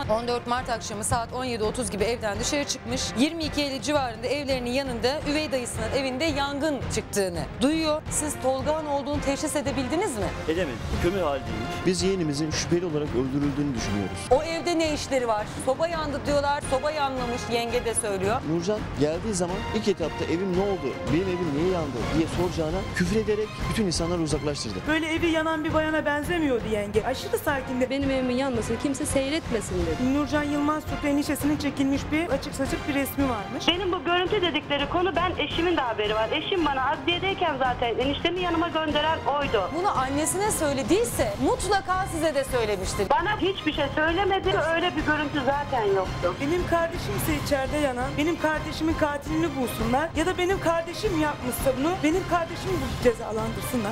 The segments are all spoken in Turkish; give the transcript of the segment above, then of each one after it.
14 Mart akşamı saat 17.30 gibi evden dışarı çıkmış. 22 Eylül civarında evlerinin yanında üvey dayısının evinde yangın çıktığını duyuyor. Siz Tolga'nın olduğunu teşhis edebildiniz mi? Edemedim. Kömür halindeymiş. Biz yeğenimizin şüpheli olarak öldürüldüğünü düşünüyoruz. O evde ne işleri var? Soba yandı diyorlar. Soba yanmamış, yenge de söylüyor. Nurcan geldiği zaman ilk etapta evim ne oldu, benim evim niye yandı diye soracağına küfür ederek bütün insanları uzaklaştırdı. Böyle evi yanan bir bayana benzemiyordu yenge. Aşırı sakindi. Benim evimin yanmasını kimse seyretmesin dedi. Nurcan Yılmaz Türk'le eniştesinin çekilmiş bir açık saçık bir resmi varmış. Benim bu görüntü dedikleri konu, ben eşimin de haberi var. Eşim bana adliyedeyken zaten eniştemi yanıma gönderen oydu. Bunu annesine söylediyse mutlaka size de söylemiştir. Bana hiçbir şey söylemedi. Öyle bir görüntü zaten yoktu. Benim kardeşimse içeride yanan, benim kardeşimin katilini bulsunlar ya da benim kardeşim yapmışsa bunu, benim kardeşimi bulup cezalandırsınlar.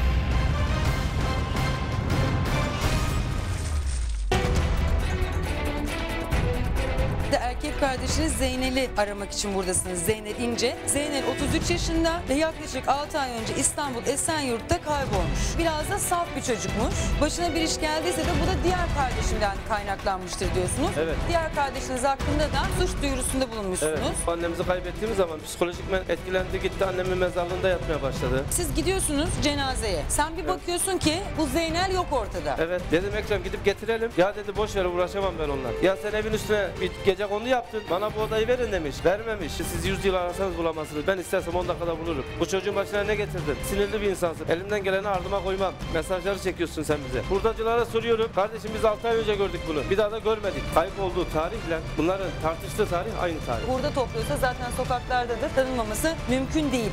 Erkek kardeşiniz Zeynel'i aramak için buradasınız. Zeynel İnce. Zeynel 33 yaşında ve yaklaşık 6 ay önce İstanbul Esenyurt'ta kaybolmuş. Biraz da saf bir çocukmuş. Başına bir iş geldiyse de bu da diğer kardeşinden kaynaklanmıştır diyorsunuz. Evet. Diğer kardeşiniz hakkında da suç duyurusunda bulunmuşsunuz. Evet. Annemizi kaybettiğimiz zaman psikolojik etkilendi, gitti annemin mezarlığında yatmaya başladı. Siz gidiyorsunuz cenazeye. Sen bir bakıyorsun ki bu Zeynel yok ortada. Evet. Dedim Ekrem gidip getirelim. Ya dedi boş ver, uğraşamam ben onunla. Ya sen evin üstüne bir gece kondu yaptın. Bana bu odayı verin demiş. Vermemiş. Siz 100 yıl arasanız bulamazsınız. Ben istersem 10 dakikada bulurum. Bu çocuğun başına ne getirdin? Sinirli bir insansın. Elimden geleni ardıma koymam. Mesajları çekiyorsun sen bize. Hurdacılara soruyorum. Kardeşim biz 6 ay önce gördük bunu. Bir daha da görmedik. Kayıp olduğu tarihle bunların tartıştığı tarih aynı tarih. Burada topluyorsa zaten sokaklardadır. Tanınmaması mümkün değil.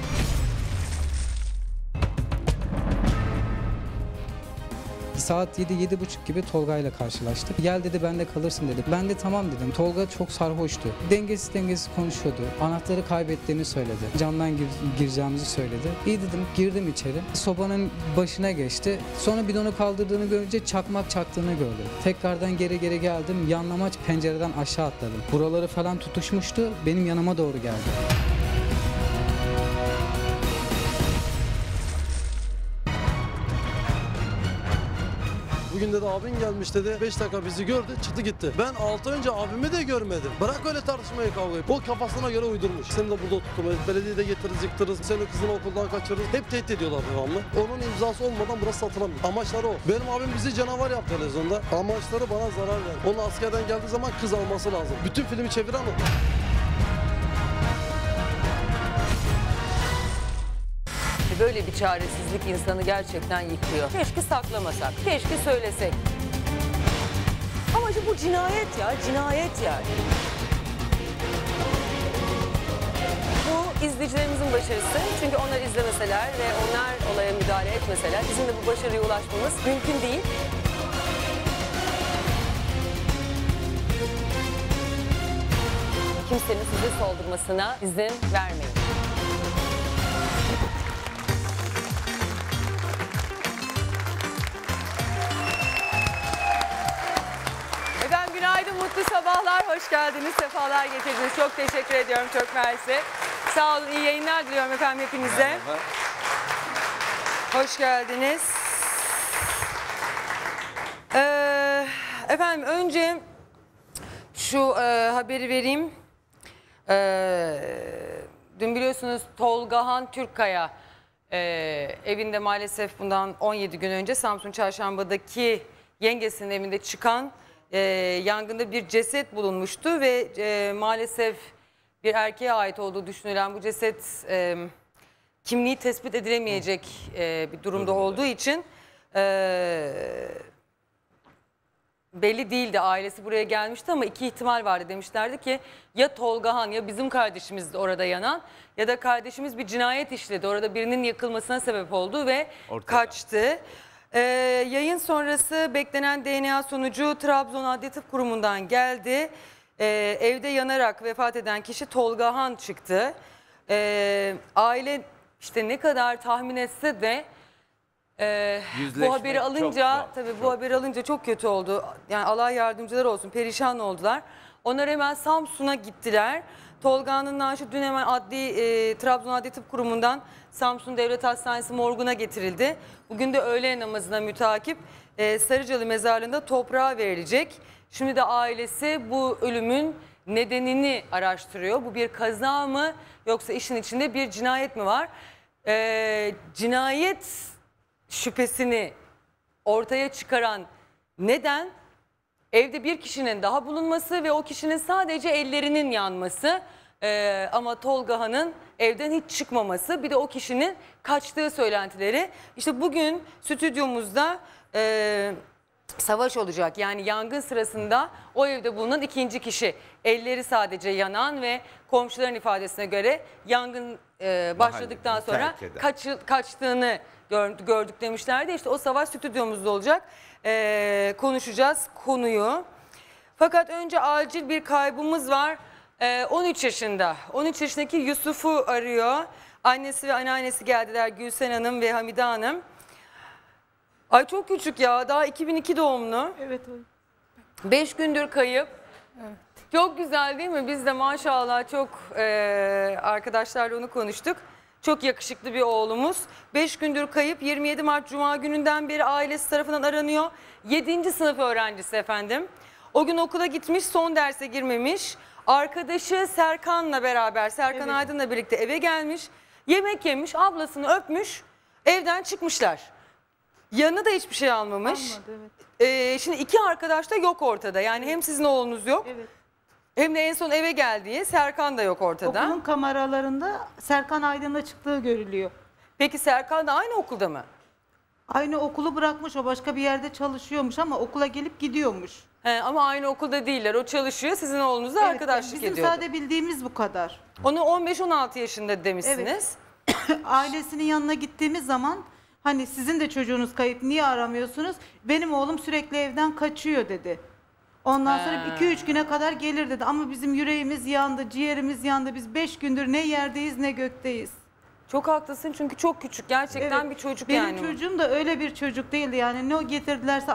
Saat 7-7.30 gibi Tolga ile karşılaştık. Gel dedi, bende kalırsın dedi. Ben de tamam dedim. Tolga çok sarhoştu. Dengesiz konuşuyordu. Anahtarı kaybettiğini söyledi. Camdan gireceğimizi söyledi. İyi dedim, girdim içeri. Sobanın başına geçti. Sonra bidonu kaldırdığını görünce çakmak çaktığını gördüm. Tekrardan geri geldim. Yanlamaç pencereden aşağı atladım. Buraları falan tutuşmuştu. Benim yanıma doğru geldi. Bugün dedi abin gelmiş dedi, 5 dakika bizi gördü, çıktı gitti. Ben 6 önce abimi de görmedim. Bırak öyle tartışmayı, kavgayı. O kafasına göre uydurmuş. Seni de burada tutamayız, belediyede getiririz, yıktırırız, senin kızını okuldan kaçırırız. Hep tehdit ediyorlar devamlı. Onun imzası olmadan burası satılamıyor. Amaçları o. Benim abim bizi canavar yaptı televizyonda. Amaçları bana zarar verdi. Onun askerden geldiği zaman kız alması lazım. Bütün filmi çeviren o. Böyle bir çaresizlik insanı gerçekten yıkıyor. Keşke saklamasak, keşke söylesek. Ama işte bu cinayet ya, cinayet yani. Bu izleyicilerimizin başarısı. Çünkü onlar izlemeseler ve onlar olaya müdahale etmeseler bizim de bu başarıya ulaşmamız mümkün değil. Kimsenin sizi soldurmasına izin vermeyin. Günaydın, mutlu sabahlar, hoş geldiniz, sefalar getirdiniz. Çok teşekkür ediyorum, çok mersi. Sağ olun, iyi yayınlar diliyorum efendim hepinize. Merhaba. Hoş geldiniz. Efendim önce şu haberi vereyim. Dün biliyorsunuz Tolgahan Türkkaya evinde maalesef bundan 17 gün önce Samsun Çarşamba'daki yengesinin evinde çıkan yangında bir ceset bulunmuştu ve maalesef bir erkeğe ait olduğu düşünülen bu ceset kimliği tespit edilemeyecek bir durumda olduğu için belli değildi. Ailesi buraya gelmişti ama iki ihtimal vardı. Demişlerdi ki ya Tolgahan ya bizim kardeşimiz de orada yanan ya da kardeşimiz bir cinayet işledi. Orada birinin yakılmasına sebep oldu ve kaçtı. Yayın sonrası beklenen DNA sonucu Trabzon Adliye Tıp Kurumu'ndan geldi. Evde yanarak vefat eden kişi Tolgahan çıktı. Aile işte ne kadar tahmin etse de bu haberi alınca bu haberi alınca çok kötü oldu. Yani Allah yardımcılar olsun, perişan oldular. Onlar hemen Samsun'a gittiler. Tolga'nın naaşı dün hemen Trabzon Adliye Tıp Kurumu'ndan Samsun Devlet Hastanesi morguna getirildi. Bugün de öğle namazına mütakip Sarıcalı mezarlığında toprağa verilecek. Şimdi de ailesi bu ölümün nedenini araştırıyor. Bu bir kaza mı yoksa işin içinde bir cinayet mi var? Cinayet şüphesini ortaya çıkaran neden evde bir kişinin daha bulunması ve o kişinin sadece ellerinin yanması. Ama Tolga'nın evden hiç çıkmaması, bir de o kişinin kaçtığı söylentileri. İşte bugün stüdyomuzda savaş olacak. Yani yangın sırasında o evde bulunan ikinci kişi, elleri sadece yanan ve komşuların ifadesine göre yangın başladıktan sonra kaçtığını gördük demişlerdi. İşte o savaş stüdyomuzda olacak. Konuşacağız konuyu. Fakat önce acil bir kaybımız var. 13 yaşında. 13 yaşındaki Yusuf'u arıyor. Annesi ve anneannesi geldiler, Gülsen Hanım ve Hamide Hanım. Ay çok küçük ya, daha 2002 doğumlu. Evet. 5 gündür kayıp. Evet. Çok güzel değil mi? Biz de maşallah çok arkadaşlarla onu konuştuk. Çok yakışıklı bir oğlumuz. 5 gündür kayıp. 27 Mart Cuma gününden beri ailesi tarafından aranıyor. 7. sınıf öğrencisi efendim. O gün okula gitmiş, son derse girmemiş. Arkadaşı Serkan'la beraber, Serkan Aydın'la birlikte eve gelmiş. Yemek yemiş, ablasını öpmüş, evden çıkmışlar. Yanına da hiçbir şey almamış. Almadı, Şimdi iki arkadaş da yok ortada. Yani hem sizin oğlunuz yok, hem de en son eve geldiği Serkan da yok ortada. Okulun kameralarında Serkan Aydın'la çıktığı görülüyor. Peki Serkan da aynı okulda mı? Aynı okulu bırakmış, o başka bir yerde çalışıyormuş ama okula gelip gidiyormuş. Ama aynı okulda değiller. O çalışıyor, sizin oğlunuz da arkadaşlık ediyor. Bizim sadece bildiğimiz bu kadar. Onu 15-16 yaşında demişsiniz. Ailesinin yanına gittiğimiz zaman hani sizin de çocuğunuz kayıp, niye aramıyorsunuz? Benim oğlum sürekli evden kaçıyor dedi. Ondan sonra 2-3 güne kadar gelir dedi ama bizim yüreğimiz yandı, ciğerimiz yandı. Biz 5 gündür ne yerdeyiz ne gökteyiz. Çok haklısın çünkü çok küçük. Gerçekten bir çocuk yani. Benim çocuğum da öyle bir çocuk değildi yani, ne o getirdilerse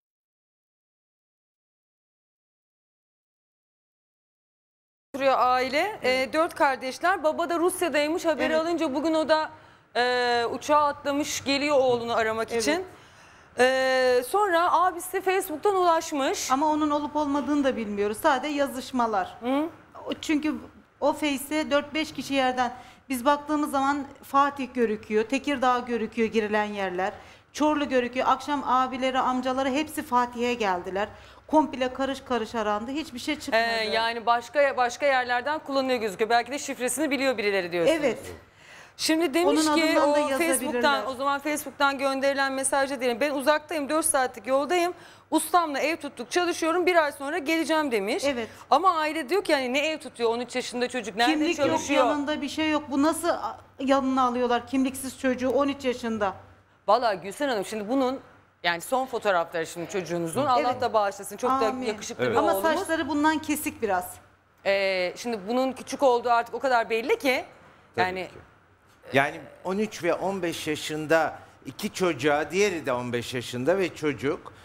aile. 4 kardeşler. Baba da Rusya'daymış. Haberi alınca bugün o da uçağa atlamış, geliyor oğlunu aramak için. Sonra abisi Facebook'tan ulaşmış. Ama onun olup olmadığını da bilmiyoruz. Sadece yazışmalar. Çünkü o Face'e 4-5 kişi yerden biz baktığımız zaman Fatih görüküyor, Tekirdağ görüküyor girilen yerler. Çorlu görüküyor. Akşam abileri, amcaları hepsi Fatih'e geldiler. Komple karış karış arandı. Hiçbir şey çıkmadı. Yani başka yerlerden kullanıyor gözüküyor. Belki de şifresini biliyor birileri diyorsunuz. Evet. Şimdi demiş Onun ki adından da o zaman Facebook'tan gönderilen mesajda diyelim. Ben uzaktayım, 4 saatlik yoldayım. Ustamla ev tuttuk, çalışıyorum. 1 ay sonra geleceğim demiş. Evet. Ama aile diyor ki yani ne ev tutuyor 13 yaşında çocuk, nerede Kimlik çalışıyor? yok, yanında bir şey yok. Bu nasıl yanına alıyorlar kimliksiz çocuğu 13 yaşında? Vallahi Gülsen Hanım şimdi bunun yani son fotoğrafları şimdi çocuğunuzun. Allah da bağışlasın. Çok da yakışıklı bir Ama oğlumuz. saçları bundan kesik biraz. Şimdi bunun küçük olduğu artık o kadar belli ki. Yani 13 ve 15 yaşında iki çocuğa, diğeri de 15 yaşında ve çocuk,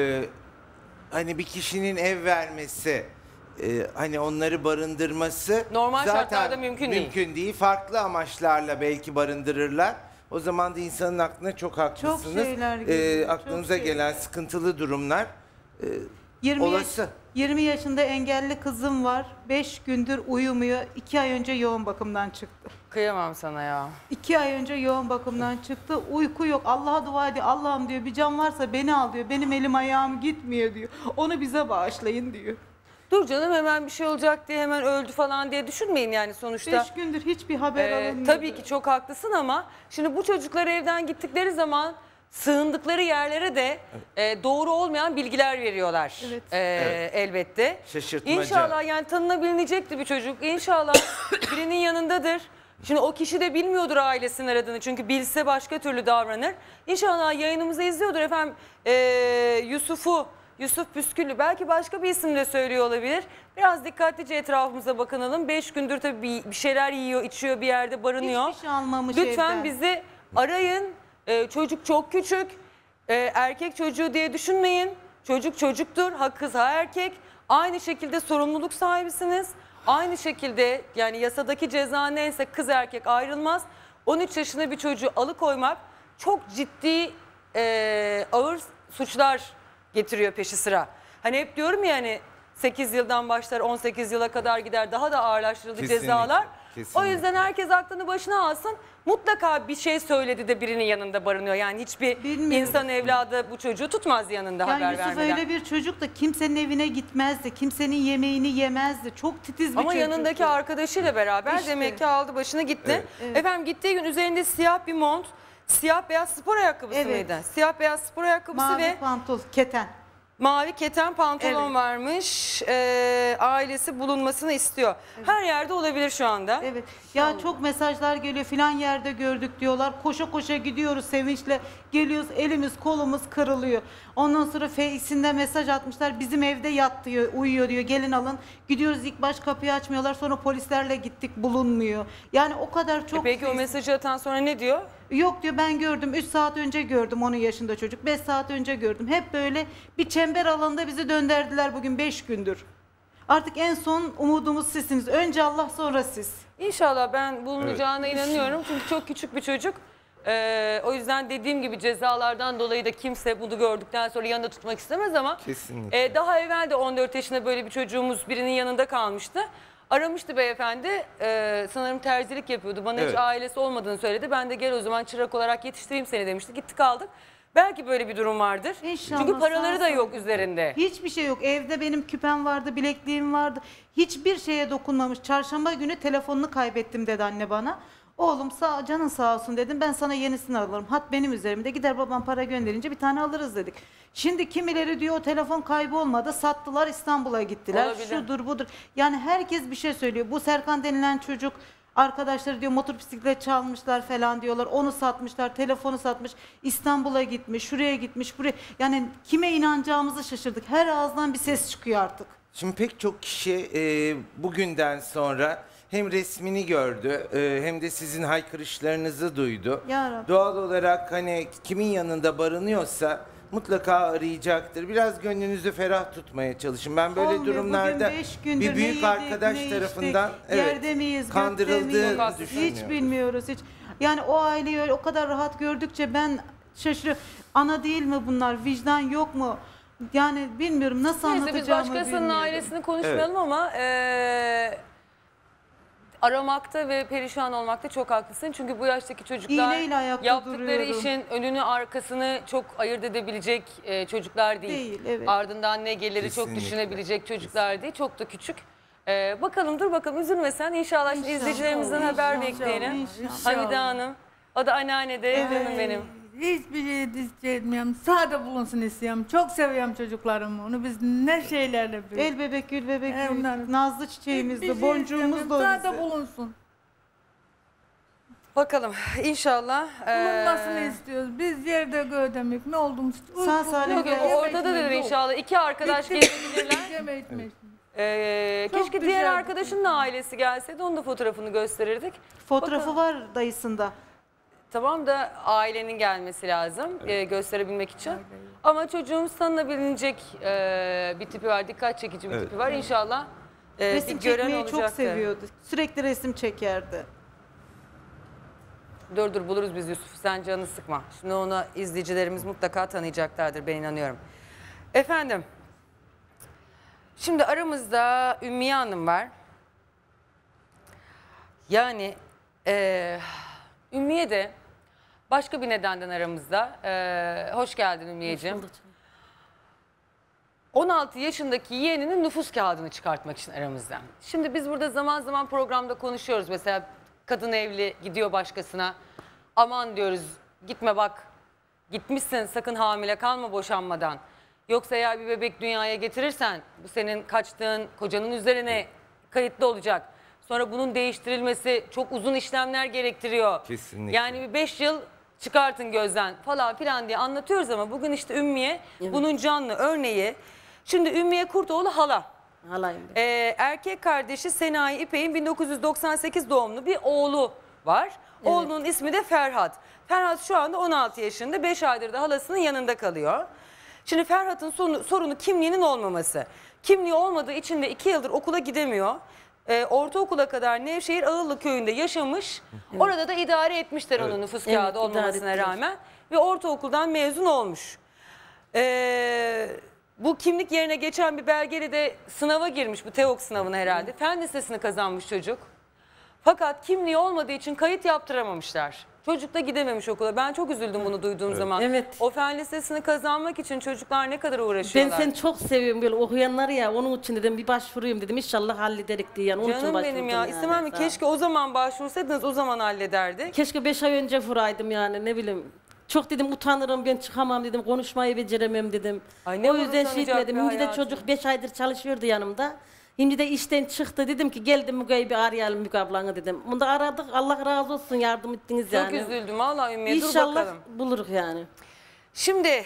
hani bir kişinin ev vermesi, hani onları barındırması normal zaten şartlarda mümkün değil. Farklı amaçlarla belki barındırırlar. O zaman da insanın aklına çok haklısınız. Çok şeyler geliyor, Aklınıza çok gelen sıkıntılı durumlar 20 olası. 20 yaşında engelli kızım var. 5 gündür uyumuyor. 2 ay önce yoğun bakımdan çıktı. Kıyamam sana ya. 2 ay önce yoğun bakımdan çıktı. Uyku yok. Allah'a dua ediyor. Allah'ım diyor bir can varsa beni al diyor. Benim elim ayağım gitmiyor diyor. Onu bize bağışlayın diyor. Dur canım hemen bir şey olacak diye hemen öldü falan diye düşünmeyin yani sonuçta. 5 gündür hiçbir haber alınmıyor. Tabii ki çok haklısın ama şimdi bu çocuklar evden gittikleri zaman sığındıkları yerlere de doğru olmayan bilgiler veriyorlar. Elbette. Şaşırtmaca. İnşallah yani tanınabilecekti bir çocuk. İnşallah birinin yanındadır. Şimdi o kişi de bilmiyordur ailesinin aradığını. Çünkü bilse başka türlü davranır. İnşallah yayınımızı izliyordur efendim. Yusuf Püsküllü. Belki başka bir isimle söylüyor olabilir. Biraz dikkatlice etrafımıza bakınalım. 5 gündür tabii bir şeyler yiyor, içiyor, bir yerde barınıyor. Hiçbir şey almamış Lütfen evden. bizi arayın. Çocuk çok küçük. Erkek çocuğu diye düşünmeyin. Çocuk çocuktur. Ha kız ha erkek. Aynı şekilde sorumluluk sahibisiniz. Aynı şekilde yani yasadaki ceza neyse kız erkek ayrılmaz. 13 yaşında bir çocuğu alıkoymak çok ciddi ağır suçlar getiriyor peşi sıra. Hani hep diyorum ya hani 8 yıldan başlar 18 yıla kadar gider daha da ağırlaştırıldı Kesinlikle, cezalar. kesinlikle. O yüzden herkes aklını başına alsın. Mutlaka bir şey söyledi de birinin yanında barınıyor. Yani hiçbir Bilmiyorum. insan evladı bu çocuğu tutmaz yanında Yani haber Yusuf vermeden. öyle bir çocuk da kimsenin evine gitmezdi. Kimsenin yemeğini yemezdi. Çok titiz bir Ama çocuktu. yanındaki arkadaşıyla beraber İşte. demek ki aldı başını gitti. Evet. Efendim gittiği gün üzerinde siyah bir mont, siyah beyaz spor ayakkabısı Evet. mıydı? Siyah beyaz spor ayakkabısı Mavi ve pantol, keten. mavi keten pantolon Evet. varmış. Ailesi bulunmasını istiyor. Her yerde olabilir şu anda. Evet. Ya çok mesajlar geliyor. Filan yerde gördük diyorlar. Koşa koşa gidiyoruz sevinçle. Geliyoruz elimiz kolumuz kırılıyor. Ondan sonra Face'inde mesaj atmışlar. Bizim evde yat diyor, uyuyor diyor. Gelin alın. Gidiyoruz ilk baş kapıyı açmıyorlar. Sonra polislerle gittik bulunmuyor. Yani o kadar çok. Peki o mesajı atan sonra ne diyor? Yok diyor ben gördüm. 3 saat önce gördüm 10 yaşında çocuk. 5 saat önce gördüm. Hep böyle bir çember alanında bizi döndürdüler bugün 5 gündür. Artık en son umudumuz sizsiniz. Önce Allah sonra siz. İnşallah ben bulunacağına inanıyorum. Çünkü çok küçük bir çocuk. O yüzden dediğim gibi cezalardan dolayı da kimse bunu gördükten sonra yanında tutmak istemez ama Kesinlikle. daha evvel de 14 yaşında böyle bir çocuğumuz birinin yanında kalmıştı. Aramıştı beyefendi. Sanırım terzilik yapıyordu. Bana hiç Evet. ailesi olmadığını söyledi. Ben de gel o zaman çırak olarak yetiştireyim seni demişti. Gittik aldık. Belki böyle bir durum vardır. İnşallah, Çünkü paraları sağ da olsun. yok üzerinde. Hiçbir şey yok. Evde benim küpem vardı, bilekliğim vardı. Hiçbir şeye dokunmamış. Çarşamba günü telefonunu kaybettim dedi anne bana. Oğlum canın sağ olsun dedim. Ben sana yenisini alırım. Hat benim üzerimde. Gider babam para gönderince bir tane alırız dedik. Şimdi kimileri diyor o telefon kaybolmadı. Sattılar İstanbul'a gittiler. Olabilir. Şudur budur. Yani herkes bir şey söylüyor. Bu Serkan denilen çocuk arkadaşları diyor motor bisiklet çalmışlar falan diyorlar. Onu satmışlar, telefonu satmış. İstanbul'a gitmiş, şuraya gitmiş, buraya. Yani kime inanacağımızı şaşırdık. Her ağızdan bir ses çıkıyor artık. Şimdi pek çok kişi bugünden sonra hem resmini gördü hem de sizin haykırışlarınızı duydu. Ya Rabbi. Doğal olarak hani kimin yanında barınıyorsa mutlaka arayacaktır. Biraz gönlünüzü ferah tutmaya çalışın. Ben böyle Olmuyor. durumlarda Bugün 5 gündür bir ne büyük yedik, arkadaş ne tarafından içtik, yerde miyiz, gökte kandırıldığını miyiz? düşünüyorum. Hiç bilmiyoruz hiç. Yani o aileyi öyle o kadar rahat gördükçe ben şaşırıyorum. Ana değil mi bunlar? Vicdan yok mu? Yani bilmiyorum nasıl Neyse biz anlatacağımı başkasının bilmiyorum. ailesini konuşmayalım ama aramakta ve perişan olmakta çok haklısın. Çünkü bu yaştaki çocuklar İğneyle ayakta yaptıkları duruyorum. işin önünü arkasını çok ayırt edebilecek çocuklar değil. Değil, evet. Ardından ne geliri çok Kesinlikle. düşünebilecek çocuklar değil. Çok da küçük. Bakalım dur bakalım üzülmesen. İnşallah şimdi İnşallah, izleyicilerimizden haber inşallah, bekleyelim. inşallah. Hamide Hanım. O da anneannede canım benim. Hiçbir şey istemiyorum. Sağda bulunsun istiyorum. Çok seviyorum çocuklarımı. Onu biz ne şeylerle büyüdük. El bebek, gül bebek, gül. Onların- Nazlı çiçeğimiz Hiçbir de, şey boncuğumuz da o istemiyorum. Sağda bize. bulunsun. Bakalım inşallah. Bulunmasını istiyoruz. Biz yerde gördük. Ne oldum? Sağ salim Yok, yok, ortada da inşallah. İki arkadaş gelebilirler. Yeme etmiş. Keşke diğer güzel. arkadaşın da ailesi gelseydi onun da fotoğrafını gösterirdik. Fotoğrafı var dayısında. Tamam da ailenin gelmesi lazım gösterebilmek için. Ama çocuğumuz tanınabilecek bir tipi var, dikkat çekici bir tipi var. İnşallah Resim bir gören çekmeyi olacaktır. çok seviyordu. Sürekli resim çekerdi. Dur buluruz biz Yusuf'u, sen canını sıkma. Şimdi onu izleyicilerimiz mutlaka tanıyacaklardır, ben inanıyorum. Efendim, şimdi aramızda Ümmiye Hanım var. Yani Ümmiye de başka bir nedenden aramızda. Hoş geldin Ümmiyeciğim. 16 yaşındaki yeğeninin nüfus kağıdını çıkartmak için aramızda. Şimdi biz burada zaman zaman programda konuşuyoruz. Mesela kadın evli gidiyor başkasına. Aman diyoruz gitme bak. Gitmişsin sakın hamile kalma boşanmadan. Yoksa eğer bir bebek dünyaya getirirsen bu senin kaçtığın kocanın üzerine kayıtlı olacak. Sonra bunun değiştirilmesi çok uzun işlemler gerektiriyor. Kesinlikle. Yani bir 5 yıl çıkartın gözden falan filan diye anlatıyoruz ama bugün işte Ümmiye bunun canlı örneği. Şimdi Ümmiye Kurtoğlu hala. Halayım. Erkek kardeşi Senayi İpek'in 1998 doğumlu bir oğlu var. Oğlunun ismi de Ferhat. Ferhat şu anda 16 yaşında, 5 aydır da halasının yanında kalıyor. Şimdi Ferhat'ın sorunu kimliğinin olmaması. Kimliği olmadığı için de 2 yıldır okula gidemiyor. Ortaokula kadar Nevşehir Ağıllı köyünde yaşamış. Orada da idare etmişler onun nüfus kağıdı olmamasına rağmen. Ve ortaokuldan mezun olmuş. bu kimlik yerine geçen bir belgeli de sınava girmiş, bu TEOK sınavına herhalde. Fen lisesini kazanmış çocuk. Fakat kimliği olmadığı için kayıt yaptıramamışlar. Çocuk da gidememiş okula. Ben çok üzüldüm bunu duyduğum zaman. Evet. O fen lisesini kazanmak için çocuklar ne kadar Ben uğraşıyorlar. seni çok seviyorum böyle okuyanları ya. Onun için dedim bir başvurayım dedim. İnşallah hallederik diye yani. Onun için Canım benim başvurdum ya. yani. İstemem mi? Sağ ol. Keşke o zaman başvursaydınız, o zaman hallederdik. Keşke 5 ay önce vuraydım yani ne bileyim. Çok dedim utanırım ben çıkamam dedim. Konuşmayı beceremem dedim. Ay ne o yüzden şey utanacak etmedim. bir Şimdi de hayatım. çocuk 5 aydır çalışıyordu yanımda. Şimdi de işten çıktı dedim ki geldim Müge'yi bir arayalım Müge ablanı dedim. Bunu da aradık Allah razı olsun yardım ettiniz Çok yani. üzüldüm vallahi Ümmü'ye. Dur İnşallah bakalım. buluruz yani. Şimdi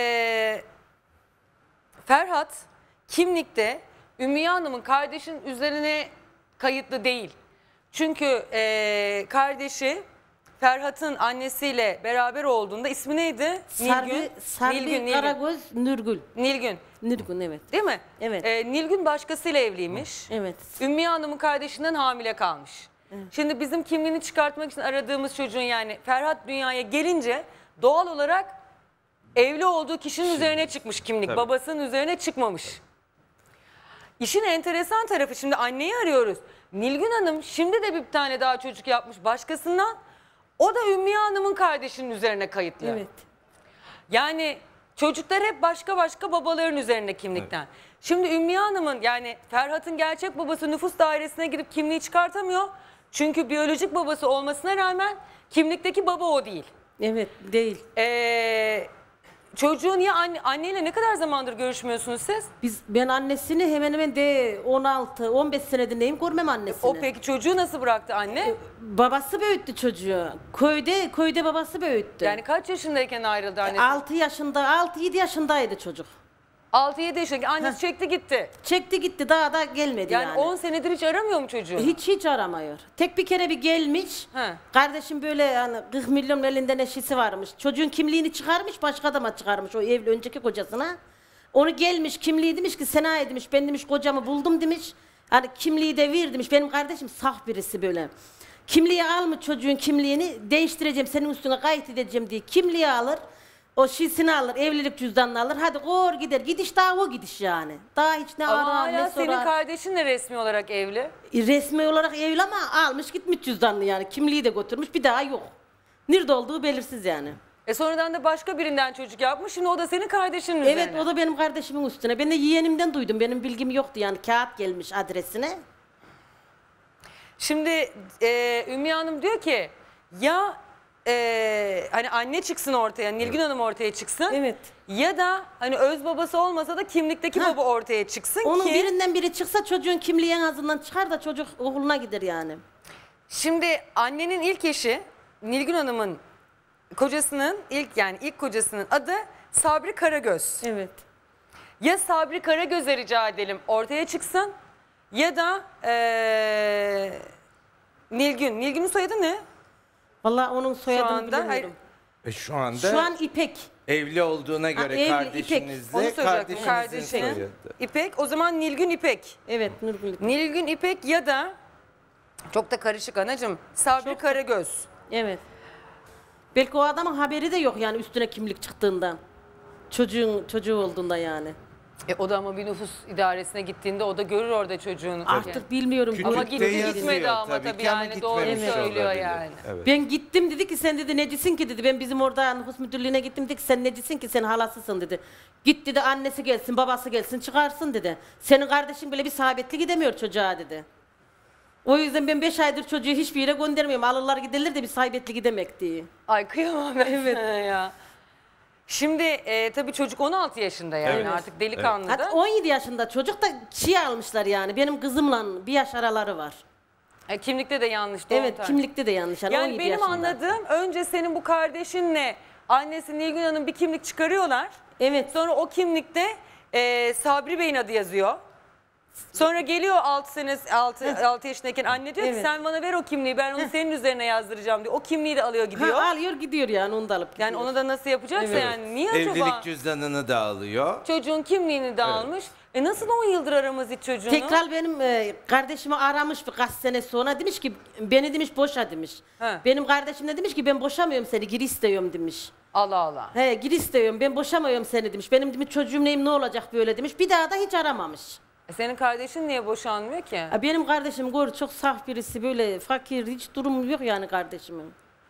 Ferhat kimlikte Ümmüye Hanım'ın kardeşin üzerine kayıtlı değil. Çünkü kardeşi Ferhat'ın annesiyle beraber olduğunda ismi neydi? Sarbi Karagöz Nurgül. Nilgün. Nurgül evet. Değil mi? Evet. Nilgün başkasıyla evliymiş. Evet. Ümmüye Hanım'ın kardeşinden hamile kalmış. Şimdi bizim kimliğini çıkartmak için aradığımız çocuğun yani Ferhat dünyaya gelince doğal olarak evli olduğu kişinin üzerine çıkmış kimlik. Tabii. Babasının üzerine çıkmamış. İşin enteresan tarafı şimdi anneyi arıyoruz. Nilgün Hanım şimdi de bir tane daha çocuk yapmış başkasından. O da Ümmüye Hanım'ın kardeşinin üzerine kayıtlı. Evet. Yani çocuklar hep başka başka babaların üzerinde kimlikten. Şimdi Ümmüye Hanım'ın yani Ferhat'ın gerçek babası nüfus dairesine gidip kimliği çıkartamıyor. Çünkü biyolojik babası olmasına rağmen kimlikteki baba o değil. Evet değil. Çocuğun ya anneyle ne kadar zamandır görüşmüyorsunuz siz? Ben annesini hemen hemen de 16-15 senedir neyim görmem annesini. O peki çocuğu nasıl bıraktı anne? Babası büyüttü çocuğu. Köyde babası büyüttü. Yani kaç yaşındayken ayrıldı annesi? 6-7 yaşındaydı çocuk. 6-7 yaşındaki annesi çekti gitti. Çekti gitti daha da gelmedi yani. Yani 10 senedir hiç aramıyor mu çocuğu? Hiç aramıyor. Tek bir kere bir gelmiş. He. Kardeşim böyle yani 40 milyon elinden eşisi varmış. Çocuğun kimliğini çıkarmış başka adama çıkarmış o evli önceki kocasına. Onu gelmiş kimliği demiş ki Senayi demiş ben demiş kocamı buldum demiş. Hani kimliği de ver demiş benim kardeşim saf birisi böyle. Kimliği almış çocuğun kimliğini değiştireceğim senin üstüne kayıt edeceğim diye kimliği alır. O şişini alır, evlilik cüzdanını alır. Hadi kor gider. Gidiş daha o gidiş yani. Daha hiç ne Ama arar ne hala sorar. senin kardeşin de resmi olarak evli. Resmi olarak evli ama almış gitmiş cüzdanını yani. Kimliği de götürmüş bir daha yok. Nerede olduğu belirsiz yani. Sonradan da başka birinden çocuk yapmış. Şimdi o da senin kardeşinin üzerine. Evet o da benim kardeşimin üstüne. Ben de yeğenimden duydum. Benim bilgim yoktu yani. Kağıt gelmiş adresine. Şimdi Ümmüye Hanım diyor ki ya hani anne çıksın ortaya, Nilgün Hanım ortaya çıksın. Evet. Ya da hani öz babası olmasa da kimlikteki baba ortaya çıksın Onun ki. birinden biri çıksa çocuğun kimliği en azından çıkar da çocuk okuluna gider yani. Şimdi annenin ilk eşi Nilgün Hanım'ın kocasının ilk kocasının adı Sabri Karagöz. Evet. Ya Sabri Karagöz'e rica edelim ortaya çıksın ya da Nilgün. Nilgün'ün soyadı ne? Vallahi onun soyadını anda, bilmiyorum. Şu anda Şu an İpek. evli olduğuna göre evli, kardeşinizle Onu soracaktım kardeşinizin kardeşinin. soyadı. İpek o zaman Nilgün İpek. Evet Nurgül İpek. Nilgün İpek ya da çok da karışık anacığım Sabri Karagöz. Evet. Belki o adamın haberi de yok yani üstüne kimlik çıktığından. Çocuğu olduğunda yani. O da ama bir nüfus idaresine gittiğinde o da görür orada çocuğunu. Artık bilmiyorum. Ama Kütükte gitti yazıyor gitmedi ama tabii tabii ki ama yani doğru gitmemiş söylüyor olabilir. yani. Evet. Ben gittim dedi ki sen dedi necisin ki dedi. Ben bizim orada nüfus müdürlüğüne gittim dedi ki sen necisin ki sen halasısın dedi. Git dedi annesi gelsin babası gelsin çıkarsın dedi. Senin kardeşin bile bir sabitli gidemiyor çocuğa dedi. O yüzden ben 5 aydır çocuğu hiçbir yere göndermiyorum. Alırlar giderler de bir sabitli gidemek diye. Ay kıyamam ben sana ya. Şimdi tabii çocuk 16 yaşında yani Evet. artık delikanlı Hatta da. 17 yaşında çocuk da kişi almışlar yani. Benim kızımla bir yaş araları var. Kimlikte de yanlış. Evet kimlikte de yanlış. Yani, Yani 17 benim yaşında. anladığım önce senin bu kardeşinle annesi Nilgün Hanım bir kimlik çıkarıyorlar. Evet. Sonra o kimlikte Sabri Bey'in adı yazıyor. Sonra geliyor 6 yaşındayken anne diyor ki Evet. sen bana ver o kimliği ben onu senin üzerine yazdıracağım diyor. O kimliği de alıyor gidiyor. Alıyor gidiyor yani onu da alıp gidiyor. Yani onu da nasıl yapacaksa Evet. yani niye Evlilik acaba cüzdanını da alıyor. çocuğun kimliğini de almış. Nasıl 10 yıldır aramaz hiç çocuğunu? Tekrar benim kardeşimi aramış birkaç sene sonra demiş ki beni demiş boşa demiş. He. Benim kardeşim de demiş ki ben boşamıyorum seni gir istiyorum demiş. Allah Allah. He gir istiyorum ben boşamıyorum seni demiş. Benim demiş çocuğum neyim ne olacak böyle demiş. Bir daha da hiç aramamış. Senin kardeşin niye boşanmıyor ki? Benim kardeşim gör çok saf birisi böyle fakir hiç durumu yok yani kardeşimin.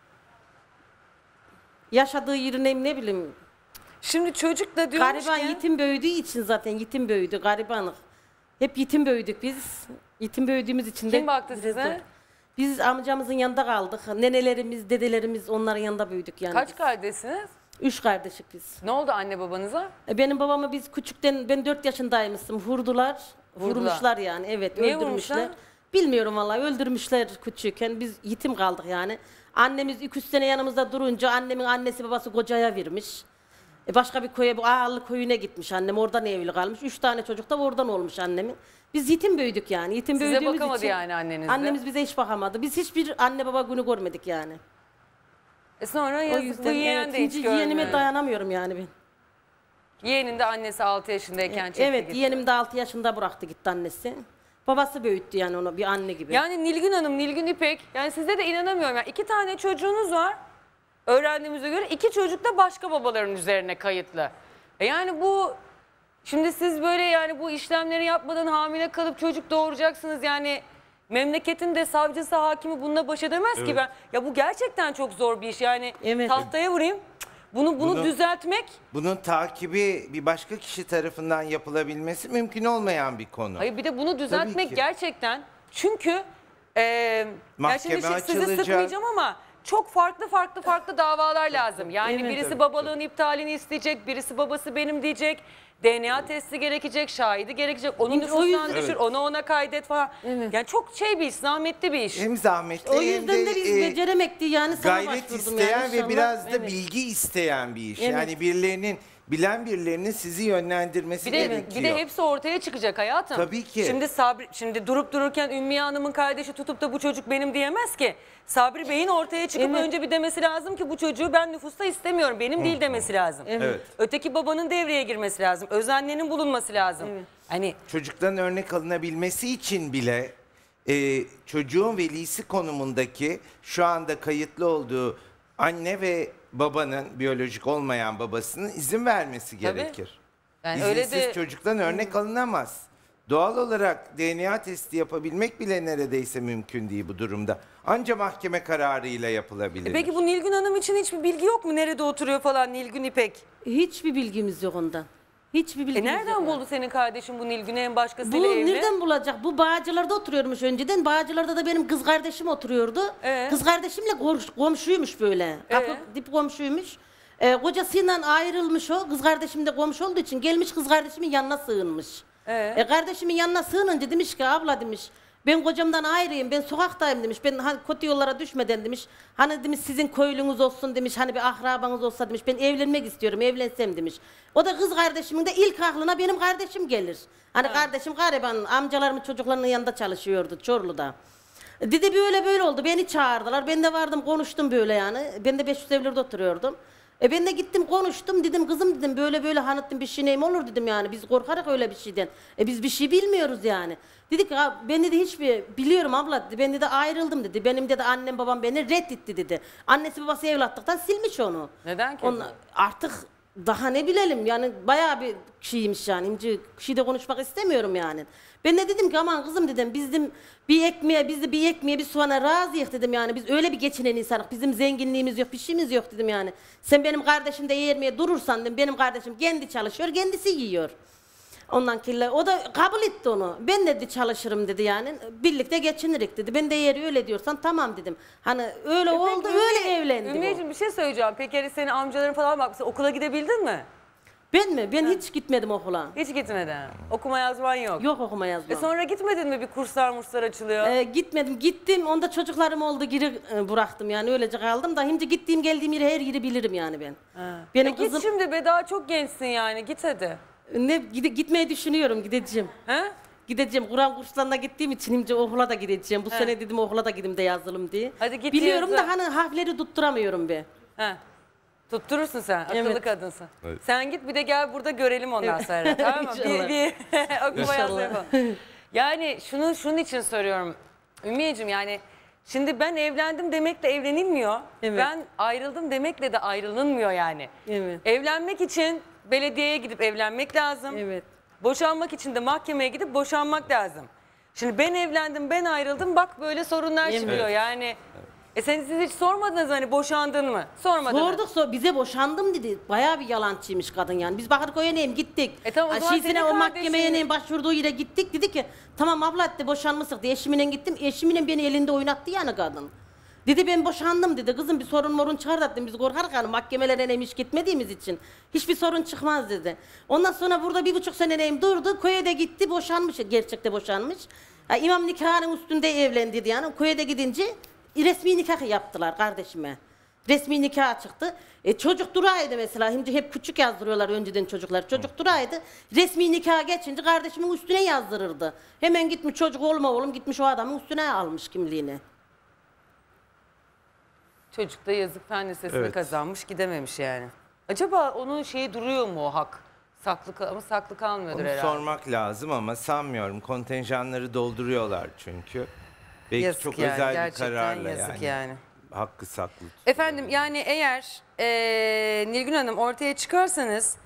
Yaşadığı yeri ne bileyim. Şimdi çocuk da diyormuş Gariban ki... yetim büyüdüğü için zaten yetim büyüdü garibanlık. Hep yetim büyüdük biz. Yetim büyüdüğümüz için de... Kim baktı size? Biz amcamızın yanında kaldık. Nenelerimiz, dedelerimiz onların yanında büyüdük yani. Kaç biz. kardeşsiniz? 3 kardeşik biz. Ne oldu anne babanıza? Benim babamı biz küçükten, ben 4 yaşındaymışım. Vurdular. Vurmuşlar yani evet Niye öldürmüşler. vurmuşlar? Bilmiyorum vallahi öldürmüşler küçükken. Biz yetim kaldık yani. Annemiz 2-3 sene yanımızda durunca annemin annesi babası kocaya vermiş. Başka bir köye, bu Ağalı köyüne gitmiş annem. Oradan evli kalmış. 3 tane çocuk da oradan olmuş annemin. Biz yetim büyüdük yani. Yetim Size büyüdüğümüz bakamadı için, yani anneniz de. annemiz bize hiç bakamadı. Biz hiçbir anne baba günü görmedik yani. Sonra O yazık yüzden bu yeğen de hiç ikinci görmüyor. yeğenime dayanamıyorum yani ben. Yeğenin de annesi 6 yaşındayken çekti Evet gitti. yeğenim de 6 yaşında bıraktı gitti annesi. Babası büyüttü yani onu bir anne gibi. Yani Nilgün Hanım, Nilgün İpek, yani size de inanamıyorum. Yani 2 tane çocuğunuz var. Öğrendiğimize göre 2 çocuk da başka babaların üzerine kayıtlı. Yani bu, şimdi siz böyle yani bu işlemleri yapmadan hamile kalıp çocuk doğuracaksınız. Yani memleketin de savcısı, hakimi bununla baş edemez ki ben. Ya bu gerçekten çok zor bir iş. Yani tahtaya vurayım. Bunu düzeltmek. Bunun takibi bir başka kişi tarafından yapılabilmesi mümkün olmayan bir konu. Hayır bir de bunu düzeltmek gerçekten. Çünkü Mahkeme şimdi sizi açılacak. sıkmayacağım ama çok farklı davalar lazım. Yani birisi babalığın iptalini isteyecek, birisi babası benim diyecek. DNA testi gerekecek, şahidi gerekecek. Onun nüfustan düşür, onu ona kaydet falan. Yani çok bir iş, zahmetli bir iş. Hem zahmetli O yüzden de biz beceremekti yani sana gayret başvurdum isteyen yani ve inşallah. biraz da bilgi isteyen bir iş. Evet. Yani bilen birilerinin sizi yönlendirmesi gerekiyor. Bir de hepsi ortaya çıkacak hayatım. Tabii ki. Şimdi durup dururken Ümmüye Hanım'ın kardeşi tutup da bu çocuk benim diyemez ki. Sabri Bey'in ortaya çıkıp önce bir demesi lazım ki bu çocuğu ben nüfusta istemiyorum. Benim değil demesi lazım. Evet. Öteki babanın devreye girmesi lazım. Özenlenin bulunması lazım. Hani Çocukların örnek alınabilmesi için bile çocuğun velisi konumundaki şu anda kayıtlı olduğu anne ve babanın, biyolojik olmayan babasının izin vermesi gerekir. Yani İzinsiz öyle de çocuktan örnek alınamaz. Doğal olarak DNA testi yapabilmek bile neredeyse mümkün değil bu durumda. Anca mahkeme kararıyla yapılabilir. Peki bu Nilgün Hanım için hiçbir bilgi yok mu? Nerede oturuyor falan Nilgün İpek? Hiçbir bilgimiz yok ondan. Hiçbir bilgimiz yok. Nereden buldu senin kardeşin bu Nilgün'ü en başkasıyla Bu evli? nereden bulacak? Bu Bağcılar'da oturuyormuş önceden. Bağcılar'da da benim kız kardeşim oturuyordu. Kız kardeşimle komşuymuş böyle. Kapı dip komşuymuş. Kocasıyla ayrılmış o. Kız kardeşim de komşu olduğu için gelmiş kız kardeşimin yanına sığınmış. Kardeşimin yanına sığınınca demiş ki abla demiş ben kocamdan ayrıyım ben sokaktayım demiş. Ben hani kötü yollara düşmeden demiş. Hani demiş sizin köylünüz olsun demiş. Hani bir akrabanız olsa demiş. Ben evlenmek istiyorum evlensem demiş. O da kız kardeşimin de ilk aklına benim kardeşim gelir. Hani kardeşim gariban amcalarımın çocuklarının yanında çalışıyordu Çorlu'da. Dedi böyle oldu beni çağırdılar. Ben de vardım konuştum böyle yani. Ben de 500 evlerde oturuyordum. Ben de gittim konuştum dedim kızım dedim böyle hanıttım bir şey neyim olur dedim yani biz korkarak öyle bir şeyden. Biz bir şey bilmiyoruz yani. Dedik ben dedi hiçbir biliyorum abla dedi ben de ayrıldım dedi. Benim de annem babam beni reddetti dedi. Annesi babası evlatlıktan silmiş onu. Neden ki? Artık daha ne bilelim yani bayağı bir şeymiş yani. Şimdi şeyde konuşmak istemiyorum yani. Ben de dedim ki aman kızım dedim bizim bir ekmeğe bir soğana razıyız dedim yani. Biz öyle bir geçinen insanız. Bizim zenginliğimiz yok bir şeyimiz yok dedim yani. Sen benim kardeşim de yeğirmeye durursan dedim. Benim kardeşim kendi çalışıyor kendisi yiyor. Ondan kirli. O da kabul etti onu. Ben dedi çalışırım dedi yani. Birlikte geçinirik dedi. Ben de eğer öyle diyorsan tamam dedim. Hani öyle oldu öyle evlendi bu. Ümmüyeciğim bir şey söyleyeceğim. Peki hani senin amcaların falan bak okula gidebildin mi? Ben mi? Ben hiç gitmedim okula. Hiç gitmeden. Okuma yazman yok. Yok okuma yazmam. Sonra gitmedin mi bir kurslar açılıyor? Gitmedim. Gittim. Onda çocuklarım oldu geri bıraktım yani öylece kaldım da şimdi gittiğim geldiğim yeri her yeri bilirim yani ben. Benim Git şimdi be daha çok gençsin yani git hadi. Gitmeyi düşünüyorum gideceğim. He? Gideceğim. Kur'an kurslarına gittiğim için şimdi okula da gideceğim. Bu sene dedim okula da gideyim de yazılım diye. Hadi git biliyorum yazı. da hani harfleri tutturamıyorum be. Tutturursun sen. Akıllı Evet. kadınsın. Evet. Sen git bir de gel burada görelim ondan sonra. Tamam mı? İnşallah. Bir okuma yazma İnşallah. yapalım. Yani şunun için soruyorum. Ümmiyeciğim yani şimdi ben evlendim demekle evlenilmiyor. Evet. Ben ayrıldım demekle de ayrılınmıyor yani. Evet. Evlenmek için belediyeye gidip evlenmek lazım. Evet. Boşanmak için de mahkemeye gidip boşanmak lazım. Şimdi ben evlendim, ben ayrıldım. Bak böyle sorunlar Evet. çıkıyor. Yani siz hiç sormadınız hani boşandın mı? Sormadınız. Sorduk bize boşandım dedi. Bayağı bir yalancıymış kadın yani. Biz Bakırköy'e neyim gittik. Tamam, o zaman Şiisine senin o mahkemeye kardeşin- neyim başvurduğu yere gittik. Dedi ki tamam abla dedi boşanmıştık diye eşimle gittim. Eşimle beni elinde oynattı yani kadın. Dedi ben boşandım dedi. Kızım bir sorun morun çıkar dedim. Biz korkarız hani mahkemelere neymiş gitmediğimiz için. Hiçbir sorun çıkmaz dedi. Ondan sonra burada 1,5 sene neyim durdu. Köye de gitti boşanmış. Gerçekte boşanmış. Ha, imam nikahının üstünde evlendi yani. Köye de gidince resmi nikah yaptılar kardeşime. Resmi nikah çıktı. Çocuk duraydı mesela. Şimdi hep küçük yazdırıyorlar önceden çocuklar. Çocuk duraydı. Resmi nikah geçince kardeşimin üstüne yazdırırdı. Hemen gitmiş çocuk oğlum gitmiş o adamın üstüne almış kimliğini. Çocuk da yazık fen lisesini Evet. kazanmış gidememiş yani. Acaba onun şeyi duruyor mu o hak? Ama saklı kalmıyordur Onu herhalde. sormak lazım ama sanmıyorum. Kontenjanları dolduruyorlar çünkü. Belki Yazık çok yani, özel bir gerçekten kararla yazık yani. yani. Hakkı saklı. Efendim yani eğer Nilgün Hanım ortaya çıkarsanız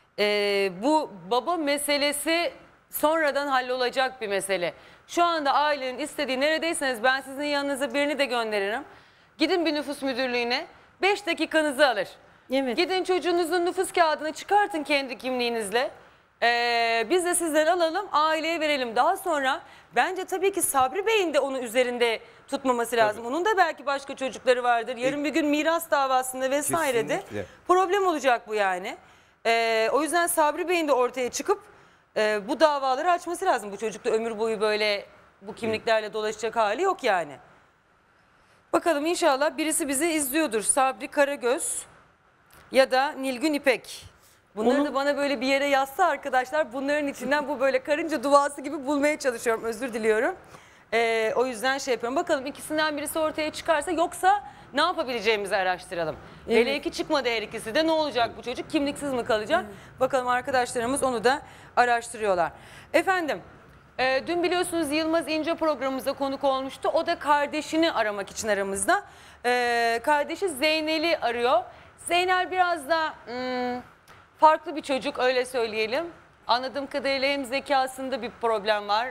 bu baba meselesi sonradan hallolacak bir mesele. Şu anda ailenin istediği neredeyseniz ben sizin yanınıza birini de gönderirim. Gidin bir nüfus müdürlüğüne 5 dakikanızı alır. Evet. Gidin çocuğunuzun nüfus kağıdını çıkartın kendi kimliğinizle. Biz de sizden alalım aileye verelim. Daha sonra bence tabii ki Sabri Bey'in de onu üzerinde tutmaması lazım. Onun da belki başka çocukları vardır. Yarın bir gün miras davasında vesairede Kesinlikle. problem olacak bu yani. O yüzden Sabri Bey'in de ortaya çıkıp bu davaları açması lazım. Bu çocuk da ömür boyu böyle bu kimliklerle dolaşacak hali yok yani. Bakalım inşallah birisi bizi izliyordur. Sabri Karagöz ya da Nilgün İpek. Bunları da bana böyle bir yere yazsa arkadaşlar bunların içinden bu böyle karınca duası gibi bulmaya çalışıyorum. Özür diliyorum. O yüzden şey yapıyorum. Bakalım ikisinden birisi ortaya çıkarsa yoksa ne yapabileceğimizi araştıralım. Evet. Hele ki çıkmadı her ikisi de ne olacak bu çocuk? Kimliksiz mi kalacak? Bakalım arkadaşlarımız onu da araştırıyorlar. Efendim dün biliyorsunuz Yılmaz İnce programımıza konuk olmuştu. O da kardeşini aramak için aramızda. Kardeşi Zeynel'i arıyor. Zeynel biraz da farklı bir çocuk öyle söyleyelim. Anladığım kadarıyla hem zekasında bir problem var.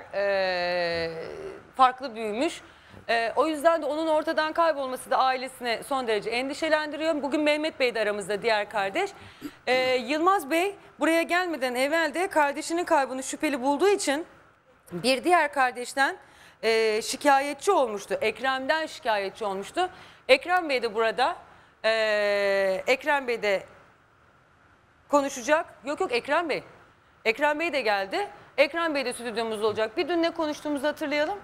Farklı büyümüş. O yüzden de onun ortadan kaybolması da ailesine son derece endişelendiriyor. Bugün Mehmet Bey de aramızda diğer kardeş. Yılmaz Bey buraya gelmeden evvel de kardeşinin kaybını şüpheli bulduğu için bir diğer kardeşten şikayetçi olmuştu. Ekrem'den şikayetçi olmuştu. Ekrem Bey de burada. Ekrem Bey de konuşacak. Yok Ekrem Bey. Ekrem Bey de geldi. Ekrem Bey de stüdyomuzda olacak. Bir dün ne konuştuğumuzu hatırlayalım.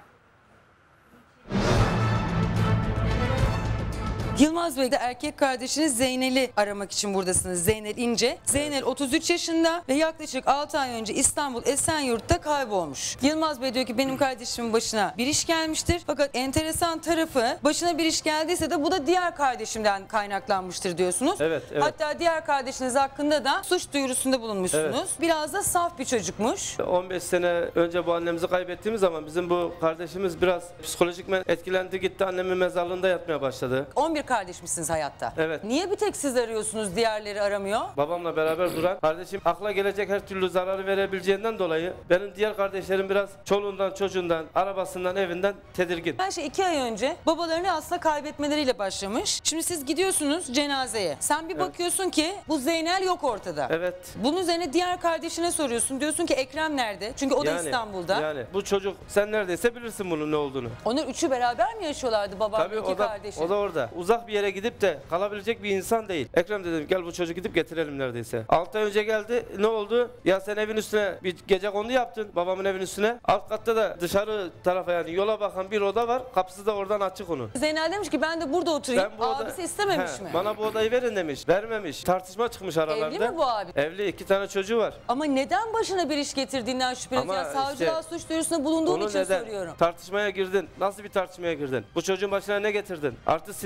Yılmaz Bey de erkek kardeşiniz Zeynel'i aramak için buradasınız. Zeynel İnce. Zeynel 33 yaşında ve yaklaşık 6 ay önce İstanbul Esenyurt'ta kaybolmuş. Yılmaz Bey diyor ki benim kardeşimin başına bir iş gelmiştir. Fakat enteresan tarafı başına bir iş geldiyse de bu da diğer kardeşimden kaynaklanmıştır diyorsunuz. Evet. Hatta diğer kardeşiniz hakkında da suç duyurusunda bulunmuşsunuz. Evet. Biraz da saf bir çocukmuş. 15 sene önce bu annemizi kaybettiğimiz zaman bizim bu kardeşimiz biraz psikolojikmen etkilendi gitti annemin mezarlığında yatmaya başladı. 11 kardeş misiniz hayatta? Evet. Niye bir tek siz arıyorsunuz diğerleri aramıyor? Babamla beraber duran kardeşim akla gelecek her türlü zararı verebileceğinden dolayı benim diğer kardeşlerim biraz çoluğundan, çocuğundan, arabasından, evinden tedirgin. Her şey 2 ay önce babalarını aslında kaybetmeleriyle başlamış. Şimdi siz gidiyorsunuz cenazeye. Sen bir bakıyorsun ki bu Zeynel yok ortada. Evet. Bunun üzerine diğer kardeşine soruyorsun. Diyorsun ki Ekrem nerede? Çünkü o da İstanbul'da. Yani bu çocuk sen neredeyse bilirsin bunun ne olduğunu. Onlar üçü beraber mi yaşıyorlardı babam Tabii iki kardeşi? o da orada. Uzak bir yere gidip de kalabilecek bir insan değil. Ekrem dedim gel bu çocuğu gidip getirelim neredeyse. 6 ay önce geldi. Ne oldu? Ya sen evin üstüne bir gece kondu yaptın. Babamın evin üstüne. Alt katta da dışarı tarafa yani yola bakan bir oda var. Kapısı da oradan açık onun. Zeynel demiş ki ben de burada oturayım. Ben bu Abisi istememiş mi? Bana bu odayı verin demiş. Vermemiş. Tartışma çıkmış aralarında. Evli mi bu abi? Evli 2 tane çocuğu var. Ama neden başına bir iş getirdiğinden şüpheleniyor? Ama Yani savcılığa işte suç duyurusunda bulunduğum Onu için neden? soruyorum. Tartışmaya girdin. Nasıl bir tartışmaya girdin? Bu çocuğun başına ne getirdin? Artık sinirli bir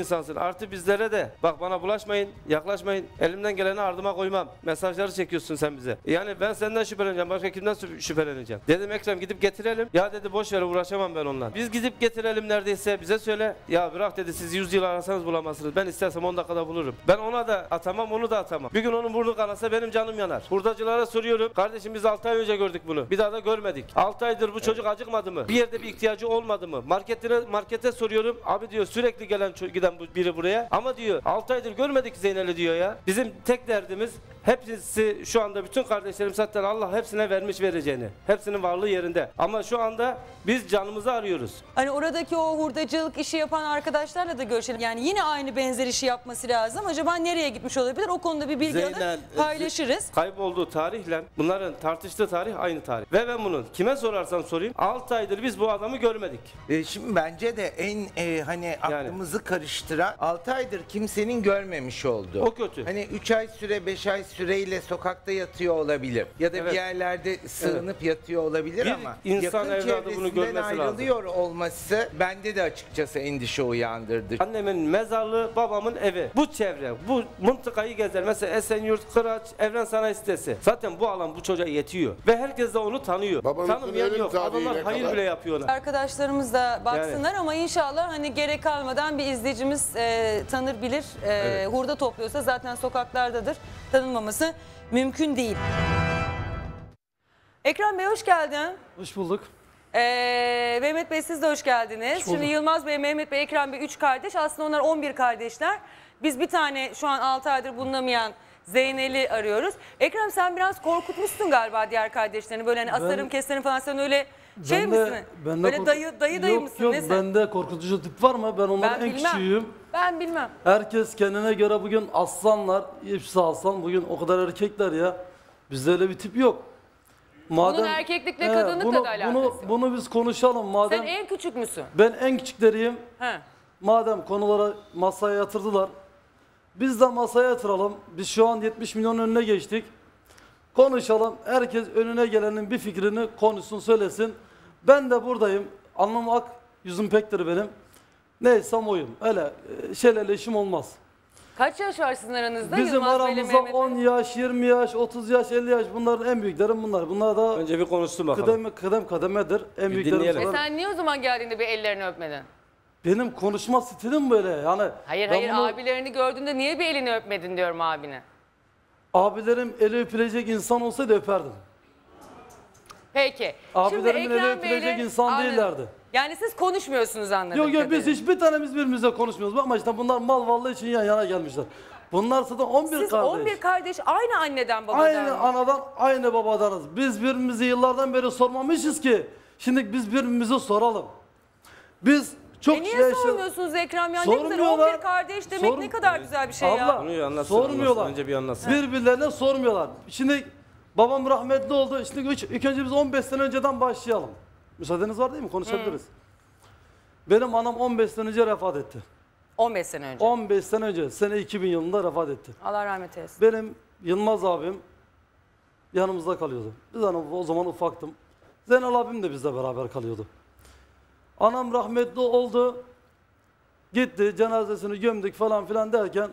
insansın. Artı bizlere de bak bana bulaşmayın, yaklaşmayın. Elimden geleni ardıma koymam. Mesajları çekiyorsun sen bize. Yani ben senden şüpheleneceğim. Başka kimden şüpheleneceğim? Dedim Ekrem gidip getirelim. Ya dedi boş ver uğraşamam ben onunla. Biz gidip getirelim neredeyse bize söyle. Ya bırak dedi siz 100 yıl arasanız bulamazsınız. Ben istersem 10 dakikada bulurum. Ben ona da atamam onu da atamam. Bir gün onun burnu kanasa benim canım yanar. Hurdacılara soruyorum. Kardeşim biz 6 ay önce gördük bunu. Bir daha da görmedik. 6 aydır bu çocuk acıkmadı mı? Bir yerde bir ihtiyacı olmadı mı? Markete soruyorum. Abi diyor sürekli giden biri buraya. Ama diyor 6 aydır görmedik Zeynel'i diyor ya. Bizim tek derdimiz hepsi şu anda bütün kardeşlerim zaten Allah hepsine vermiş vereceğini. Hepsinin varlığı yerinde. Ama şu anda biz canımızı arıyoruz. Hani oradaki o hurdacılık işi yapan arkadaşlarla da görüşelim. Yani yine aynı benzer işi yapması lazım. Acaba nereye gitmiş olabilir? O konuda bir bilgi alıp paylaşırız. Kaybolduğu tarihle bunların tartıştığı tarih aynı tarih. Ve ben bunun kime sorarsam sorayım 6 aydır biz bu adamı görmedik. Şimdi bence de en hani aklımızı karıştıran 6 aydır kimsenin görmemiş olduğu. O kötü. Hani 3 ay süre 5 ay süreyle sokakta yatıyor olabilir. Ya da bir yerlerde sığınıp yatıyor olabilir bir ama insan yakın evladı bunu çevresinden görmesi ayrılıyor olması bende de açıkçası endişe uyandırdı. Annemin mezarlığı, babamın evi. Bu çevre, bu mıntıkayı gezer. Mesela Esenyurt, Kıraç, Evren Sanayi Sitesi. Zaten bu alan bu çocuğa yetiyor. Ve herkes de onu tanıyor. Tanımayan yok. Adamlar hayır bile yapıyorlar. Arkadaşlarımız da baksınlar ama inşallah hani gerek kalmadan bir izleyicimiz tanır bilir. Hurda topluyorsa zaten sokaklardadır. Tanınmaması mümkün değil. Ekrem Bey hoş geldin. Hoş bulduk. Mehmet Bey siz de hoş geldiniz. Şimdi Yılmaz Bey, Mehmet Bey, Ekrem Bey 3 kardeş. Aslında onlar 11 kardeşler. Biz bir tane şu an 6 aydır bulunamayan Zeynel'i arıyoruz. Ekrem sen biraz korkutmuşsun galiba diğer kardeşlerini. Böyle hani asarım keserim falan sen öyle şey misin? Böyle dayı mısın? Yok nesin? bende korkutucu tip var mı? Ben onların en küçüğüyüm. Ben bilmem. Herkes kendine göre bugün aslanlar. Hepsi aslan. Bugün o kadar erkekler ya. Bizde öyle bir tip yok. Bunun erkeklikle kadınlıkla da alakası yok. Bunu biz konuşalım madem. Sen en küçük müsün? Ben en küçükleriyim. He. Madem konulara masaya yatırdılar. Biz de masaya yatıralım. Biz şu an 70 milyon önüne geçtik. Konuşalım. Herkes önüne gelenin bir fikrini konuşsun, söylesin. Ben de buradayım. Alnım ak, yüzüm pektir benim. Neysem oyum. Öyle şeylerle işim olmaz. Kaç yaş var sizin aranızda? Bizim Yılmaz aramızda 10 yaş, 20 yaş, 30 yaş, 50 yaş. Bunların en büyüklerim bunlar. Bunlar da önce bir konuşsun bakalım. Kademedir. En büyüklerim. Sen niye o zaman geldiğinde bir ellerini öpmedin? Benim konuşma stilim böyle yani. Hayır abilerini gördüğünde niye bir elini öpmedin diyorum abine. Abilerim eli öpülecek insan olsaydı öperdim. Peki. Abilerimin eli öpülecek insan değillerdi. Yani siz konuşmuyorsunuz anladığım Yok biz hiçbir tanemiz birbirimizle konuşmuyoruz. Ama işte bunlar mal varlığı için yan yana gelmişler. Bunlar zaten 11 Siz kardeş. 11 kardeş aynı anneden babadan. Aynı anadan aynı babadanız. Biz birbirimizi yıllardan beri sormamışız ki. Şimdi biz birbirimize soralım. Biz çok niye sormuyorsunuz Ekrem ya? Ne güzel 11 kardeş demek ne kadar güzel bir şey ya. Bunu sormuyorlar. Önce bir anlatsın. Birbirlerine sormuyorlar. Şimdi babam rahmetli oldu. Şimdi ilk önce biz 15 sene önceden başlayalım. Müsaadeniz var değil mi? Konuşabiliriz. Benim anam 15 sene önce vefat etti. 15 sene önce? 15 sene önce. Sene 2000 yılında vefat etti. Allah rahmet eylesin. Benim Yılmaz abim yanımızda kalıyordu. Biz o zaman ufaktım. Zeynel abim de bizle beraber kalıyordu. Anam rahmetli oldu. Gitti cenazesini gömdük falan filan derken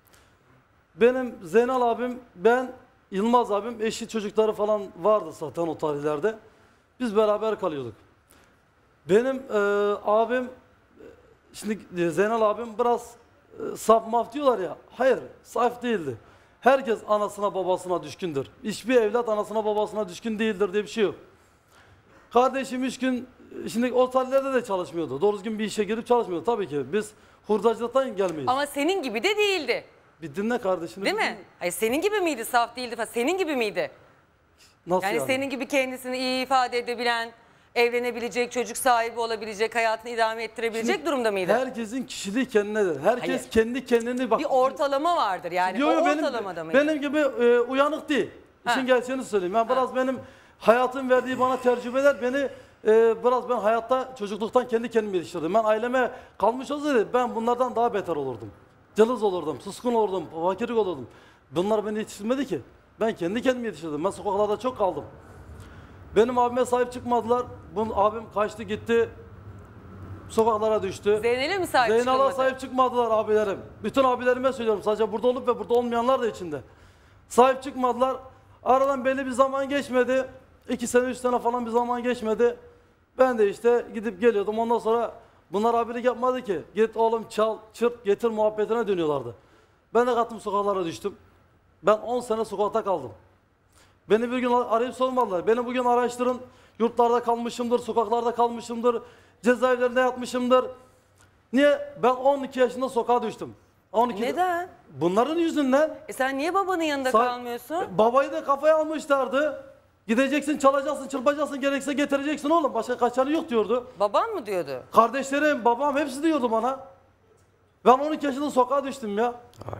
benim Zeynel abim, ben, Yılmaz abim, eşi çocukları falan vardı zaten o tarihlerde. Biz beraber kalıyorduk. Benim abim, şimdi Zeynel abim biraz saf maf diyorlar ya. Hayır, saf değildi. Herkes anasına babasına düşkündür. Hiçbir evlat anasına babasına düşkün değildir diye bir şey yok. Kardeşim 3 gün, şimdi o tarihlerde de çalışmıyordu. Doğru düzgün bir işe girip çalışmıyordu. Tabii ki biz hurdacılıktan gelmeyiz. Ama senin gibi de değildi. Bir dinle kardeşini. Değil mi? Hayır, senin gibi miydi, saf değildi falan. Senin gibi miydi? Nasıl yani? Senin gibi kendisini iyi ifade edebilen, evlenebilecek, çocuk sahibi olabilecek, hayatını idame ettirebilecek şimdi durumda mıydı? Herkesin kişiliği kendinedir. Herkes kendi kendini bak. Bir ortalama vardır yani. Ortalamada mıydı? Benim gibi uyanık değil. İşin gerçeğini söyleyeyim. Yani biraz benim hayatım verdiği bana tecrübeler beni biraz ben hayatta çocukluktan kendi kendimi yetiştirdim. Ben aileme kalmış olsaydı ben bunlardan daha beter olurdum. Cılız olurdum, suskun olurdum, fakirlik olurdum. Bunlar beni yetiştirmedi ki. Ben kendi kendimi yetiştirdim. Ben sokaklarda çok kaldım. Benim abime sahip çıkmadılar. Abim kaçtı gitti. sokaklara düştü. Zeynel'e mi sahip Zeynal'a çıkılmadı? sahip çıkmadılar abilerim. Bütün abilerime söylüyorum, sadece burada olup ve burada olmayanlar da içinde. Sahip çıkmadılar. Aradan belli bir zaman geçmedi. 2 sene 3 sene falan bir zaman geçmedi. Ben de işte gidip geliyordum. Ondan sonra bunlar abilik yapmadı ki. Git oğlum çal, çırp, getir muhabbetine dönüyorlardı. Ben de kattım, sokaklara düştüm. Ben 10 sene sokakta kaldım. Beni bir gün arayıp sormadılar. Beni bugün araştırın. Yurtlarda kalmışımdır, sokaklarda kalmışımdır, cezaevlerinde yatmışımdır. Niye? Ben 12 yaşında sokağa düştüm. 12. Neden? Bunların yüzünden. Sen niye babanın yanında kalmıyorsun? Babayı da kafaya almışlardı. Gideceksin, çalacaksın, çırpacaksın, gerekse getireceksin oğlum. Başka kaçanı yok diyordu. Baban mı diyordu? Kardeşlerim, babam hepsi diyordu bana. Ben 12 yaşında sokağa düştüm ya.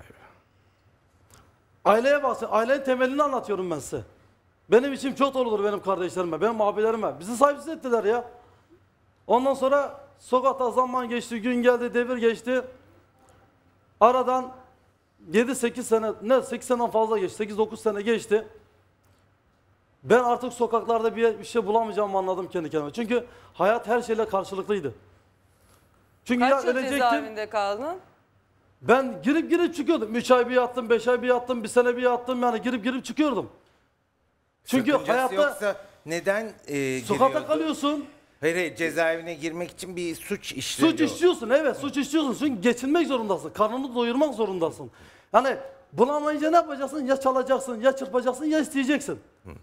Aileye bahsediyorum. Ailenin temelini anlatıyorum ben size. Benim içim çok doludur benim kardeşlerime, benim abilerime. Bizi sahipsiz ettiler ya. Ondan sonra sokakta zaman geçti, gün geldi, devir geçti. Aradan 7-8 sene, 8 seneden fazla geçti, 8-9 sene geçti. Ben artık sokaklarda bir şey bulamayacağımı anladım kendi kendime. Çünkü hayat her şeyle karşılıklıydı. Çünkü Kaç ya yıl ölecektim. cezaevinde kaldın? Ben girip çıkıyordum. 3 ay bir yattım, 5 ay bir yattım, 1 sene bir yattım. Yani girip çıkıyordum. Çünkü Sakıncası hayatta yoksa neden sokakta giriyordu? kalıyorsun. Hayır, cezaevine girmek için bir suç işleniyor. Suç işliyorsun, evet, suç işliyorsun. Çünkü geçinmek zorundasın. Karnını doyurmak zorundasın. Yani bulamayınca ne yapacaksın? Ya çalacaksın, ya çırpacaksın, ya isteyeceksin.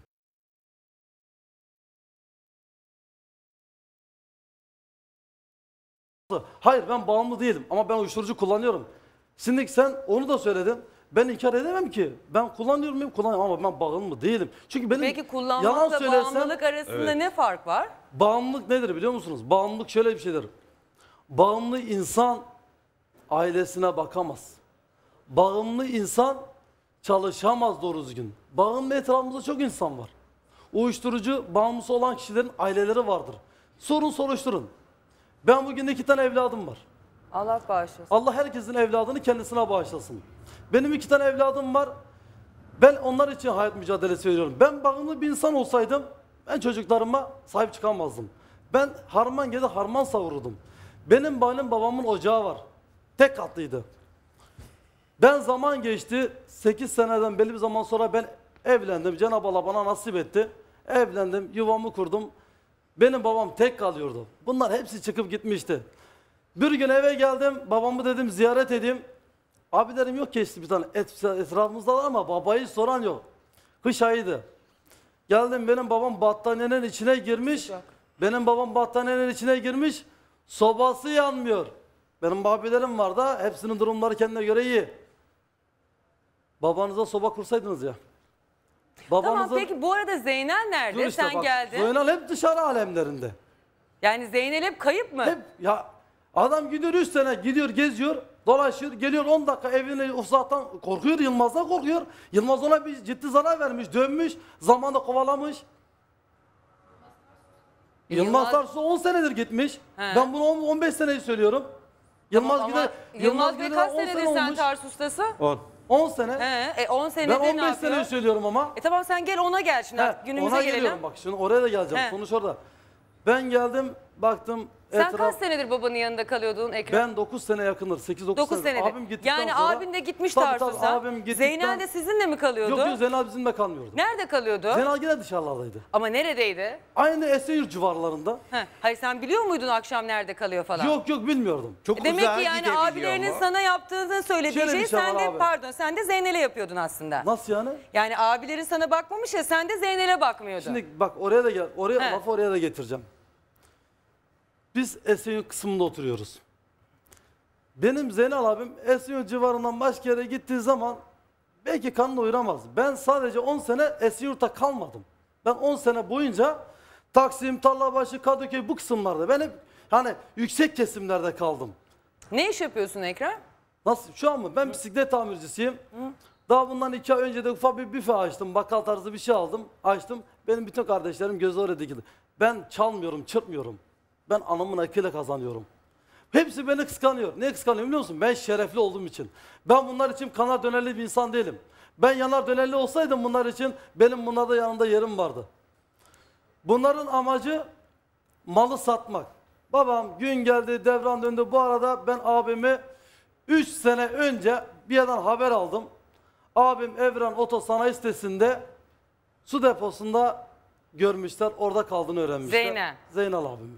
Hayır, ben bağımlı değilim ama ben uyuşturucu kullanıyorum. Şimdi sen onu da söyledin. Ben inkar edemem ki. Ben kullanıyorum muyum? Kullanıyorum ama ben bağımlı değilim. Çünkü benim Peki yalan kullanmakla söylesem, bağımlılık arasında ne fark var? bağımlılık nedir biliyor musunuz? Bağımlılık şöyle bir şeydir. Bağımlı insan ailesine bakamaz. Bağımlı insan çalışamaz doğru düzgün. Bağımlı etrafımızda çok insan var. Uyuşturucu bağımlısı olan kişilerin aileleri vardır. Sorun soruşturun. Ben bugün 2 tane evladım var. Allah bağışlasın. Allah herkesin evladını kendisine bağışlasın. Benim 2 tane evladım var. Ben onlar için hayat mücadelesi veriyorum. Ben bağımlı bir insan olsaydım ben çocuklarıma sahip çıkamazdım. Ben harman geldi harman savururdum. Benim babamın ocağı var. Tek katlıydı. Ben zaman geçti. 8 seneden belli bir zaman sonra ben evlendim. Cenab-ı Allah bana nasip etti. Evlendim, yuvamı kurdum. Benim babam tek kalıyordu. Bunlar hepsi çıkıp gitmişti. Bir gün eve geldim, babamı dedim ziyaret edeyim. Abilerim yok ki işte bir tane etrafımızdalar ama babayı soran yok. Kış ayıydı. Geldim, benim babam battaniyenin içine girmiş. Benim babam battaniyenin içine girmiş. Sobası yanmıyor. Benim abilerim var da hepsinin durumları kendine göre iyi. Babanıza soba kursaydınız ya. Tamam, peki bu arada Zeynel nerede? Dur işte Sen bak, geldin. Zeynel hep dışarı alemlerinde. Yani Zeynel hep kayıp mı? Hep ya adam gidiyor 3 sene gidiyor geziyor dolaşıyor geliyor 10 dakika evine uzaktan korkuyor, Yılmaz'dan korkuyor. Yılmaz ona bir ciddi zarar vermiş, dönmüş, zamanında kovalamış. Yılmaz Tarsus'a 10 senedir gitmiş. He. Ben bunu 15 seneyi söylüyorum. Yılmaz Tamam, gider. ama Yılmaz Bey gider, kaç 10 senedir sene sen olmuş. Tarsus'tasın? 10 sene. He, 10 senedir Ben ne 15 yapıyor? seneyi söylüyorum ama. Tamam, sen gel ona gel şimdi, artık günümüze ona gelelim. geliyorum bak, şimdi oraya da geleceğim. He. Sonuç orada. Ben geldim baktım Sen kaç senedir babanın yanında kalıyordun Ekrem? Ben 9 sene yakındır, 8-9 9 senedir. senedir. Abim gittikten Yani sonra... abin de gitmiş Tabii, Tarsus'a. abim gittikten... Zeynel de sizinle mi kalıyordu? Yok Zeynel bizimle kalmıyordu. Nerede kalıyordu? Zeynel yine dışarılardaydı. Ama neredeydi? Aynı Esenyurt civarlarında. Hayır, sen biliyor muydun akşam nerede kalıyor falan? Yok bilmiyordum. Çok Demek uzağa ki yani gidebiliyor abilerinin mu? sana yaptığını söylediği Şöyle şey bir şey var sen de abi. sen de Zeynel'e yapıyordun aslında. Nasıl yani? Yani abilerin sana bakmamış ya, sen de Zeynel'e bakmıyordun. Şimdi bak oraya da gel. He. Lafı oraya da getireceğim. Biz Esenyurt kısmında oturuyoruz. Benim Zeynel abim Esenyurt civarından başka yere gittiği zaman belki kanını doyuramaz. Ben sadece 10 sene Esenyurt'ta kalmadım. Ben 10 sene boyunca Taksim, Tarlabaşı, Kadıköy bu kısımlarda. Ben hep hani yüksek kesimlerde kaldım. Ne iş yapıyorsun Ekrem? Nasıl? Şu an mı? Ben bisiklet tamircisiyim. Daha bundan 2 ay önce de ufak bir büfe açtım. Bakkal tarzı bir şey aldım. Açtım. Benim bütün kardeşlerim gözü oraya dikildi. Ben çalmıyorum, çırpmıyorum. Ben anamın hakkıyla kazanıyorum. Hepsi beni kıskanıyor. Niye kıskanıyor biliyor musun? Ben şerefli olduğum için. Ben bunlar için kanar dönerli bir insan değilim. Ben yanar dönerli olsaydım bunlar için benim bunlarda yanında yerim vardı. Bunların amacı malı satmak. Babam gün geldi, devran döndü. Bu arada ben abimi 3 sene önce bir yerden haber aldım. Abim Evren Otosanayi sitesinde su deposunda görmüşler. Orada kaldığını öğrenmişler. Zeynel abimi.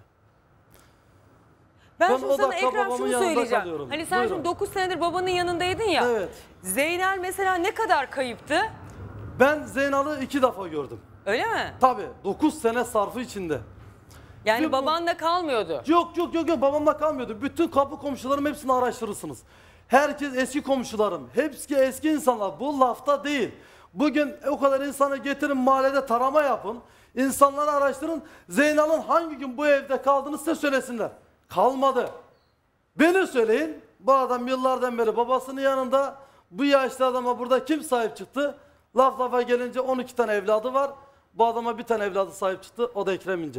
Ben Ben şimdi o sana dakika Ekrem babamın şunu yanında söyleyeceğim. kalıyorum. Hani sen Buyurun. şimdi 9 senedir babanın yanındaydın ya. Evet. Zeynel mesela ne kadar kayıptı? Ben Zeynal'ı 2 defa gördüm. Öyle mi? Tabii 9 sene sarfı içinde. Yani Yok, babanla kalmıyordu. Yok babamla kalmıyordu. Bütün kapı komşularım hepsini araştırırsınız. Herkes eski komşularım. Hepsi eski insanlar. Bu lafta değil. Bugün o kadar insanı getirin mahallede tarama yapın. İnsanları araştırın. Zeynal'ın hangi gün bu evde kaldığını size söylesinler. Kalmadı. Beni söyleyin. Bu adam yıllardan beri babasının yanında. Bu yaşlı adama burada kim sahip çıktı? Laf lafa gelince 12 tane evladı var. Bu adama bir tane evladı sahip çıktı. O da Ekrem İnce.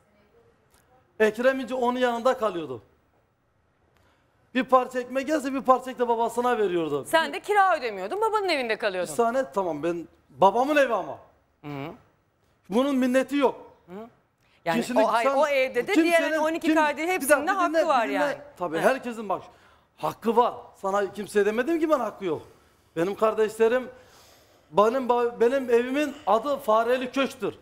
Ekrem İnce onun yanında kalıyordu. Bir parça ekmek gelse bir parça ekmek de babasına veriyordu. Sen de kira ödemiyordun, babanın evinde Bir kalıyordun. saniye tamam ben babamın evi ama. Bunun minneti yok. Yani Kişilik sen- o evde de diğer 12 kardeş hepsinin de hakkı var yani. Tabii herkesin bak hakkı var. Sana kimseye demedim ki ben hakkı yok. Benim kardeşlerim benim evimin adı Fareli Köşk'tür.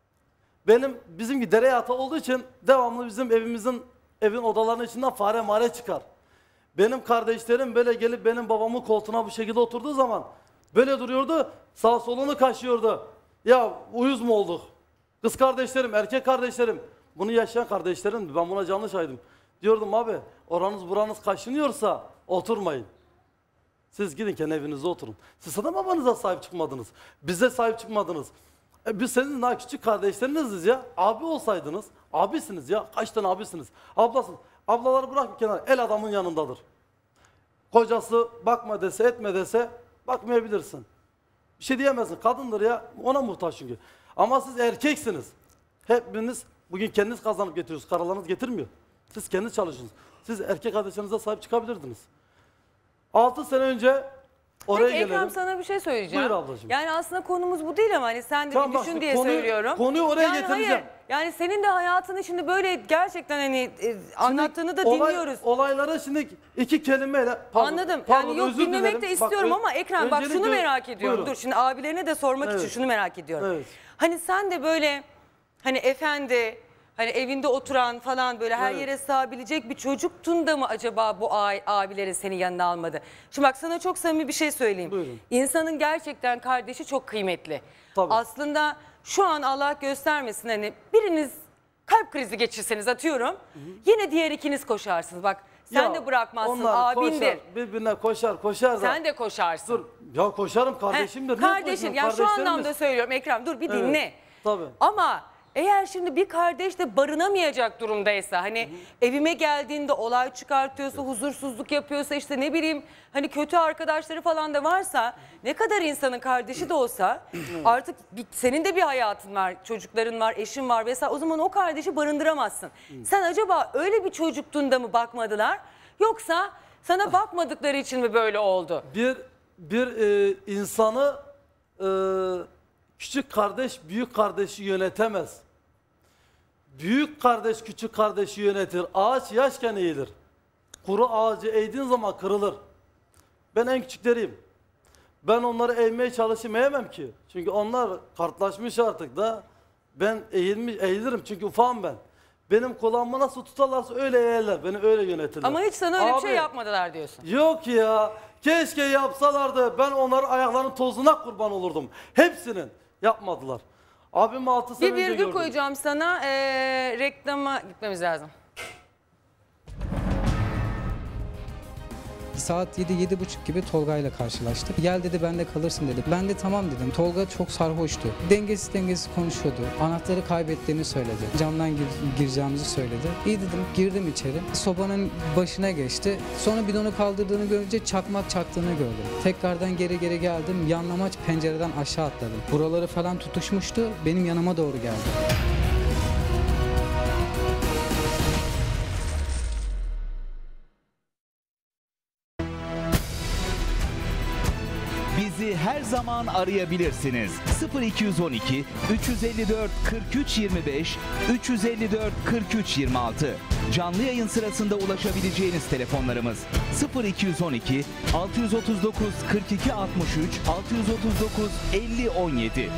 Bizimki dere yatağı olduğu için devamlı bizim evin odalarının içinden fare mare çıkar. Benim kardeşlerim böyle gelip benim babamın koltuğuna bu şekilde oturduğu zaman böyle duruyordu, sağ solunu kaşıyordu. Ya uyuz mu olduk? Kız kardeşlerim, erkek kardeşlerim, bunu yaşayan kardeşlerim, ben buna canlı şahidim. Diyordum abi, oranız buranız kaşınıyorsa oturmayın. Siz gidin kendi evinizde oturun. Siz sana babanıza sahip çıkmadınız. Bize sahip çıkmadınız. Biz senin daha küçük kardeşleriniziz ya. Abi olsaydınız, abisiniz ya. Kaç tane abisiniz? Ablasınız. Ablaları bırak bir kenara, el adamın yanındadır. Kocası bakma dese, etme dese bakmayabilirsin. Bir şey diyemezsin. Kadındır ya, ona muhtaç çünkü. Ama siz erkeksiniz. Hepiniz bugün kendiniz kazanıp getiriyorsunuz. Karalarınız getirmiyor. Siz kendiniz çalışıyorsunuz. Siz erkek kardeşlerinize sahip çıkabilirdiniz. 6 sene önce oraya Peki gelelim. Ekrem sana bir şey söyleyeceğim. Buyur ablacığım. Yani aslında konumuz bu değil ama hani sen de Tamam, bir bak düşün şimdi diye söylüyorum. konuyu oraya getireceğim. Hayır, yani senin de hayatını şimdi böyle gerçekten hani anlattığını da dinliyoruz. Olayları şimdi iki kelimeyle Anladım. Yani yok dinlemek de istiyorum ama Ekrem bak şunu merak ediyorum. Buyurun. Dur şimdi abilerine de sormak için şunu merak ediyorum. Evet. Hani sen de böyle hani efendi, hani evinde oturan falan böyle her yere sığabilecek bir çocuktun da mı acaba bu abilerin seni yanına almadı? Şimdi bak sana çok samimi bir şey söyleyeyim. Buyurun. İnsanın gerçekten kardeşi çok kıymetli. Tabii. Aslında şu an Allah göstermesin hani biriniz kalp krizi geçirseniz atıyorum. Yine diğer ikiniz koşarsınız. Bak sen Ya, de bırakmazsın onlar abindir. koşar, birbirine koşar da. Sen de koşarsın. Dur ya koşarım kardeşimdir. Niye Kardeşin koşmuyorum? yani şu Kardeşlerimiz. anlamda söylüyorum Ekrem dur bir dinle. Tabii. Ama eğer şimdi bir kardeş de barınamayacak durumdaysa hani evime geldiğinde olay çıkartıyorsa, huzursuzluk yapıyorsa işte ne bileyim hani kötü arkadaşları falan da varsa ne kadar insanın kardeşi de olsa artık senin de bir hayatın var, çocukların var, eşin var vesaire o zaman o kardeşi barındıramazsın. Sen acaba öyle bir çocuktun da mı bakmadılar yoksa sana bakmadıkları için mi böyle oldu? Bir insanı küçük kardeş büyük kardeşi yönetemez. Büyük kardeş küçük kardeşi yönetir. Ağaç yaşken eğilir. Kuru ağacı eğdiğin zaman kırılır. Ben en küçükleriyim. Ben onları eğmeye çalışmayamam ki. Çünkü onlar kartlaşmış artık da. Ben eğilirim çünkü ufağım ben. Benim kulağımı nasıl tutarlarsa öyle eğerler. Beni öyle yönetirler. Ama hiç sana öyle bir şey Abi, yapmadılar diyorsun. Yok ya. Keşke yapsalardı. Ben onların ayaklarının tozuna kurban olurdum. Hepsinin. Yapmadılar. Abim 6 sene Bir önce virgül gördüm. koyacağım sana. Reklama gitmemiz lazım. Saat 7-7.30 gibi Tolga ile karşılaştık. Gel dedi bende kalırsın dedi. Ben de tamam dedim. Tolga çok sarhoştu. Dengesiz konuşuyordu. Anahtarı kaybettiğini söyledi. Camdan gireceğimizi söyledi. İyi dedim girdim içeri. Sobanın başına geçti. Sonra bidonu kaldırdığını görünce çakmak çaktığını gördüm. Tekrardan geri geldim. Yanlamaç pencereden aşağı atladım. Buraları falan tutuşmuştu. Benim yanıma doğru geldi. bizi her zaman arayabilirsiniz. 0212 354 43 25 354 43 26. Canlı yayın sırasında ulaşabileceğiniz telefonlarımız 0212 639 42 63 639 50 17.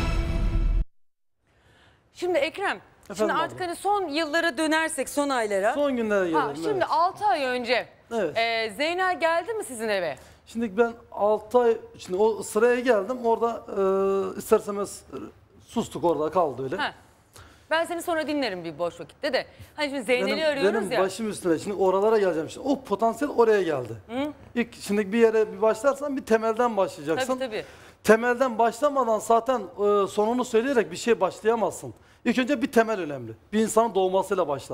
Şimdi Ekrem, şimdi Efendim artık abla. hani son yıllara dönersek, son aylara. Son günlere gelelim. Şimdi evet. 6 ay önce Evet. Zeynel geldi mi sizin eve? Şimdi ben 6 ay, şimdi o sıraya geldim. Orada isterseniz sustuk, orada kaldı öyle. Ha. Ben seni sonra dinlerim bir boş vakitte de. Hani şimdi Zeynel'i arıyoruz benim ya. başım üstüne. Şimdi oralara geleceğim. Şimdi o potansiyel oraya geldi. Hı? İlk şimdi bir yere bir başlarsan bir temelden başlayacaksın. Tabii. Temelden başlamadan zaten sonunu söyleyerek bir şey başlayamazsın. İlk önce bir temel önemli. Bir insanın doğmasıyla başlar.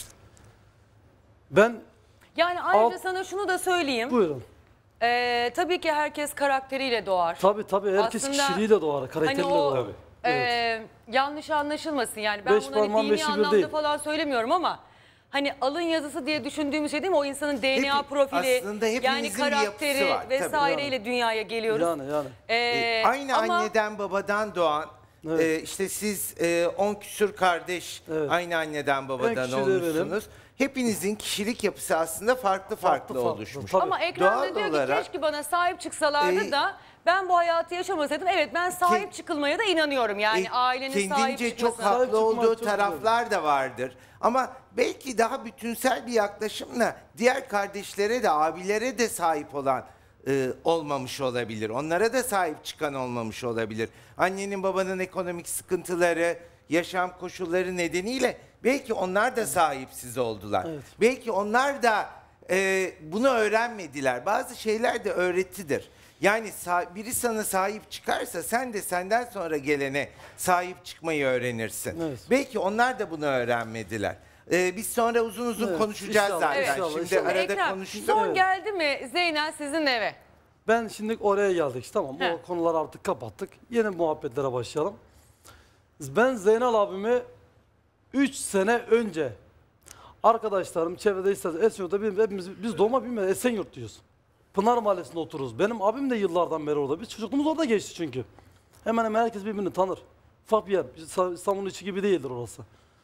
Ben Yani ayrıca sana şunu da söyleyeyim. buyurun. Tabii ki herkes karakteriyle doğar. Tabii herkes Aslında kişiliğiyle doğar, karakteriyle hani o, doğar. yanlış anlaşılmasın yani. Ben Beş bunu hani parmağın dini beşi bir anlamda değil. falan söylemiyorum ama hani alın yazısı diye düşündüğümüz şey değil mi? O insanın DNA profili, aslında yani hepimizin bir karakteri yapısı var, tabii. vesaireyle dünyaya geliyoruz. Aynı ama anneden babadan doğan, işte siz 10 küsür kardeş aynı anneden babadan küçüğü de benim. olmuşsunuz. Hepinizin kişilik yapısı aslında farklı oluşmuş. Ama Ekrem Doğal de diyor olarak- ki keşke bana sahip çıksalardı da ben bu hayatı yaşamasaydım. Evet, ben sahip çıkılmaya da inanıyorum. Yani ailenin sahip Kendince çok çıkmasına. haklı olduğu taraflar da vardır. Ama belki daha bütünsel bir yaklaşımla diğer kardeşlere de, abilere de sahip olan olmamış olabilir. Onlara da sahip çıkan olmamış olabilir. Annenin babanın ekonomik sıkıntıları, yaşam koşulları nedeniyle belki onlar da sahipsiz oldular. Evet. Belki onlar da bunu öğrenmediler. Bazı şeyler de öğretidir. Yani biri sana sahip çıkarsa sen de senden sonra gelene sahip çıkmayı öğrenirsin. Evet. Belki onlar da bunu öğrenmediler. Biz sonra uzun konuşacağız inşallah, zaten. inşallah, Şimdi inşallah. arada Ekrem, konuştuk. son geldi mi Zeynel sizin eve? Ben şimdi oraya geldik. Tamam, He. o konuları artık kapattık. Yeni muhabbetlere başlayalım. Ben Zeynel abimi 3 sene önce arkadaşlarım çevrede isterse Esenyurt'ta hepimiz biz doğma büyüme Esenyurtluyuz. Pınar Mahallesi'nde otururuz. Benim abim de yıllardan beri orada. Biz çocukluğumuz orada geçti çünkü. Hemen hemen herkes birbirini tanır. Ufak bir yer. İstanbul'un içi gibi değildir orası.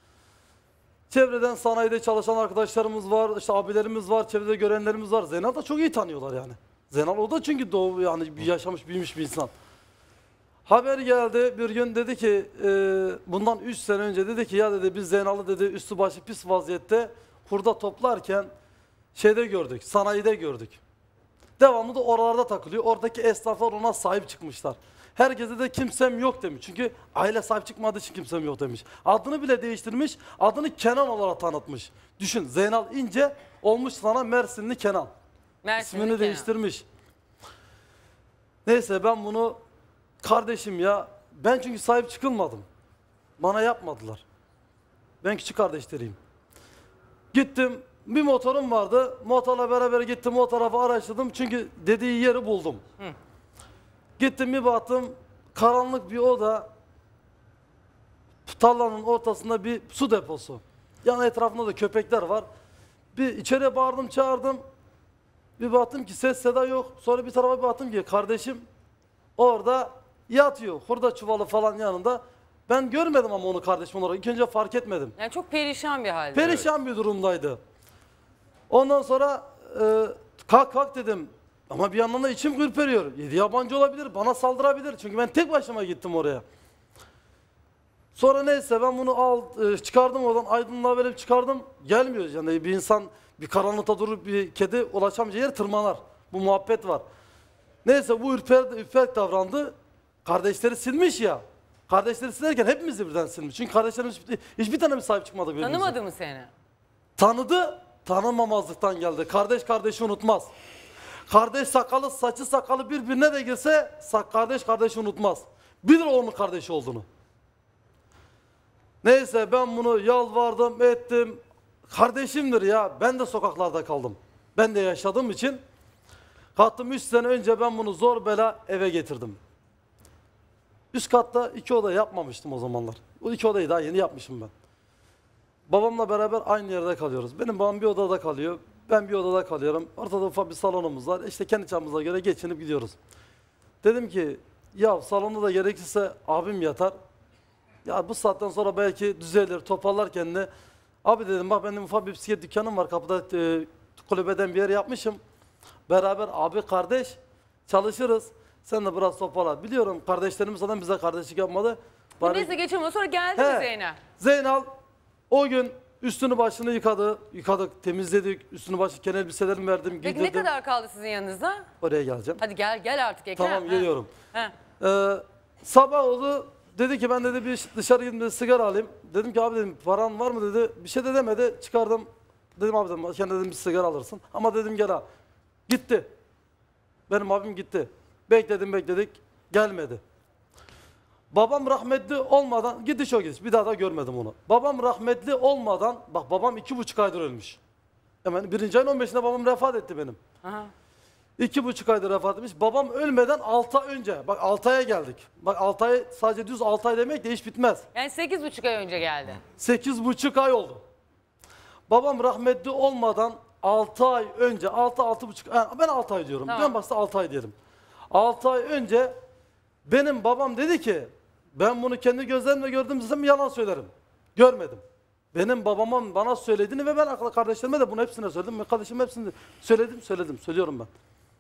Çevreden sanayide çalışan arkadaşlarımız var, işte abilerimiz var, çevrede görenlerimiz var. Zeynel de çok iyi tanıyorlar yani. Zeynel o da çünkü yani bir yaşamış, büyümüş bir insan. Haber geldi bir gün, dedi ki bundan 3 sene önce dedi ki ya dedi biz Zeynal'ı dedi üstü başı pis vaziyette hurda toplarken şeyde gördük, sanayide gördük. Devamlı da oralarda takılıyor. Oradaki esnaflar ona sahip çıkmışlar. Herkese de kimsem yok demiş. Çünkü aile sahip çıkmadığı için kimsem yok demiş. Adını bile değiştirmiş. Adını Kenan olarak tanıtmış. Düşün, Zeynal İnce olmuş sana Mersinli Kenan. İsmini Kenan. değiştirmiş. Neyse ben bunu kardeşim ya, ben çünkü sahip çıkılmadım. Bana yapmadılar. Ben küçük kardeşleriyim. Gittim, bir motorum vardı. Motorla beraber gittim, o tarafı araştırdım. Çünkü dediği yeri buldum. Hı. Gittim bir baktım, karanlık bir oda. Tarlanın ortasında bir su deposu. Yan etrafında da köpekler var. Bir içeriye bağırdım, çağırdım. Bir baktım ki ses seda yok. Sonra bir tarafa bir baktım ki kardeşim orada yatıyor. Hurda çuvalı falan yanında. Ben görmedim ama onu kardeşim olarak. İlk önce fark etmedim. Yani çok perişan bir halde. Perişan bir durumdaydı. Ondan sonra kalk dedim. Ama bir yandan da içim ürperiyor. Yabancı olabilir, bana saldırabilir. Çünkü ben tek başıma gittim oraya. Sonra neyse ben bunu çıkardım oradan, aydınlığa verip çıkardım. Gelmiyor yani, bir insan bir karanlıkta durup bir kedi ulaşamayacağı yer tırmanar. Bu muhabbet var. Neyse bu ürperk davrandı. Kardeşleri silmiş ya. Kardeşleri silerken hepimizi birden silmiş. Çünkü kardeşlerimiz hiçbir tane sahip çıkmadık birbirimize. Tanımadı mı seni? Tanıdı, tanımamazlıktan geldi. Kardeş kardeşi unutmaz. Kardeş sakalı, saçı sakalı birbirine de girse kardeş kardeşi unutmaz. Bilir onun kardeşi olduğunu. Neyse ben bunu yalvardım, ettim. Kardeşimdir ya. Ben de sokaklarda kaldım. Ben de yaşadığım için. Kalktım 3 sene önce ben bunu zor bela eve getirdim. Üst katta 2 oda yapmamıştım o zamanlar. O 2 odayı daha yeni yapmışım ben. Babamla beraber aynı yerde kalıyoruz. Benim babam bir odada kalıyor. Ben bir odada kalıyorum. Ortada ufak bir salonumuz var. İşte kendi çapımıza göre geçinip gidiyoruz. Dedim ki ya salonda da gerekirse abim yatar. Ya bu saatten sonra belki düzelir, toparlar kendini. Abi dedim bak benim ufak bir bisiklet dükkanım var. Kapıda kulübeden bir yer yapmışım. Beraber abi kardeş çalışırız. Sen de biraz toparla. Biliyorum kardeşlerimiz zaten bize kardeşlik yapmadı. Neyse geçelim sonra geldi mi Zeynep? Zeynal o gün üstünü başını yıkadık, temizledik. Üstünü başı kenar elbiselerimi verdim, giydirdim. Peki ne kadar kaldı sizin yanınızda? Oraya geleceğim. Hadi gel artık Ekrem. Tamam geliyorum. Ha. Sabah oldu. Dedi ki ben dedi bir dışarı gidip sigara alayım. Dedim ki abi dedim paran var mı dedi. Bir şey de demedi. Çıkardım. Dedim abi dedim kendi dedim bir sigara alırsın. Ama dedim gel ha. Gitti. Benim abim gitti. Bekledik. Gelmedi. Babam rahmetli olmadan gidiş o gidiş. Bir daha da görmedim onu. Babam rahmetli olmadan bak babam 2,5 aydır ölmüş. Hemen 1. ayın 15'inde babam vefat etti benim. Aha. 2,5 aydır vefat etmiş. Babam ölmeden 6 ay önce. Bak 6 aya geldik. Bak 6 ay sadece düz 6 ay demek de hiç bitmez. Yani 8,5 ay önce geldi. 8,5 ay oldu. Babam rahmetli olmadan 6 ay önce 6,5 ben 6 ay diyorum. Tamam. Ben başta 6 ay diyelim. 6 ay önce benim babam dedi ki ben bunu kendi gözlerimle gördüm desem yalan söylerim. Görmedim. Benim babamın bana söylediğini ve ben kardeşlerime de bunu hepsine söyledim. Ben kardeşim hepsini söylüyorum ben.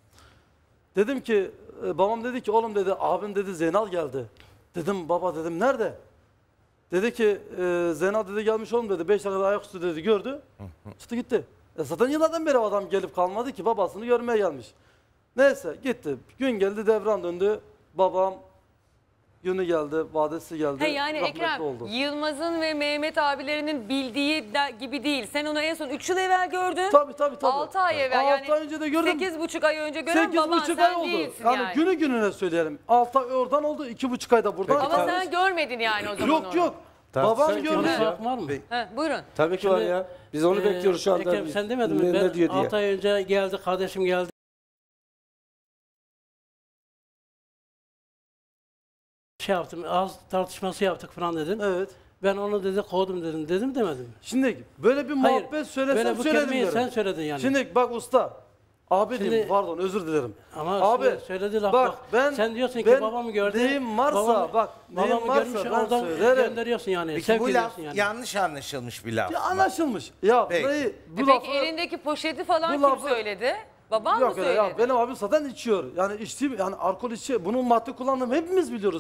Dedim ki babam dedi ki oğlum dedi abim dedi Zeynal geldi. Dedim baba dedim nerede? Dedi ki Zeynal dedi gelmiş oğlum dedi 5 dakikada ayaküstü dedi gördü. Çıktı gitti. Zaten yıllardan beri adam gelip kalmadı ki babasını görmeye gelmiş. Neyse gitti. Gün geldi devran döndü. Babam günü geldi, vadesi geldi. Yani Ekrem, oldu. Yılmaz'ın ve Mehmet abilerinin bildiği gibi değil. Sen onu en son 3 yıl evvel gördün. Tabii. 6 ay evvel 6 ay önce de gördüm. 8,5 ay önce gören baban 8,5 sen ay oldu. değilsin Yani günü gününe söyleyelim. 6 ay oradan oldu, 2,5 ayda buradan. Ama sen görmedin yani o zaman Yok. Babam gördü. Var mı? Buyurun. Tabii ki var ya. Biz onu bekliyoruz şu anda. Ekrem sen demedin mi? Ne diyor Ben 6 ay önce geldi, kardeşim geldi. Şey yaptım, ağız tartışması yaptık falan dedin. Evet. Ben onu dedi kovdum dedim. Dedim demedim. Şimdi böyle bir muhabbet söylesem böyle bu söyledim kelimeyi derim. sen söyledin yani. Şimdi bak usta. Abi Şimdi- diyeyim pardon özür dilerim. Ama abi söyledi laf bak, bak. ben Sen diyorsun ki ben babamı gördü. neyim varsa neyim babamı varsa görmüş ben oradan söylerim. gönderiyorsun yani. Peki sevk bu laf ediyorsun yani. yanlış anlaşılmış bir laf. Ya anlaşılmış. Ya Peki. burayı bu Peki lafı elindeki poşeti falan bu kim lafı- söyledi? Baban mı yok söyledi? ya benim abim zaten içiyor. Yani içtiğim yani alkol içiyor. Bunun madde kullandığını hepimiz biliyoruz.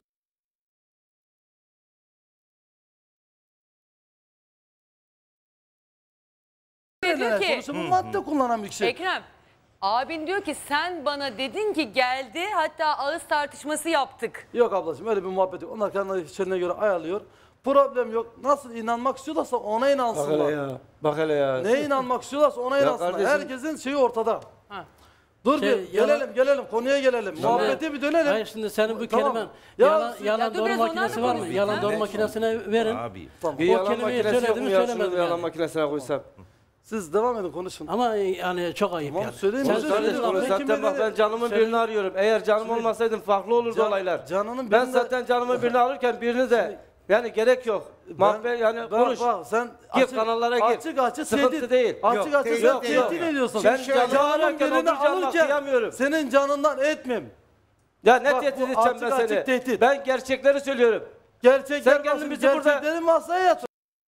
Diyor ki, Sonuçta bu madde kullanan bir kişi. Ekrem, abin diyor ki sen bana dedin ki geldi hatta ağız tartışması yaptık. Yok ablacığım öyle bir muhabbet yok. Onlar kendi içlerine göre ayarlıyor. Problem yok. Nasıl inanmak istiyorlarsa ona inansınlar. Bak hele ya. Neye inanmak istiyorlarsa ona inansınlar. kardeşim- Herkesin şeyi ortada. Ha. Dur Şey, bir gelelim konuya gelelim. Muhabbete bir dönelim. Hayır şimdi senin bu Tamam. kelimen Ya yalan, siz- yalan dur doğru biraz onlarla makinesi var mı? konuşun. Yalan Ha? doğru makinesine verin. Abi. Tamam. Bir O yalan kelimeyi makinesi yok söyledim mu mi ya? söylemedim Şunu yalan yani. makinesine koysam. Siz devam edin konuşun. Ama yani çok ayıp Tamam, yani. söyleyin, Sen özür söyledin dilerim. lafı. Ben Zaten kime bak ben dedim? canımın Söyle. birini arıyorum. Eğer canım olmasaydım farklı olurdu olaylar. Canının Ben birinde- zaten canımın birini alırken birini de yani gerek yok. Mahve yani konuş. Bak, sen Gir, kanallara gir. Açık Sıkıntı tehdit. değil. Açık Yok, sen yok, tehdit yok. ediyorsun. Ben Canının canımı alırken birini oturacağım bak, alırken kıyamıyorum. senin canından etmem. Ya ne Bak, tehdit bu edeceğim açık ben açık seni? tehdit. Ben gerçekleri söylüyorum. Gerçekler Sen geldin nasıl? bizi burada- Gerçekleri masaya yatır.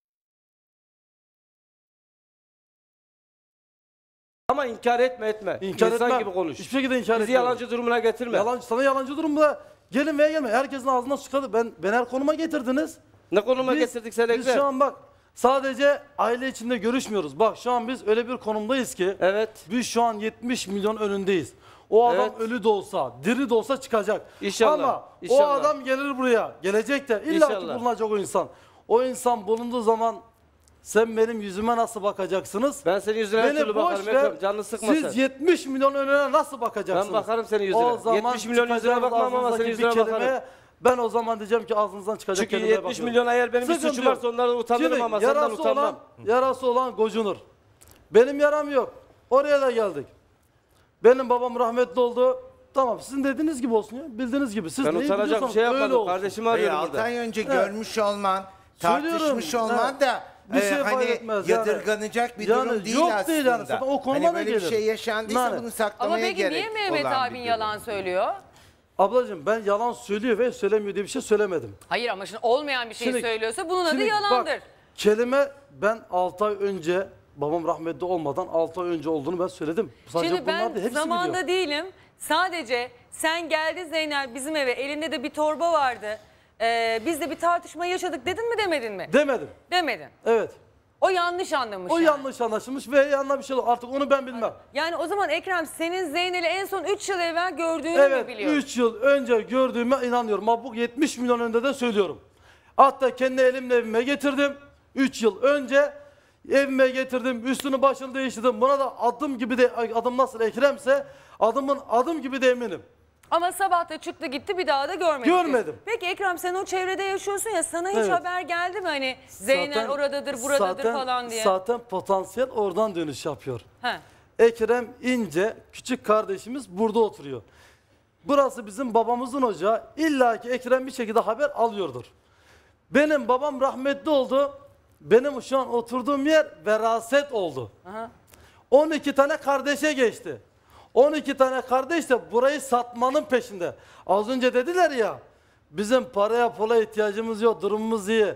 Ama inkar etme. İnkar İnsan etmem. gibi konuş. Hiçbir şekilde inkar Bizi etmiyorum. yalancı durumuna getirme. Sana yalancı durumda gelin veya gelme. Herkesin ağzından çıkardı. Ben her konuma getirdiniz. Ne konuma getirdik seni Biz Ekrem? şu an bak sadece aile içinde görüşmüyoruz. Bak şu an biz öyle bir konumdayız ki Evet. biz şu an 70 milyon önündeyiz. O adam Evet. ölü de olsa, diri de olsa çıkacak. İnşallah, Ama o inşallah. adam gelir buraya. Gelecek de illa ki İnşallah. bulunacak o insan. O insan bulunduğu zaman sen benim yüzüme nasıl bakacaksınız? Ben senin yüzüne her Beni türlü boş bakarım ver. Ekrem. Canını sıkma Siz sen. 70 milyon önüne nasıl bakacaksınız? Ben bakarım senin yüzüne. O zaman 70 milyon yüzüne çıkacağınız bakmam ama ağzınızdaki senin bir yüzüne kelimeye, bakarım. Ben o zaman diyeceğim ki ağzınızdan çıkacak Çünkü kelimeye 70 bakıyorum. milyon eğer benim bir Sıkıntı suçum yok. varsa onlardan utanırım Şimdi ama senden utanmam. Yarası olan gocunur. Benim yaram yok. Oraya da geldik. Benim babam rahmetli oldu. Tamam sizin dediğiniz gibi olsun ya. Bildiğiniz gibi. Siz Ben neyi utanacak bir biliyorsanız şey öyle yapmadım. olsun. Kardeşimi Hayır, arıyorum 6 burada. ay önce Evet. görmüş olman, tartışmış Söylüyorum, olman evet. da Bir şey ifade hani etmez yani. yadırganacak bir Yani durum değil yok aslında. değil yani. Zaten o konuma hani da böyle bir gelir. şey yaşandıysa Yani. bunu Ama saklamaya peki gerek niye Mehmet olan bir abin durum. yalan söylüyor? Ablacığım ben yalan söylüyor ve söylemiyor diye bir şey söylemedim. Hayır ama şimdi olmayan bir şey Şimdi- söylüyorsa bunun adı Şimdi yalandır. Bak, kelime ben 6 ay önce babam rahmetli olmadan 6 ay önce olduğunu ben söyledim. Sadece Şimdi bunlar ben değil, hepsi zamanda biliyor. değilim. Sadece sen geldin Zeynel bizim eve, elinde de bir torba vardı. Biz de bir tartışma yaşadık dedin mi demedin mi? Demedim. Demedin. Evet. O yanlış anlamış O yani. yanlış anlaşılmış ve yanına bir şey oldu. Artık onu ben bilmem. Yani o zaman Ekrem senin Zeynel'i en son 3 yıl evvel gördüğünü mü Evet, biliyorsun? 3 yıl önce gördüğüme inanıyorum. Ama bu 70 milyon önünde de söylüyorum. Hatta kendi elimle evime getirdim. 3 yıl önce evime getirdim. Üstünü başını değiştirdim. Buna da adım gibi de, adım nasıl Ekrem'se adımın adım gibi de eminim. Ama sabah da çıktı gitti bir daha da görmedik. Görmedim. diyorsun. Peki Ekrem sen o çevrede yaşıyorsun ya, sana hiç Evet. haber geldi mi hani Zeynel oradadır buradadır falan diye? Zaten potansiyel oradan dönüş yapıyor. He. Ekrem İnce küçük kardeşimiz burada oturuyor. Burası bizim babamızın ocağı. İlla ki Ekrem bir şekilde haber alıyordur. Benim babam rahmetli oldu. Benim şu an oturduğum yer veraset oldu. Aha. 12 tane kardeşe geçti. 12 tane kardeş de burayı satmanın peşinde. Az önce dediler ya, bizim paraya pula ihtiyacımız yok, durumumuz iyi.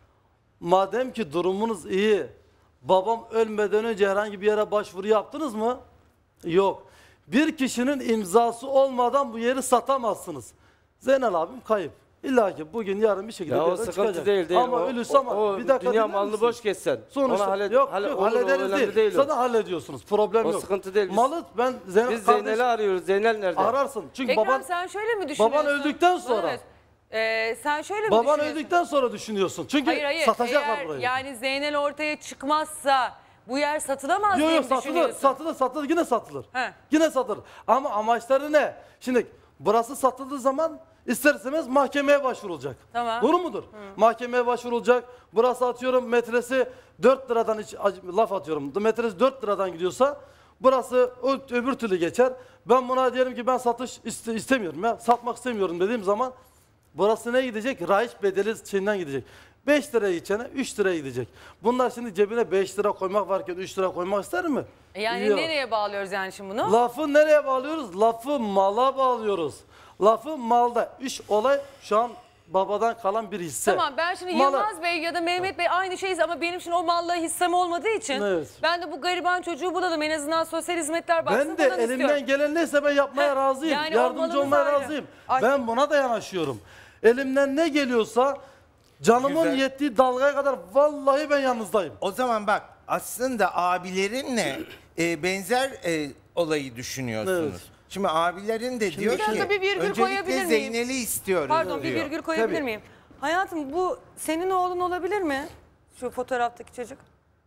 Madem ki durumunuz iyi, babam ölmeden önce herhangi bir yere başvuru yaptınız mı? Yok. Bir kişinin imzası olmadan bu yeri satamazsınız. Zeynel abim kayıp. İlla ki bugün yarın bir şekilde Ya bir o yerden sıkıntı çıkacak. değil. Ama O- ölürse ama o bir dakika dünya dinler malını misin? boş geçsen. Sonuçta Onu yok, olur, hallederiz önemli değil. o. Zaten hallediyorsunuz. Problem O yok. sıkıntı değil. Biz- Malı ben Zeynel Biz kardeş Zeynel'i arıyoruz. Zeynel nerede? ararsın. Çünkü Ekrem baban sen şöyle mi düşünüyorsun? baban öldükten sonra. Evet. Sen şöyle mi baban düşünüyorsun? öldükten sonra düşünüyorsun. Çünkü Hayır satacaklar eğer burayı. yani Zeynel ortaya çıkmazsa bu yer satılamaz Yok diye yok mi satılır, düşünüyorsun? satılır yine satılır. He. Yine satılır. Ama amaçları ne? Şimdi burası satıldığı zaman ister istemez mahkemeye başvurulacak. Tamam. Doğru mudur? Mahkemeye başvurulacak. Burası atıyorum metresi 4 liradan laf atıyorum. Metresi 4 liradan gidiyorsa burası öbür türlü geçer. Ben buna diyelim ki ben satış istemiyorum ya. Satmak istemiyorum dediğim zaman burası ne gidecek? Rayiç bedeli şeyinden gidecek. 5 liraya gideceğine 3 liraya gidecek. Bunlar şimdi cebine 5 lira koymak varken 3 lira koymak ister mi? Yani Yok. nereye bağlıyoruz yani şimdi bunu? Lafı nereye bağlıyoruz? Lafı mala bağlıyoruz. Lafı malda. İş olay şu an babadan kalan bir hisse. Tamam ben şimdi Malı- Yılmaz Bey ya da Mehmet Bey aynı şeyiz ama benim şimdi o malla hissem olmadığı için Evet. ben de bu gariban çocuğu bulalım, en azından sosyal hizmetler baksın Ben de falan elimden istiyorum. gelen neyse ben yapmaya Heh, razıyım. yani Yardımcı olmalımız olmaya ayrı. razıyım. Ay. Ben buna da yanaşıyorum. Elimden ne geliyorsa canımın Güzel. yettiği dalgaya kadar vallahi ben yanınızdayım. O zaman bak aslında abilerinle benzer olayı düşünüyorsunuz. Evet. Şimdi abilerin de diyor Bir dakika, ki bir virgül koyabilir öncelikle miyim? Zeynel'i istiyoruz Pardon diyor. bir virgül koyabilir Tabii. miyim? Hayatım bu senin oğlun olabilir mi? Şu fotoğraftaki çocuk.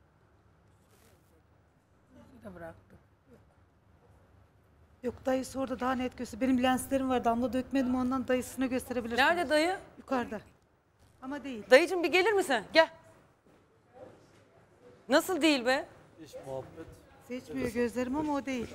Yok dayısı orada daha net göster. Benim lenslerim var, damla dökmedim, ondan dayısını gösterebilirsin. Nerede dayı? Yukarıda. Ama değil. Dayıcığım bir gelir misin? Gel. Nasıl değil be? İş muhabbet. Seçmiyor gözlerim ama o değil.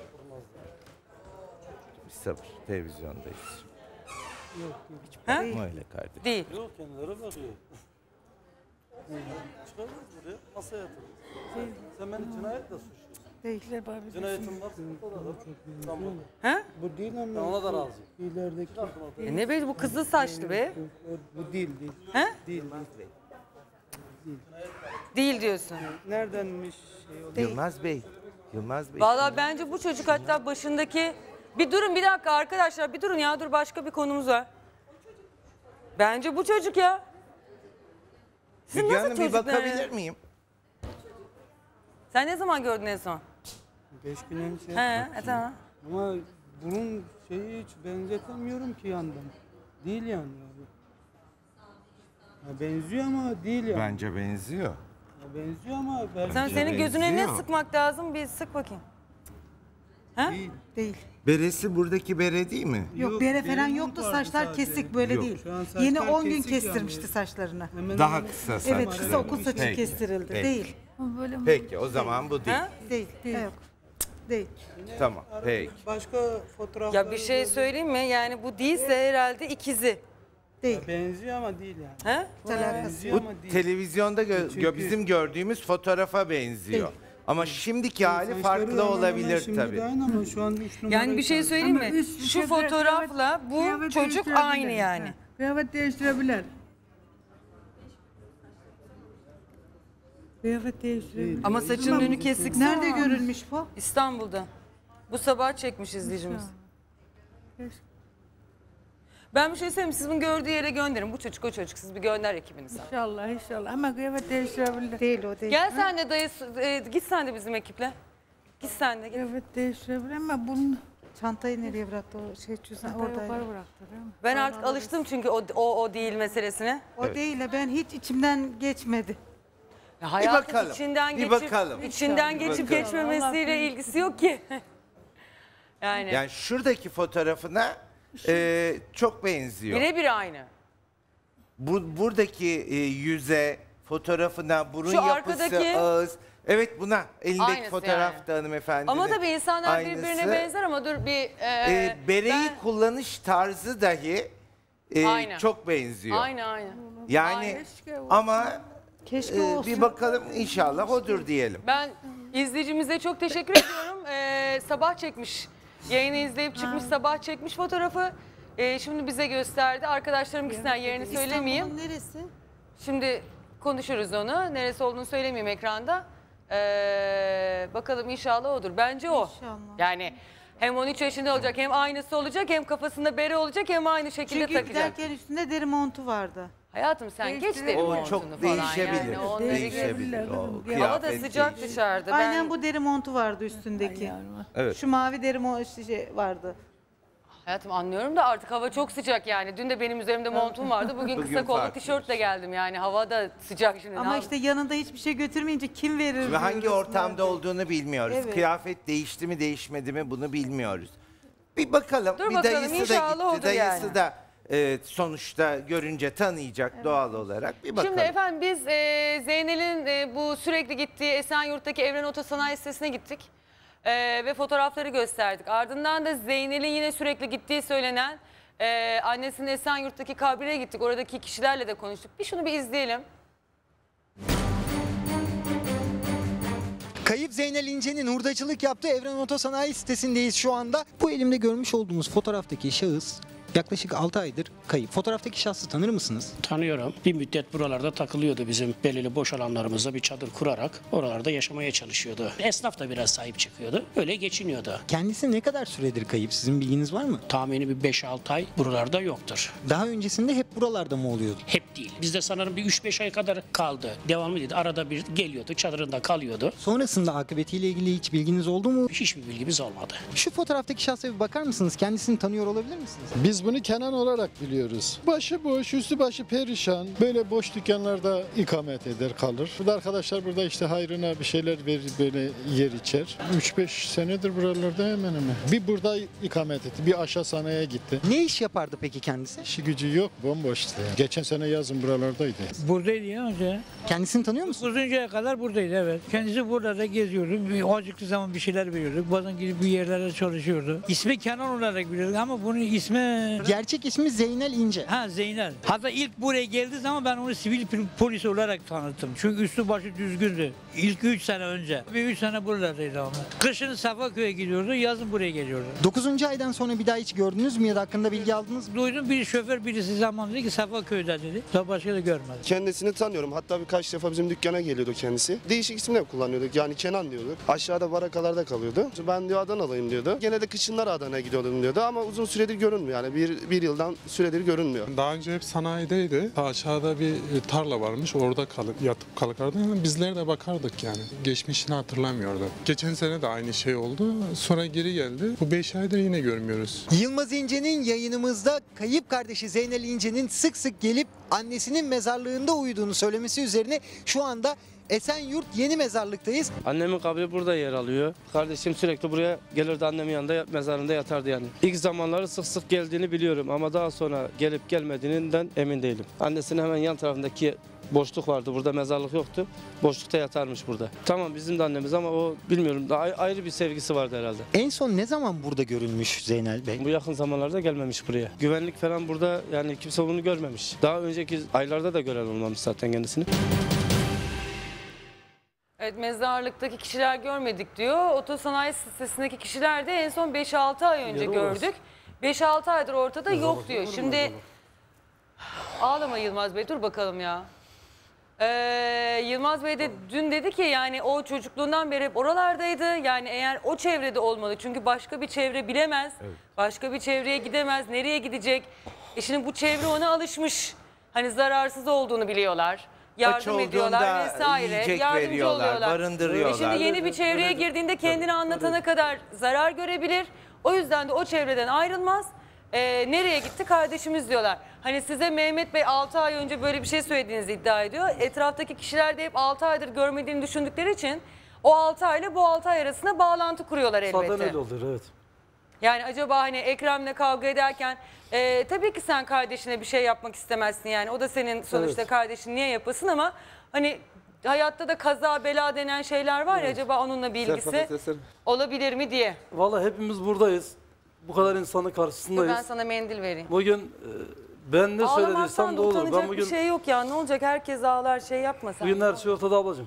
Bir sabır televizyondayız. Ha? Bakma öyle kardeşim. Değil. Yok kendileri bakıyor. Çıkarırız buraya masaya yatırırız. Sen beni cinayetle suçluyorsun. Değil. Cinayetin varsa orada. Tamam. Ha? Bu değil ama Ben ona da razıyım. ilerideki Ne be bu kızıl saçlı be? bu değil. Ha? Değil. Değil diyorsun. Neredenmiş şey o? Yılmaz Bey. Yılmaz Bey. Vallahi bence bu çocuk hatta başındaki... Bir durun bir dakika arkadaşlar, bir durun ya, dur başka bir konumuz var. Bence bu çocuk ya. Sizin Müge nasıl Hanım bir çocuklar bakabilir ya? miyim? Sen ne zaman gördün en son? 5 gün önce. He, tamam. Ama bunun şeyi hiç benzetemiyorum ki yandan. Değil yani abi. Ya benziyor ama değil yani. Bence benziyor. Ya benziyor ama belki Sen senin gözüne ne benziyor. sıkmak lazım? Bir sık bakayım. Ha? değil. Değil. Beresi buradaki bere değil mi? Yok, Yok, bere falan benim yoktu, vardı saçlar sadece. kesik böyle Yok. değil. Şu an saçlar Yeni 10 gün kesik kestirmişti yani. saçlarını. Hemen Daha hemen- kısa Evet, saçları. kısa okul saçı Peki. kestirildi. Peki. Değil. Böyle mi? Peki o zaman bu değil. Ha? Değil. Yok. Değil. Tamam peki. Başka fotoğraflar. Ya bir şey söyleyeyim mi? Yani bu değilse herhalde ikizi. Değil. Benziyor ama değil yani. Ha? Hiç alakası Benziyor Bu ama değil. televizyonda Çünkü- bizim gördüğümüz fotoğrafa benziyor. Ama şimdiki hali Saçları farklı hemen hemen olabilir şimdi tabii. de aynı ama şu an 3 numara. Yani bir şey söyleyeyim mi? Şu fotoğrafla bu çocuk aynı yani. Kıyafet değiştirebilir. Kıyafet değiştirebilir. Ama saçının önü kesik. Nerede görülmüş bu? İstanbul'da. Bu sabah çekmiş izleyicimiz. Ben bir şey söyleyeyim, siz bunu gördüğü yere gönderin. Bu çocuk o çocuk. Siz bir gönder ekibinize. İnşallah inşallah. Ama kıyafet değiştirebilir. Değil o değil. Gel sen de dayı, git sen de bizim ekiple. Git sen de. Git. Kıyafet değiştirebilir ama bunun Çantayı nereye bıraktı o şey cüzdan çantayı oradaydı. yukarı bıraktı değil mi? Ben artık alıştım çünkü o değil meselesine. O değil de ben hiç içimden geçmedi. Ya hayatın bakalım, içinden bir geçip, bakalım. içinden geçip bakalım. geçmemesiyle ilgisi yok ki. Yani şuradaki fotoğrafına çok benziyor. Birebir aynı. Buradaki yüze, fotoğrafına, burun Şu yapısı, arkadaki- ağız. Evet buna. Elindeki Aynısı fotoğrafta hanımefendinin. Ama tabii insanlar aynısı. birbirine benzer ama dur bir... Bereyi kullanış tarzı dahi Aynen. çok benziyor. Aynı. Yani Aynı. ama Keşke olsun. bir bakalım inşallah odur diyelim. Ben izleyicimize çok teşekkür ediyorum. Sabah çekmiş. Yayını izleyip çıkmış, sabah çekmiş fotoğrafı. Şimdi bize gösterdi. Arkadaşlarım ikisinden yerini söylemeyeyim. İstanbul'un neresi? Şimdi konuşuruz onu. Neresi olduğunu söylemeyeyim ekranda. Bakalım inşallah odur. Bence o. İnşallah. Yani hem 13 yaşında olacak, hem aynısı olacak, hem kafasında bere olacak, hem aynı şekilde Çünkü takacak. giderken üstünde deri montu vardı. Hayatım sen geç deri O montunu çok falan değişebilir. yani. Onları Değişebilir. O Hava da kıyafet sıcak değişir. dışarıda. Aynen bu deri montu vardı üstündeki. Evet. Şu mavi deri vardı. Hayatım anlıyorum da artık hava çok sıcak yani. Dün de benim üzerimde montum vardı. Bugün Bugün kısa kollu farklı. tişörtle geldim yani. Hava da sıcak şimdi. Ama işte yanında hiçbir şey götürmeyince kim verir? Ve hangi diyoruz ortamda nerede? olduğunu bilmiyoruz. Evet. Kıyafet değişti mi değişmedi mi bunu bilmiyoruz. Bir bakalım. Dur bir bakalım, dayısı da inşallah gitti. odur Dayısı yani. da sonuçta görünce tanıyacak doğal olarak. Bir bakalım. Şimdi efendim biz Zeynel'in bu sürekli gittiği Esenyurt'taki Evren Otosanayi sitesine gittik. Ve fotoğrafları gösterdik. Ardından da Zeynel'in yine sürekli gittiği söylenen annesinin Esenyurt'taki kabrine gittik. Oradaki kişilerle de konuştuk. Bir şunu bir izleyelim. Kayıp Zeynel İnce'nin hurdacılık yaptığı Evren Otosanayi sitesindeyiz şu anda. Bu elimde görmüş olduğumuz fotoğraftaki şahıs yaklaşık 6 aydır kayıp. Fotoğraftaki şahsı tanır mısınız? Tanıyorum. Bir müddet buralarda takılıyordu, bizim belirli boş alanlarımızda bir çadır kurarak oralarda yaşamaya çalışıyordu. Esnaf da biraz sahip çıkıyordu. Öyle geçiniyordu. Kendisi ne kadar süredir kayıp? Sizin bilginiz var mı? Tahmini bir 5-6 ay buralarda yoktur. Daha öncesinde hep buralarda mı oluyordu? Hep değil. Bizde sanırım bir 3-5 ay kadar kaldı. Devamlı değil. Arada bir geliyordu, çadırında kalıyordu. Sonrasında akıbetiyle ilgili hiç bilginiz oldu mu? Hiçbir bilgimiz olmadı. Şu fotoğraftaki şahsa bir bakar mısınız? Kendisini tanıyor olabilir misiniz? Biz bunu Kenan olarak biliyoruz. Başı boş, üstü başı perişan. Böyle boş dükkanlarda ikamet eder kalır. Burada arkadaşlar burada işte hayrına bir şeyler verir, böyle yer içer. 3-5 senedir buralarda hemen hemen. Bir burada ikamet etti, bir aşağı sanayiye gitti. Ne iş yapardı peki kendisi? İşi gücü yok, bomboştu. Geçen sene yazın buralardaydı. Buradaydı ya önce. Kendisini tanıyor musun? Uzuncaya kadar buradaydı, evet. Kendisi burada da geziyordu. Acıklı zaman bir şeyler veriyorduk. Bazen gidip bir yerlere çalışıyordu. İsmi Kenan olarak biliyorduk ama bunun ismi... Gerçek ismi Zeynel İnce. Ha, Zeynel. Hatta ilk buraya geldiği zaman ben onu sivil polis olarak tanıttım. Çünkü üstü başı düzgündü. İlk 3 sene önce. Bir 3 sene buralardaydı ama. Kışın Safaköy'e gidiyordu, yazın buraya geliyordu. 9. aydan sonra bir daha hiç gördünüz mü ya da hakkında bilgi aldınız mı? Duydum, bir şoför birisi zaman dedi ki Safaköy'de dedi. Daha başka da görmedim. Kendisini tanıyorum. Hatta birkaç defa bizim dükkana geliyordu kendisi. Değişik isimler kullanıyorduk. Yani Kenan diyorduk. Aşağıda barakalarda kalıyordu. Ben diyor Adanalıyım diyordu. Gene de kışınlar Adana'ya gidiyordum diyordu ama uzun süredir görünmüyor. Yani bir yıldan süredir görünmüyor. Daha önce hep sanayideydi. Aşağıda bir tarla varmış. Orada yatıp kalkardı. Bizler de bakardık yani. Geçmişini hatırlamıyordu. Geçen sene de aynı şey oldu. Sonra geri geldi. Bu 5 aydır yine görmüyoruz. Yılmaz İnce'nin yayınımızda kayıp kardeşi Zeynel İnce'nin sık sık gelip annesinin mezarlığında uyuduğunu söylemesi üzerine şu anda Esenyurt Yeni Mezarlık'tayız. Annemin kabri burada yer alıyor. Kardeşim sürekli buraya gelirdi, annemin yanında mezarında yatardı yani. İlk zamanları sık sık geldiğini biliyorum ama daha sonra gelip gelmediğinden emin değilim. Annesinin hemen yan tarafındaki boşluk vardı. Burada mezarlık yoktu. Boşlukta yatarmış burada. Tamam bizim de annemiz ama o bilmiyorum daha ayrı bir sevgisi vardı herhalde. En son ne zaman burada görülmüş Zeynel Bey? Bu yakın zamanlarda gelmemiş buraya. Güvenlik falan burada yani kimse bunu görmemiş. Daha önceki aylarda da gören olmamış zaten kendisini. Evet, Evet, mezarlıktaki kişiler görmedik diyor. Otosanayi sitesindeki kişiler de en son 5-6 ay önce gördük. 5-6 aydır ortada yok diyor. Şimdi ağlama Yılmaz Bey, dur bakalım ya. Yılmaz Bey de dün dedi ki yani o çocukluğundan beri hep oralardaydı. Yani eğer o çevrede olmalı. Çünkü başka bir çevre bilemez. Evet. Başka bir çevreye gidemez. Nereye gidecek? Şimdi bu çevre ona alışmış. Hani zararsız olduğunu biliyorlar. Yardım ediyorlar vesaire. Yardımcı oluyorlar. Barındırıyorlar. Şimdi yeni bir çevreye girdiğinde kendini anlatana kadar zarar görebilir. O yüzden de o çevreden ayrılmaz. Nereye gitti kardeşimiz diyorlar. Hani size Mehmet Bey 6 ay önce böyle bir şey söylediğinizi iddia ediyor. Etraftaki kişiler de hep 6 aydır görmediğini düşündükleri için o 6 ay ile bu 6 ay arasında bağlantı kuruyorlar elbette. Zaten öyle olur, evet. Yani acaba hani Ekrem'le kavga ederken tabii ki sen kardeşine bir şey yapmak istemezsin yani. O da senin sonuçta kardeşin, niye yapasın, ama hani hayatta da kaza bela denen şeyler var ya, acaba onunla bir ilgisi olabilir mi diye. Vallahi hepimiz buradayız. Bu kadar insanın karşısındayız. Ben sana mendil vereyim. Bugün ben ne söylediysem de olur. Utanacak bir şey yok ya, ne olacak, herkes ağlar, şey yapma sen. Bugün her şey ortada ablacığım.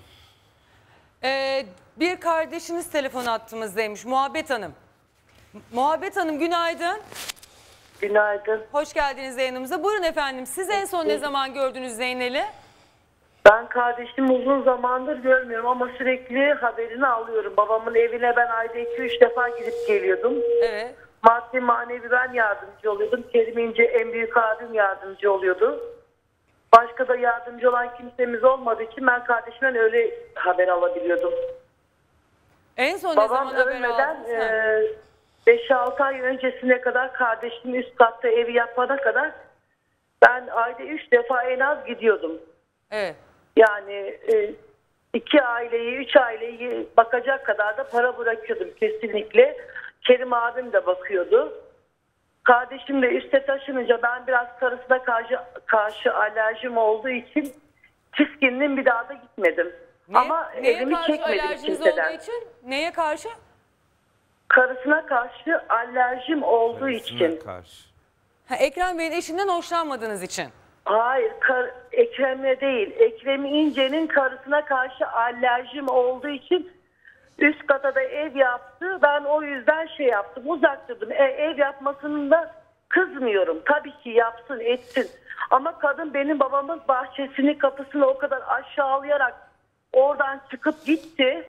Bir kardeşiniz telefon attığımızdaymış, Muhabbet Hanım. Muhabbet Hanım günaydın. Günaydın. Hoş geldiniz yayınımıza. Buyurun efendim, siz en son ne zaman gördünüz Zeynel'i? Ben kardeşimi uzun zamandır görmüyorum ama sürekli haberini alıyorum. Babamın evine ben ayda 2-3 defa gidip geliyordum. Evet. Maddi manevi ben yardımcı oluyordum. Kerim İnce en büyük abim yardımcı oluyordu. Başka da yardımcı olan kimsemiz olmadığı için ben kardeşimden öyle haber alabiliyordum. En son babam ne zaman haber ölmeden aldın 5-6 ay öncesine kadar kardeşim üst katta evi yapana kadar ben ayda 3 defa en az gidiyordum. Evet. Yani 2 aileyi, 3 aileyi bakacak kadar da para bırakıyordum kesinlikle. Kerim abim de bakıyordu. Kardeşim de üste taşınınca ben biraz karısına karşı alerjim olduğu için tiskindim, bir daha da gitmedim. Ama elimi çekmedim kimseden. Olduğu için? Neye karşı? Karısına karşı alerjim olduğu için. Ekrem Bey'in eşinden hoşlanmadığınız için. Hayır, Ekrem'le değil. Ekrem İnce'nin karısına karşı alerjim olduğu için üst kata da ev yaptı. Ben o yüzden şey yaptım, uzak durdum. Ev yapmasını da kızmıyorum. Tabii ki yapsın, etsin. Ama kadın benim babamın bahçesini, kapısını o kadar aşağılayarak oradan çıkıp gitti.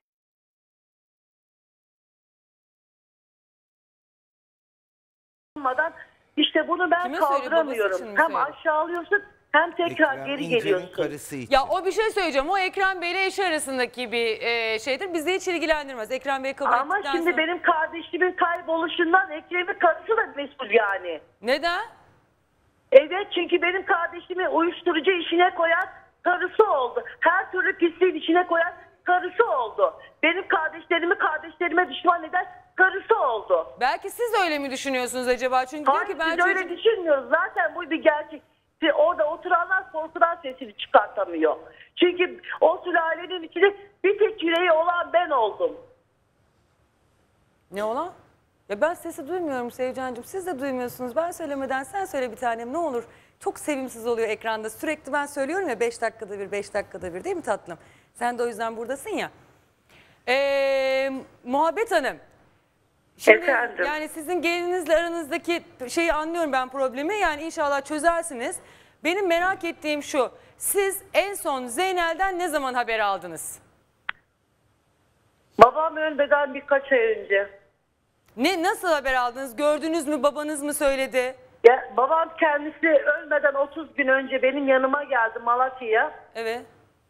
İşte bunu ben kaldıramıyorum. Hem aşağılıyorsun hem tekrar geri geliyorsun. Ya o bir şey söyleyeceğim. O Ekrem Bey ile eşi arasındaki bir şeydir. Bizi hiç ilgilendirmez. Ekrem Bey kabul ettikten sonra. Ama şimdi benim kardeşimin kayboluşundan Ekrem'in karısı da mesul yani. Neden? Evet, çünkü benim kardeşimi uyuşturucu işine koyan karısı oldu. Her türlü pisliğin içine koyan karısı oldu. Benim kardeşlerime düşman eden karısı oldu. Belki siz öyle mi düşünüyorsunuz acaba? Çünkü hayır, diyor ki ben biz öyle düşünmüyoruz. Zaten bu bir gerçek. Orada oturanlar korkudan sesini çıkartamıyor. Çünkü o sülalenin içinde bir tek yüreği olan ben oldum. Ne olan? Ya ben sesi duymuyorum Sevcancığım. Siz de duymuyorsunuz. Ben söylemeden sen söyle bir tanem, ne olur. Çok sevimsiz oluyor ekranda. Sürekli ben söylüyorum ya, 5 dakikada bir, 5 dakikada bir, değil mi tatlım? Sen de o yüzden buradasın ya. Muhabbet Hanım. Şimdi efendim? Yani sizin gelininizle aranızdaki şeyi anlıyorum ben, problemi. Yani inşallah çözersiniz. Benim merak ettiğim şu. Siz en son Zeynel'den ne zaman haber aldınız? Babam ölmeden birkaç ay önce. Nasıl haber aldınız? Gördünüz mü? Babanız mı söyledi? Ya, babam kendisi ölmeden 30 gün önce benim yanıma geldi Malatya'ya. Evet.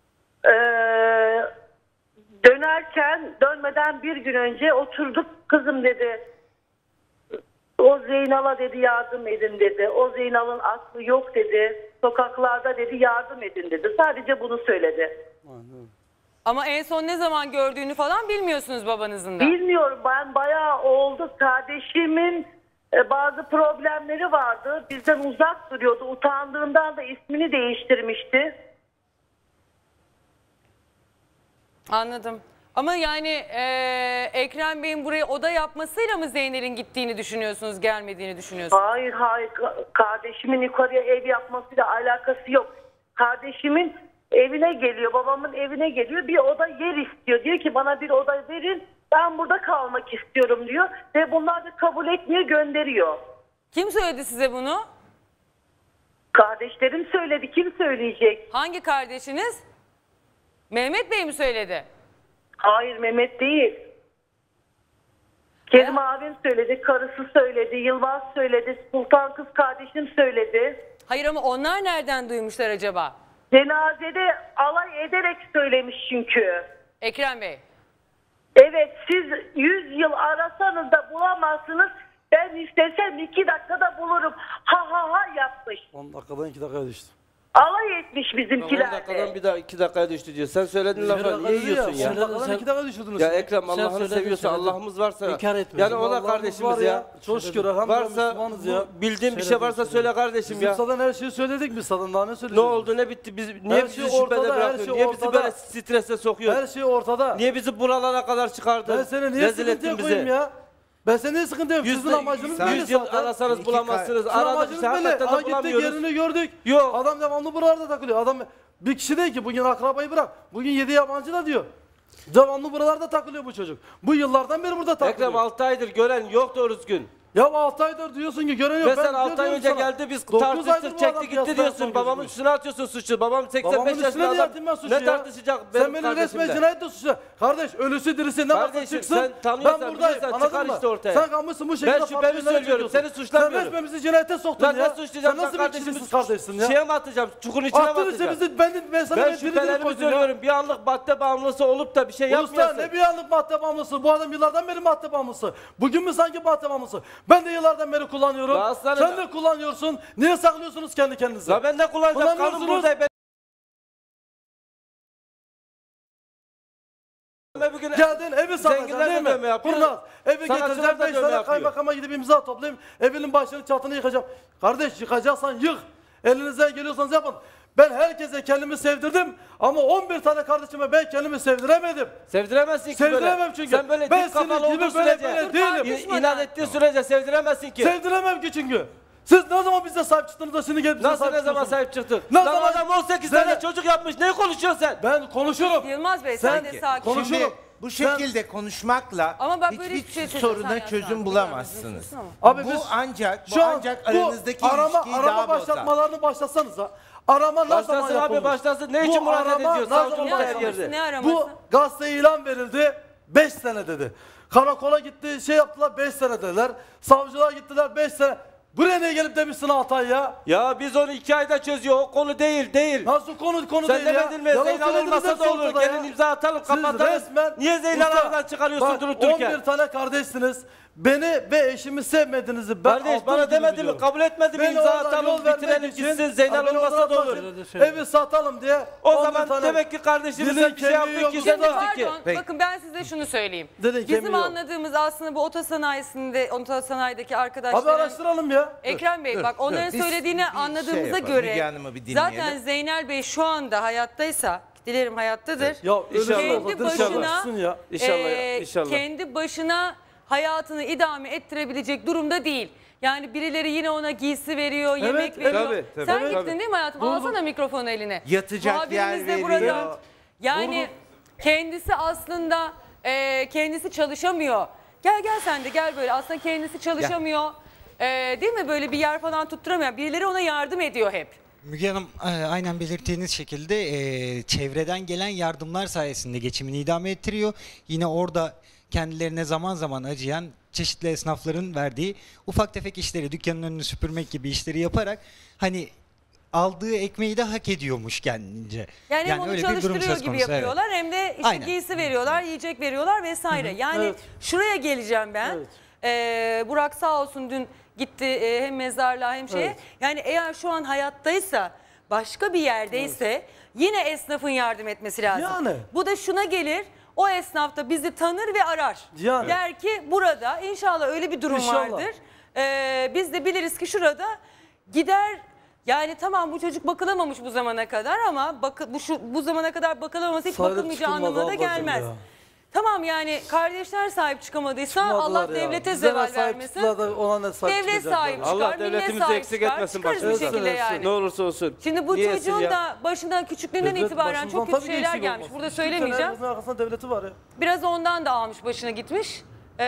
Dönmeden bir gün önce oturduk, kızım dedi. O Zeynal'a dedi yardım edin dedi. O Zeynal'ın aklı yok dedi. Sokaklarda dedi yardım edin dedi. Sadece bunu söyledi. Ama en son ne zaman gördüğünü falan bilmiyorsunuz babanızın da. Bilmiyorum, ben bayağı oldu. Kardeşimin bazı problemleri vardı. Bizden uzak duruyordu. Utandığından da ismini değiştirmişti. Anladım. Ama yani Ekrem Bey'in buraya oda yapmasıyla mı Zeynel'in gittiğini düşünüyorsunuz, gelmediğini düşünüyorsunuz? Hayır. Kardeşimin yukarıya ev yapmasıyla alakası yok. Kardeşimin Evine geliyor, babamın evine geliyor. Bir oda yer istiyor. Diyor ki bana bir oda verin. Ben burada kalmak istiyorum diyor. Ve bunlar da kabul etmiyor, gönderiyor. Kim söyledi size bunu? Kardeşlerim söyledi. Kim söyleyecek? Hangi kardeşiniz? Mehmet Bey mi söyledi? Hayır, Mehmet değil. Kerim abim söyledi, karısı söyledi, Yılmaz söyledi, Sultan kız kardeşim söyledi. Hayır ama onlar nereden duymuşlar acaba? Cenazede alay ederek söylemiş çünkü. Ekrem Bey. Evet, siz 100 yıl arasanız da bulamazsınız. Ben istesem 2 dakikada bulurum. Ha ha ha yapmış. 10 dakikadan 2 dakikaya düştü. Alay etmiş 10 bizimkiler dakikadan de. bir daha 2 dakikaya düştü diyor. Sen söyledin lafı niye yiyorsun ya? 10 dakikadan 2 dakika düşürdünüz. Ya Ekrem Allah'ını seviyorsa Allah'ımız varsa. İnkar etmiyoruz. Yani o da Allah'ımız kardeşimiz var ya. Çok şükür elhamdülillah Varsa Müslümanız ya. bildiğin bir şey varsa söyle kardeşim ya. Biz zaten her şeyi söyledik biz zaten daha ne Ne söyleyeceğiz? oldu ne bitti biz niye Her bizi şey şüphede ortada, her bırakıyorsun? şey Niye bizi ortada. böyle strese sokuyorsun? Her şey ortada. Niye bizi buralara kadar çıkardın? Ben seni niye Rezil sıkıntıya ettin koyayım bizi. ya? Ben seni niye sıkıntıya koyayım? Sizin amacınız belli 100 yıl zaten. arasanız bulamazsınız. Sizin Aradık amacınız işte belli. hakikaten Ha de gittik bulamıyoruz. yerini gördük. Yok. Adam devamlı buralarda takılıyor. Adam bir kişi değil ki bugün akrabayı bırak. Bugün 7 yabancı da diyor. Devamlı buralarda takılıyor bu çocuk. Bu yıllardan beri burada takılıyor. Ekrem 6 aydır gören yok doğru düzgün. Ya 6 aydır diyorsun ki gören yok. Ve sen 6 ay diyorum önce sana. geldi biz 9 aydır tartıştık bu çekti adam gitti piyasaya diyorsun. son Babamın gözükmüş. üstüne atıyorsun suçu. Babam 85 Babamın yaşında üstüne niye adam. atayım ben suçu Ne ya? tartışacak Sen benim beni kardeşimle? resmen cinayet de suçlu. Kardeş ölüsü dirisi ne varsa Kardeşim, çıksın. sen tanıyorsan, ben buradayım biliyorsan anladın çıkar mı? işte ortaya. Sen kalmışsın bu şekilde. Ben şüphemi farklı şeyler söylüyorum, çekiyorsun. seni suçlamıyorum. Sen resmen bizi cinayete soktun Lan ya. ne suçlayacağım? Sen nasıl bir kişisin kardeşsin ya? Şeye mi atacağım? Çukurun içine mi Attın atacağım? işte bizi ben sana Ben diri diri şüphelerimi koydum söylüyorum. Bir anlık madde bağımlısı olup da bir şey Usta yapmıyorsun. ne bir anlık madde bağımlısı? Bu adam yıllardan beri madde bağımlısı. Bugün mü sanki madde bağımlısı? Ben de yıllardan beri kullanıyorum. Ya aslanım- Sen de kullanıyorsun. Niye saklıyorsunuz kendi kendinize? Ya ben de kullanacağım. Kanun Kullanıyorsunuz. burada. Bugün Geldin evi satacaksın zenginler değil de dövme mi? yapıyor. Kurnaz. Evi Sanatçılar getireceğim da 5 dövme tane yapıyor. kaymakama gidip imza toplayayım. Evinin başını çatını yıkacağım. Kardeş yıkacaksan yık. Elinizden geliyorsanız yapın. Ben herkese kendimi sevdirdim ama 11 tane kardeşime ben kendimi sevdiremedim. Sevdiremezsin ki böyle. Sevdiremem çünkü. Sen böyle ben dik kafalı senin gibi olduğun böyle sürece, değilim. inat ettiğin sürece sevdiremezsin ki. Sevdiremem ki çünkü. Siz ne zaman bize sahip çıktınız da şimdi gelip bize Nasıl sahip ne zaman çıkıyorsunuz? sahip çıktın? Ne Lan zaman? adam 18 tane çocuk yapmış. Ne konuşuyorsun sen? Ben konuşurum. Yılmaz Bey sen de sakin. Şimdi bu şekilde konuşmakla Ama bak böyle hiçbir şey söyleyeceğim. soruna Sen çözüm yaz, bulamazsınız. Abi bu biz ancak şu an aranızdaki arama ilişkiyi daha bozar. başlatmalarını başlatsanıza. Arama ne zaman Başlasın yapılmış? abi başlasın. Ne Bu için müracaat arama ediyor? ne zaman Savcılıkta her başlatılmış? yerde. Ne araması? Bu gazete ilan verildi 5 sene dedi. Karakola gitti şey yaptılar 5 sene dediler. Savcılığa gittiler 5 sene. Buraya niye gelip demişsin Altay ya? Ya biz onu 2 ayda çözüyor. O konu değil. Nasıl konu Sen değil ya? demedin mi? Yalan Zeynel söylediniz olmasa hepsi da olur. ortada ya. Gelin imza atalım Siz kapatalım. resmen Niye Zeynel Usta, aradan çıkarıyorsun bak, durup dururken? 11 tane kardeşsiniz. Beni ve eşimi sevmediğinizi ben Kardeş altın bana gibi demedi mi? biliyorum. Kabul etmedi mi? Beni İmza oradan atalım yol vermek bitirelim için, gitsin. Zeynel beni olmasa oradan da olur. Evi satalım diye. O 11 zaman tane demek ki kardeşimiz dilin bir şey kemiği yaptı yok. ki Şimdi sen ki. pardon bakın ben size şunu söyleyeyim. Dedin Bizim kemiği yok. anladığımız aslında bu otosanayideki Abi arkadaşların... araştıralım ya. Ekrem Bey bak onların Biz söylediğini bir anladığımıza yapalım, göre Müge Hanım'ı bir dinleyelim. zaten Zeynel Bey şu anda hayattaysa dilerim hayattadır. Ya İnşallah. Kendi başına ya. İnşallah. kendi başına hayatını idame ettirebilecek durumda değil. Yani birileri yine ona giysi veriyor, yemek veriyor. tabii, Sen tabii. gittin değil mi hayatım? Alsana mikrofonu eline. Yatacak yer Muhabirimiz de veriyor. burada. Yani kendisi aslında kendisi çalışamıyor. Gel sen de gel böyle. Aslında kendisi çalışamıyor. Değil mi? Böyle bir yer falan tutturamıyor. Birileri ona yardım ediyor hep. Müge Hanım aynen belirttiğiniz şekilde çevreden gelen yardımlar sayesinde geçimini idame ettiriyor. Yine orada kendilerine zaman zaman acıyan çeşitli esnafların verdiği ufak tefek işleri, dükkanın önünü süpürmek gibi işleri yaparak hani aldığı ekmeği de hak ediyormuş kendince. Yani hem onu öyle bir durum çalıştırıyor söz gibi konusu, yapıyorlar hem de işte Aynen. giysi veriyorlar, yiyecek veriyorlar vesaire. Yani Evet. şuraya geleceğim ben. Burak sağ olsun dün gitti hem mezarlığa hem şeye. Evet. Yani eğer şu an hayattaysa başka bir yerdeyse yine esnafın yardım etmesi lazım. Yani. Bu da şuna gelir. O esnaf da bizi tanır ve arar. Yani. Der ki burada inşallah öyle bir durum İnşallah. vardır. Biz de biliriz ki şurada gider. Yani tamam bu çocuk bakılamamış bu zamana kadar ama bu zamana kadar bakılamaması hiç Sahip bakılmayacağı çıkılmaz anlamına da ablacığım gelmez. ya. Tamam yani kardeşler sahip çıkamadıysa Çıkmadılar Allah ya. devlete Bize ne zeval sahip vermesin. çıktılar da ona ne sahip Devlet çıkacaklar? sahip çıkar, Allah millet devletimizi sahip eksik çıkar. etmesin Çıkarız bir başımızdan. şekilde yani. Ne olursa olsun. Şimdi bu Niye yesin çocuğun ya? da başından küçüklüğünden Devlet itibaren başımızdan çok kötü tabii ki şeyler eksik gelmiş. olmaz. Burada Hiçbir söylemeyeceğim. herkesin arkasında devleti var ya. Biraz ondan da almış başına gitmiş.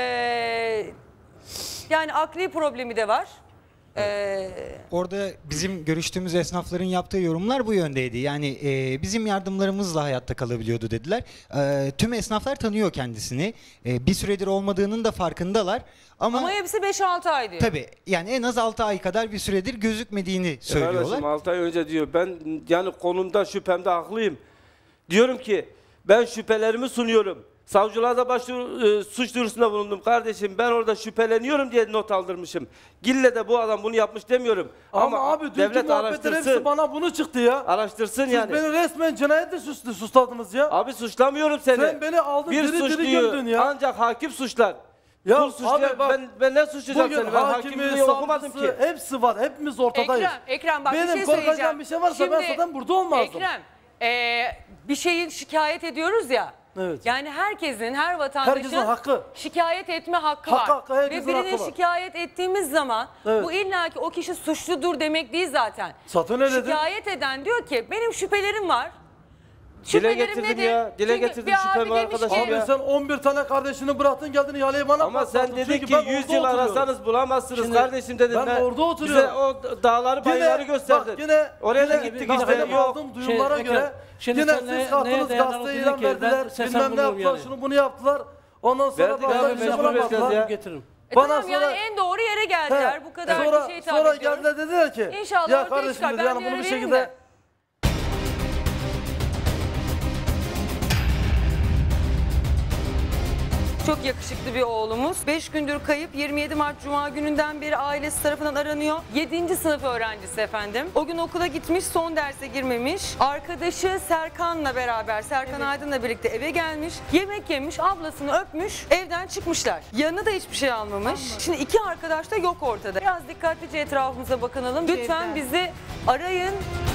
Yani akli problemi de var. Orada bizim görüştüğümüz esnafların yaptığı yorumlar bu yöndeydi. Yani bizim yardımlarımızla hayatta kalabiliyordu dediler. Tüm esnaflar tanıyor kendisini. Bir süredir olmadığının da farkındalar. Ama hepsi 5-6 ay diyor. tabii yani en az 6 ay kadar bir süredir gözükmediğini söylüyorlar. Kardeşim 6 ay önce diyor ben yani konumda şüphemde haklıyım. Diyorum ki ben şüphelerimi sunuyorum. Savcılığa da suç duyurusunda bulundum kardeşim. Ben orada şüpheleniyorum diye not aldırmışım. Gille de bu adam bunu yapmış demiyorum. Ama abi dünkü devlet muhabbetler hepsi araştırsın. bana bunu çıktı ya. Araştırsın Siz yani. beni resmen cinayetle suçladınız ya. Abi suçlamıyorum seni. Sen beni aldın bir diri diri suçluyu gömdün ya. ancak hakim suçlar. Ya Kul suçlayan, abi bak, ben ne suçlayacağım bugün seni? Ben hakimi, hakimliği okumadım ki. savcısı hepsi var. Hepimiz ortadayız. Ekrem bak Benim bir şey korkacağım söyleyeceğim. bir şey varsa ben zaten burada olmazdım. Ekrem bir şeyi şikayet ediyoruz ya. Evet. Yani herkesin, her vatandaşın Herkesin hakkı. şikayet etme hakkı Hakkı, var. hakkı, herkesin Ve birinin hakkı var. şikayet ettiğimiz zaman Evet. bu illaki o kişi suçludur demek değil zaten. Zaten öyledir. Şikayet eden diyor ki benim şüphelerim var. Dile Şüphelerim getirdim nedir? ya. Dile Çünkü getirdim bir abi şüphemi demiş arkadaşım ki- ya. Abi sen 11 tane kardeşini bıraktın geldin ihaleyi bana Ama sen patlattın. dedin Çünkü ki ben 100 orada yıl oturuyorum. arasanız bulamazsınız Şimdi kardeşim dedin. ben orada oturuyorum. Bize o dağları bayırları gösterdin. Bak yine Oraya da yine gittik bak işte. benim Yok. aldığım duyumlara göre şimdi yine sen siz neye kalktınız dayanarak gazete dedin ilan ki, ben verdiler. seslen Bilmem ne buluyorum yaptılar yani. şunu bunu yaptılar. Ondan sonra Verdik da abi, bir şey mecbur bulamadılar. vereceğiz ya. Getiririm. Tamam yani en doğru yere geldiler. Bu kadar sonra, bir şey tahmin sonra ediyorum. geldiler dediler ki İnşallah ya ortaya kardeşim çıkar. dedi Ben yani bir bunu ara bir veririm şekilde de. Çok yakışıklı bir oğlumuz. 5 gündür kayıp. 27 Mart Cuma gününden beri ailesi tarafından aranıyor. 7. sınıf öğrencisi efendim. O gün okula gitmiş, son derse girmemiş. Arkadaşı Serkan'la beraber, Serkan Aydın'la birlikte eve gelmiş. Yemek yemiş, ablasını öpmüş, evden çıkmışlar. Yanına da hiçbir şey almamış. Şimdi iki arkadaş da yok ortada. Biraz dikkatlice etrafımıza bakınalım. Lütfen bizi arayın.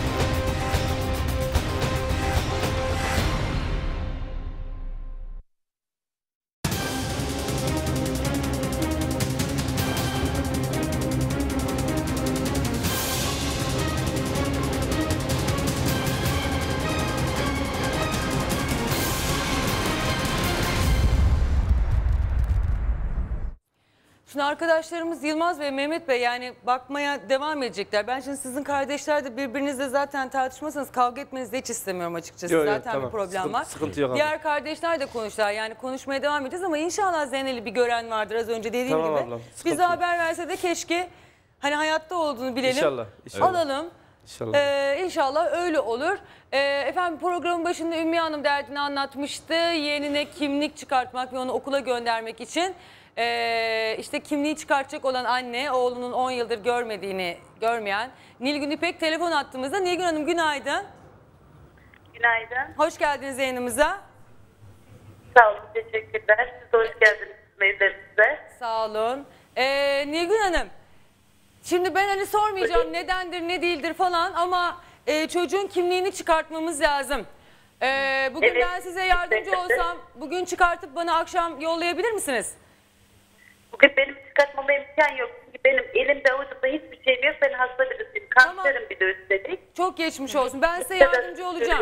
Şimdi arkadaşlarımız Yılmaz ve Mehmet Bey yani bakmaya devam edecekler. Ben şimdi sizin kardeşler de birbirinizle zaten tartışmasanız kavga etmenizi de hiç istemiyorum açıkçası. Yok, yok, zaten tamam. bir problem var. Sıkıntı yok abi. Diğer kardeşler de konuştular yani konuşmaya devam edeceğiz ama inşallah Zeynel'i bir gören vardır az önce dediğim Tamam gibi. ablam, sıkıntı Bize yok. haber verse de keşke hani hayatta olduğunu bilelim. İnşallah, inşallah. Alalım. İnşallah. İnşallah öyle olur. Efendim programın başında Ümmü Hanım derdini anlatmıştı. Yeğenine kimlik çıkartmak ve onu okula göndermek için. İşte kimliği çıkartacak olan anne oğlunun 10 yıldır görmeyen Nilgün İpek telefon attığımızda. Nilgün Hanım günaydın. Günaydın. Hoş geldiniz yayınımıza. Sağ olun, teşekkürler. Siz de hoş geldiniz size. Sağ olun. Nilgün Hanım, şimdi ben hani sormayacağım nedendir ne değildir falan ama çocuğun kimliğini çıkartmamız lazım. Bugün Evet. ben size yardımcı olsam bugün çıkartıp bana akşam yollayabilir misiniz? Bugün benim çıkartmama imkan yok. Çünkü benim elimde avucumda hiçbir şeyim yok. Ben hasta birisiyim. Kanserim bir de üstelik. Çok geçmiş olsun. Ben size yardımcı olacağım.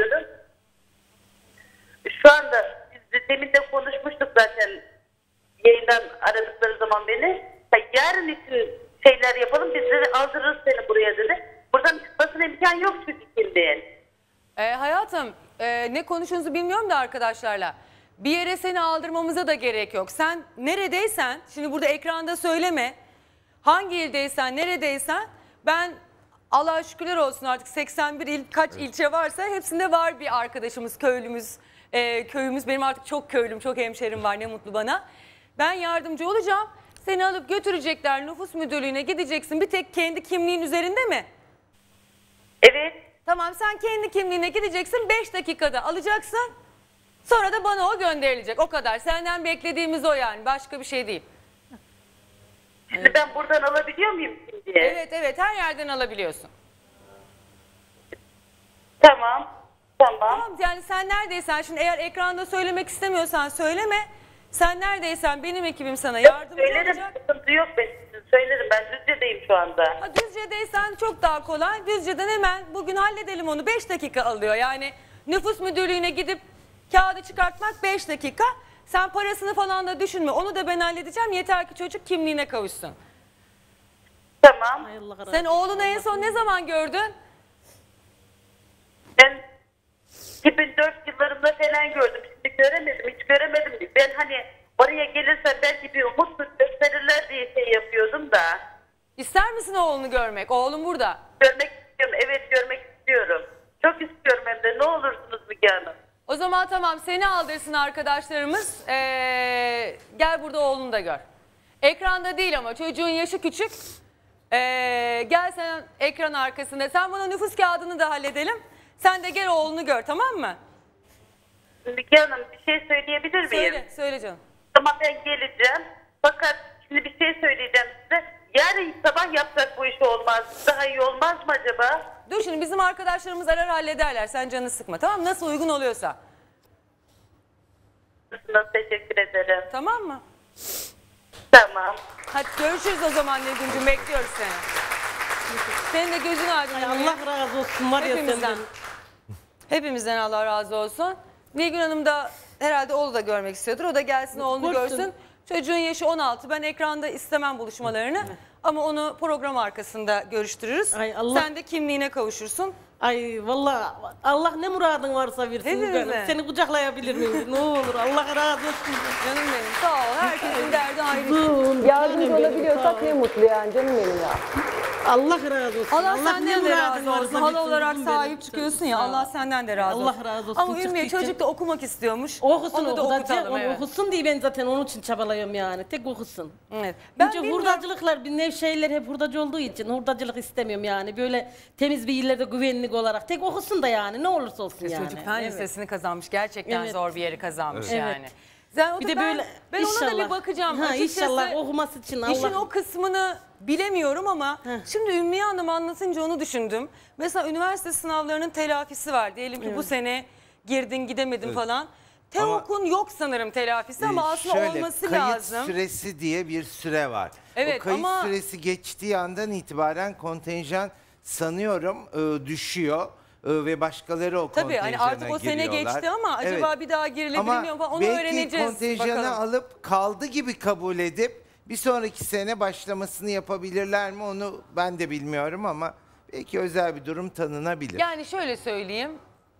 Şu anda biz demin de konuşmuştuk zaten yayından aradıkları zaman beni. Yarın için şeyler yapalım biz de aldırırız seni buraya dedi. Buradan çıkmasına imkan yok çünkü kimliğin. Hayatım ne konuştuğunuzu bilmiyorum da arkadaşlarla. Bir yere seni aldırmamıza da gerek yok. Sen neredeysen, şimdi burada ekranda söyleme. Hangi ildeysen, neredeysen ben Allah'a şükürler olsun artık 81 il kaç ilçe varsa hepsinde var bir arkadaşımız, köylümüz. Köyümüz benim artık çok köylüm, çok hemşerim var ne mutlu bana. Ben yardımcı olacağım. Seni alıp götürecekler nüfus müdürlüğüne gideceksin. Bir tek kendi kimliğin üzerinde mi? Evet. Tamam sen kendi kimliğine gideceksin 5 dakikada alacaksın. Sonra da bana o gönderilecek o kadar. Senden beklediğimiz o yani başka bir şey değil. Şimdi ben buradan alabiliyor muyum şimdi? Evet her yerden alabiliyorsun. Tamam. Tamam. Yani sen neredeysen, şimdi eğer ekranda söylemek istemiyorsan söyleme. Sen neredeysen benim ekibim sana yardımcı Söylerim, olacak. sıkıntı yok, ben söylerim. Ben Düzce'deyim şu anda. Düzce'deysen çok daha kolay. Düzce'den hemen bugün halledelim onu. 5 dakika alıyor. Yani nüfus müdürlüğüne gidip kağıdı çıkartmak 5 dakika. Sen parasını falan da düşünme. Onu da ben halledeceğim. Yeter ki çocuk kimliğine kavuşsun. Tamam. Sen oğlunu en son ne zaman gördün? Ben 2004 yıllarında falan gördüm. Şimdi göremedim, hiç göremedim. Ben hani oraya gelirse belki bir umut gösterirler diye şey yapıyordum da. İster misin oğlunu görmek? Oğlum burada. Görmek istiyorum, evet görmek istiyorum. Çok istiyorum hem de, ne olursunuz Müge Hanım. O zaman tamam, seni aldırsın arkadaşlarımız. Gel burada oğlunu da gör. Ekranda değil ama çocuğun yaşı küçük. Gel sen ekran arkasında. Sen bana nüfus kağıdını da halledelim. Sen de gel oğlunu gör, tamam mı? Müge Hanım bir şey söyleyebilir miyim? Söyle canım. Tamam, ben geleceğim. Fakat şimdi bir şey söyleyeceğim size. Yarın sabah yapsak bu iş olmaz. Daha iyi olmaz mı acaba? Dur şimdi, bizim arkadaşlarımız arar hallederler. Sen canını sıkma, tamam mı? Nasıl uygun oluyorsa. Teşekkür ederim. Tamam mı? Tamam. Hadi görüşürüz o zaman Nilgüncüğüm. Bekliyoruz seni. Senin de gözün aydın. Allah razı olsun var ya senden. Hepimizden Allah razı olsun. Nilgün Hanım da herhalde oğlu da görmek istiyordur. O da gelsin, oğlunu görsün. Çocuğun yaşı 16. Ben ekranda istemem buluşmalarını. Ama onu program arkasında görüştürürüz. Sen de kimliğine kavuşursun. Ay vallahi Allah ne muradın varsa versin. Hepimize. Seni kucaklayabilir miyim? Ne olur Allah razı olsun. Canım benim, sağ ol. Herkesin derdi ayrı. Yardımcı olabiliyorsak ne mutlu yani, canım benim ya. Allah razı olsun. Allah ne senden de muradın razı olsun. varsa Hala versin olarak benim. sahip çıkıyorsun ya. Allah senden de razı olsun. Allah razı olsun. Ama Ümmiye çocuk da okumak istiyormuş. Okusun, Onu da okutalım. Evet. okusun diye ben zaten onun için çabalıyorum yani. Tek okusun. Evet. Bence hurdacılıklar, bir nev şeyler hep hurdacı olduğu için hurdacılık istemiyorum yani. Böyle temiz bir yerlerde güvenlik olarak. Tek okusun da yani, ne olursa olsun yani. Çocuk fen lisesini kazanmış. Gerçekten Evet. zor bir yeri kazanmış Evet. yani. Sen, Bir de böyle ben ona da bir bakacağım. Açıkçası İnşallah okuması için Allah. İşin o kısmını bilemiyorum ama şimdi Ümmiye Hanım anlatınca onu düşündüm. Mesela üniversite sınavlarının telafisi var. Diyelim ki bu sene girdin gidemedin falan. TEOK'un yok sanırım telafisi ama aslında olması lazım. Kayıt süresi diye bir süre var. Evet, o kayıt ama süresi geçtiği andan itibaren kontenjan sanıyorum düşüyor. Ve başkaları o tabii kontenjana hani artık o sene giriyorlar. geçti ama acaba bir daha girilebiliyor mu falan, onu belki öğreneceğiz. kontenjanı Bakalım. alıp kaldı gibi kabul edip bir sonraki sene başlamasını yapabilirler mi onu ben de bilmiyorum ama belki özel bir durum tanınabilir. Yani şöyle söyleyeyim.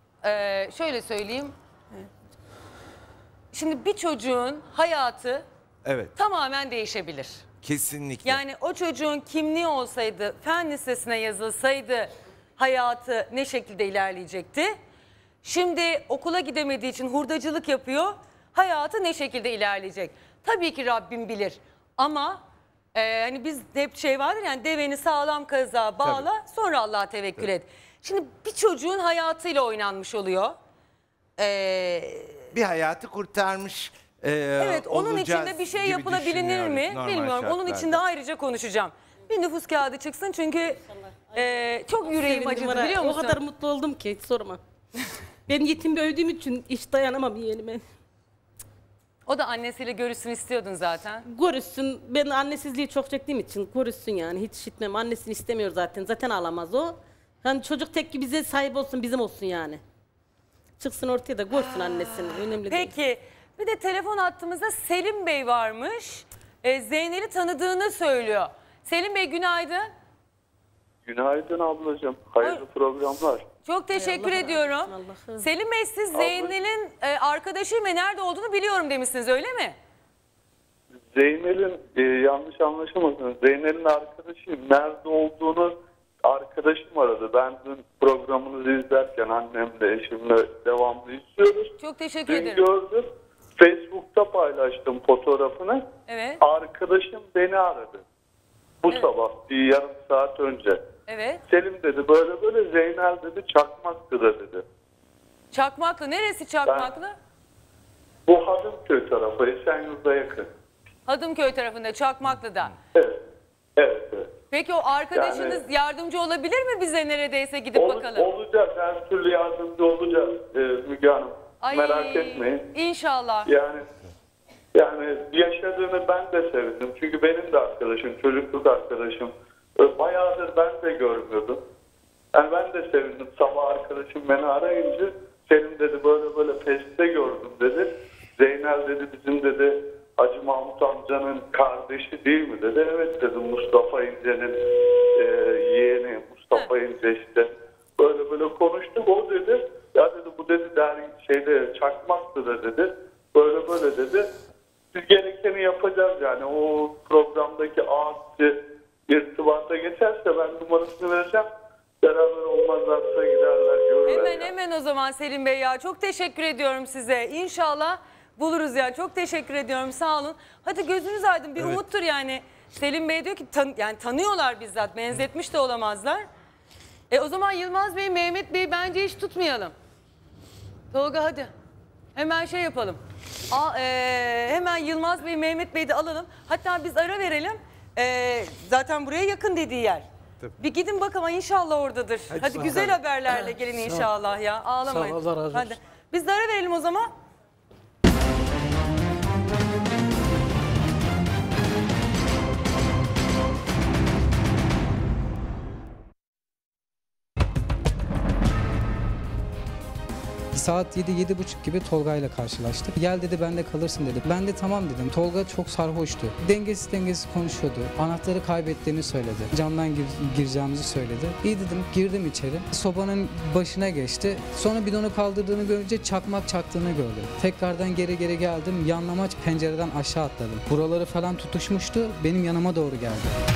Şimdi bir çocuğun hayatı tamamen değişebilir. Kesinlikle. Yani o çocuğun kimliği olsaydı, fen lisesine yazılsaydı hayatı ne şekilde ilerleyecekti? Şimdi okula gidemediği için hurdacılık yapıyor. Hayatı ne şekilde ilerleyecek? Tabii ki Rabbim bilir. Ama hani biz hep şey vardır yani, deveni sağlam kazığa bağla, sonra Allah'a tevekkül et. Şimdi bir çocuğun hayatıyla oynanmış oluyor. Bir hayatı kurtarmış evet, onun olacağız içinde bir şey gibi yapılabilir mi düşünüyoruz normal bilmiyorum. Onun şartlarda. içinde ayrıca konuşacağım. Bir nüfus kağıdı çıksın çünkü çok yüreğim acıdı, biliyor musun? O kadar mutlu oldum ki hiç sorma. Ben yetim büyüdüğüm için hiç dayanamam yeğenime. O da annesiyle görüşsün istiyordun zaten. Görüşsün. Ben annesizliği çok çektiğim için görüşsün yani. Hiç işitmem. Annesini istemiyor zaten. Zaten ağlamaz o. Yani çocuk tek ki bize sahip olsun, bizim olsun yani. Çıksın ortaya da görsün annesini. Önemli değil. Peki. Bir de telefon attığımızda Selim Bey varmış. Zeynel'i tanıdığını söylüyor. Selim Bey günaydın. Günaydın ablacığım. Hayırlı programlar. Çok teşekkür ediyorum. Selim Bey, siz Zeynel'in arkadaşıyım ve nerede olduğunu biliyorum demişsiniz, öyle mi? Zeynel'in yanlış anlaşılmasın. Zeynel'in arkadaşıyım. Nerede olduğunu arkadaşım aradı. Ben dün programınızı izlerken annemle eşimle devamlı izliyoruz. Çok teşekkür Dün ederim. gördüm. Facebook'ta paylaştım fotoğrafını. Evet. Arkadaşım beni aradı. Bu sabah bir yarım saat önce. Evet. Selim dedi böyle böyle, Zeynel dedi Çakmaklı'da dedi. Çakmaklı. Neresi Çakmaklı? Bu Hadımköy tarafı, Esenyurt'a yakın. Hadımköy tarafında, Çakmaklı'da. Evet. Evet. Peki o arkadaşınız Yani- yardımcı olabilir mi bize neredeyse gidip bakalım? Olacağız, her türlü yardımcı olacağız Müge Hanım. Ay, Merak etmeyin. İnşallah. Yani yaşadığını ben de sevindim. Çünkü benim de arkadaşım, çocukluk arkadaşım. Bayağıdır ben de görmüyordum. Yani ben de sevindim. Sabah arkadaşım beni arayınca Selim dedi böyle peste gördüm dedi. Zeynel dedi bizim dedi Hacı Mahmut amcanın kardeşi değil mi dedi. Evet dedim, Mustafa İnce'nin yeğeni Mustafa İnce işte. Böyle konuştuk, o dedi ya dedi bu dedi Çakmak'tı da dedi. Böyle dedi. Biz gerekeni yapacağız yani. O programdaki ağaççı irtibata geçerse ben numarasını vereceğim. Beraber olmazlarsa giderler, görürler. Hemen o zaman Selim Bey ya. Çok teşekkür ediyorum size. İnşallah buluruz ya. Çok teşekkür ediyorum. Sağ olun. Hadi gözünüz aydın. Bir umuttur yani. Selim Bey diyor ki yani tanıyorlar bizzat. Benzetmiş de olamazlar. O zaman Yılmaz Bey, Mehmet Bey bence hiç tutmayalım. Tolga hadi. Hemen şey yapalım. Hemen Yılmaz Bey, Mehmet Bey'i de alalım. Hatta biz ara verelim. Zaten buraya yakın dediği yer. Bir gidin bakalım, inşallah oradadır. Hadi güzel haberlerle gelin inşallah ya. Ağlamayın. Sağ ol, Allah razı olsun. Hadi. Biz de ara verelim o zaman. Saat 7-7.30 gibi Tolga ile karşılaştık. Gel dedi, bende kalırsın dedi. Ben de tamam dedim. Tolga çok sarhoştu. Dengesiz konuşuyordu. Anahtarı kaybettiğini söyledi. Camdan gireceğimizi söyledi. İyi dedim, girdim içeri. Sobanın başına geçti. Sonra bidonu kaldırdığını görünce çakmak çaktığını gördüm. Tekrardan geri geldim. Yanlamaç pencereden aşağı atladım. Buraları falan tutuşmuştu. Benim yanıma doğru geldi.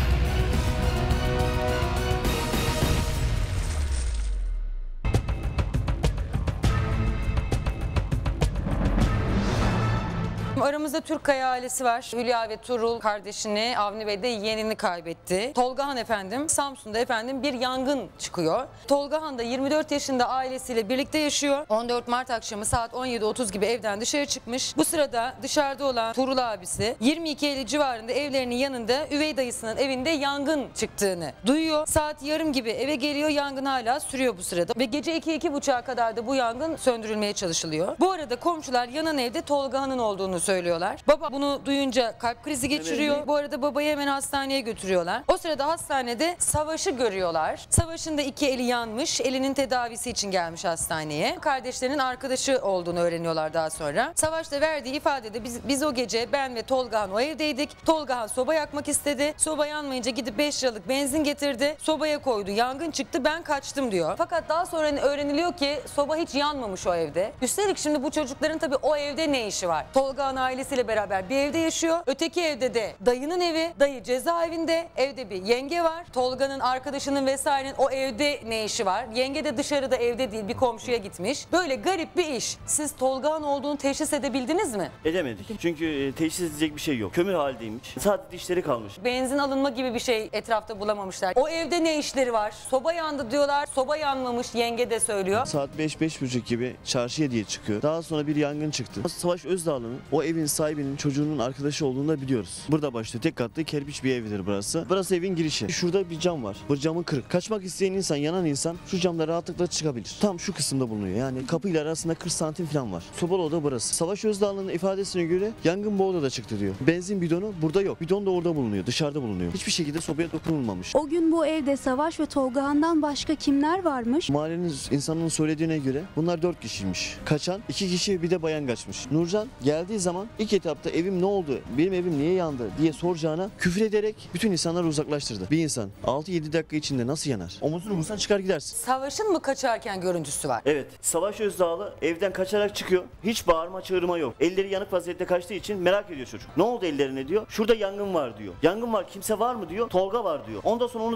Aramızda Türkkaya ailesi var. Hülya ve Tuğrul kardeşini, Avni ve de yeğenini kaybetti. Tolgahan efendim, Samsun'da efendim bir yangın çıkıyor. Tolgahan da 24 yaşında ailesiyle birlikte yaşıyor. 14 Mart akşamı saat 17.30 gibi evden dışarı çıkmış. Bu sırada dışarıda olan Tuğrul abisi 22 Eylül civarında evlerinin yanında üvey dayısının evinde yangın çıktığını duyuyor. Saat yarım gibi eve geliyor, yangın hala sürüyor bu sırada. Ve gece 2-2.30'a kadar da bu yangın söndürülmeye çalışılıyor. Bu arada komşular yanan evde Tolgahan'ın olduğunu söylüyorlar. Baba bunu duyunca kalp krizi geçiriyor. Bu arada babayı hemen hastaneye götürüyorlar. O sırada hastanede Savaş'ı görüyorlar. Savaş'ın da 2 eli yanmış. Elinin tedavisi için gelmiş hastaneye. Kardeşlerinin arkadaşı olduğunu öğreniyorlar daha sonra. Savaş da verdiği ifadede biz o gece ben ve Tolgahan o evdeydik. Tolgahan soba yakmak istedi. Soba yanmayınca gidip 5 liralık benzin getirdi. Sobaya koydu. Yangın çıktı. Ben kaçtım diyor. Fakat daha sonra öğreniliyor ki soba hiç yanmamış o evde. Üstelik şimdi bu çocukların tabii o evde ne işi var? Tolgahan ailesiyle beraber bir evde yaşıyor. Öteki evde de dayının evi. Dayı cezaevinde. Evde bir yenge var. Tolga'nın arkadaşının vesairenin o evde ne işi var? Yenge de dışarıda, evde değil, bir komşuya gitmiş. Böyle garip bir iş. Siz Tolga'nın olduğunu teşhis edebildiniz mi? Edemedik. Çünkü teşhis edecek bir şey yok. Kömür haldeymiş. Sadece dişleri kalmış. Benzin alınma gibi bir şey etrafta bulamamışlar. O evde ne işleri var? Soba yandı diyorlar. Soba yanmamış, yenge de söylüyor. Saat 5-5.30 gibi çarşıya diye çıkıyor. Daha sonra bir yangın çıktı. Savaş Özdağlı'nın o evin sahibinin çocuğunun arkadaşı olduğunu da biliyoruz. Burada başlıyor. Tek katlı kerpiç bir evdir burası. Burası evin girişi. Şurada bir cam var. Bu camın kırık. Kaçmak isteyen insan, yanan insan şu camda rahatlıkla çıkabilir. Tam şu kısımda bulunuyor. Yani kapıyla arasında 40 santim falan var. Sobalı oda burası. Savaş Özdağlı'nın ifadesine göre yangın bu odada çıktı diyor. Benzin bidonu burada yok. Bidon da orada bulunuyor. Dışarıda bulunuyor. Hiçbir şekilde sobaya dokunulmamış. O gün bu evde Savaş ve Tolgahan'dan başka kimler varmış? Mahallenin insanının söylediğine göre bunlar 4 kişiymiş. Kaçan 2 kişi, bir de bayan kaçmış. Nurcan geldiği zaman ilk etapta evim ne oldu, benim evim niye yandı diye soracağına küfür ederek bütün insanları uzaklaştırdı. Bir insan 6-7 dakika içinde nasıl yanar? Omuzunu vursan çıkar gidersin. Savaş'ın mı kaçarken görüntüsü var? Evet. Savaş Özdağlı evden kaçarak çıkıyor. Hiç bağırma çağırma yok. Elleri yanık vaziyette kaçtığı için merak ediyor çocuk. Ne oldu ellerine diyor. Şurada yangın var diyor. Yangın var, kimse var mı diyor. Tolga var diyor. Ondan sonra onu da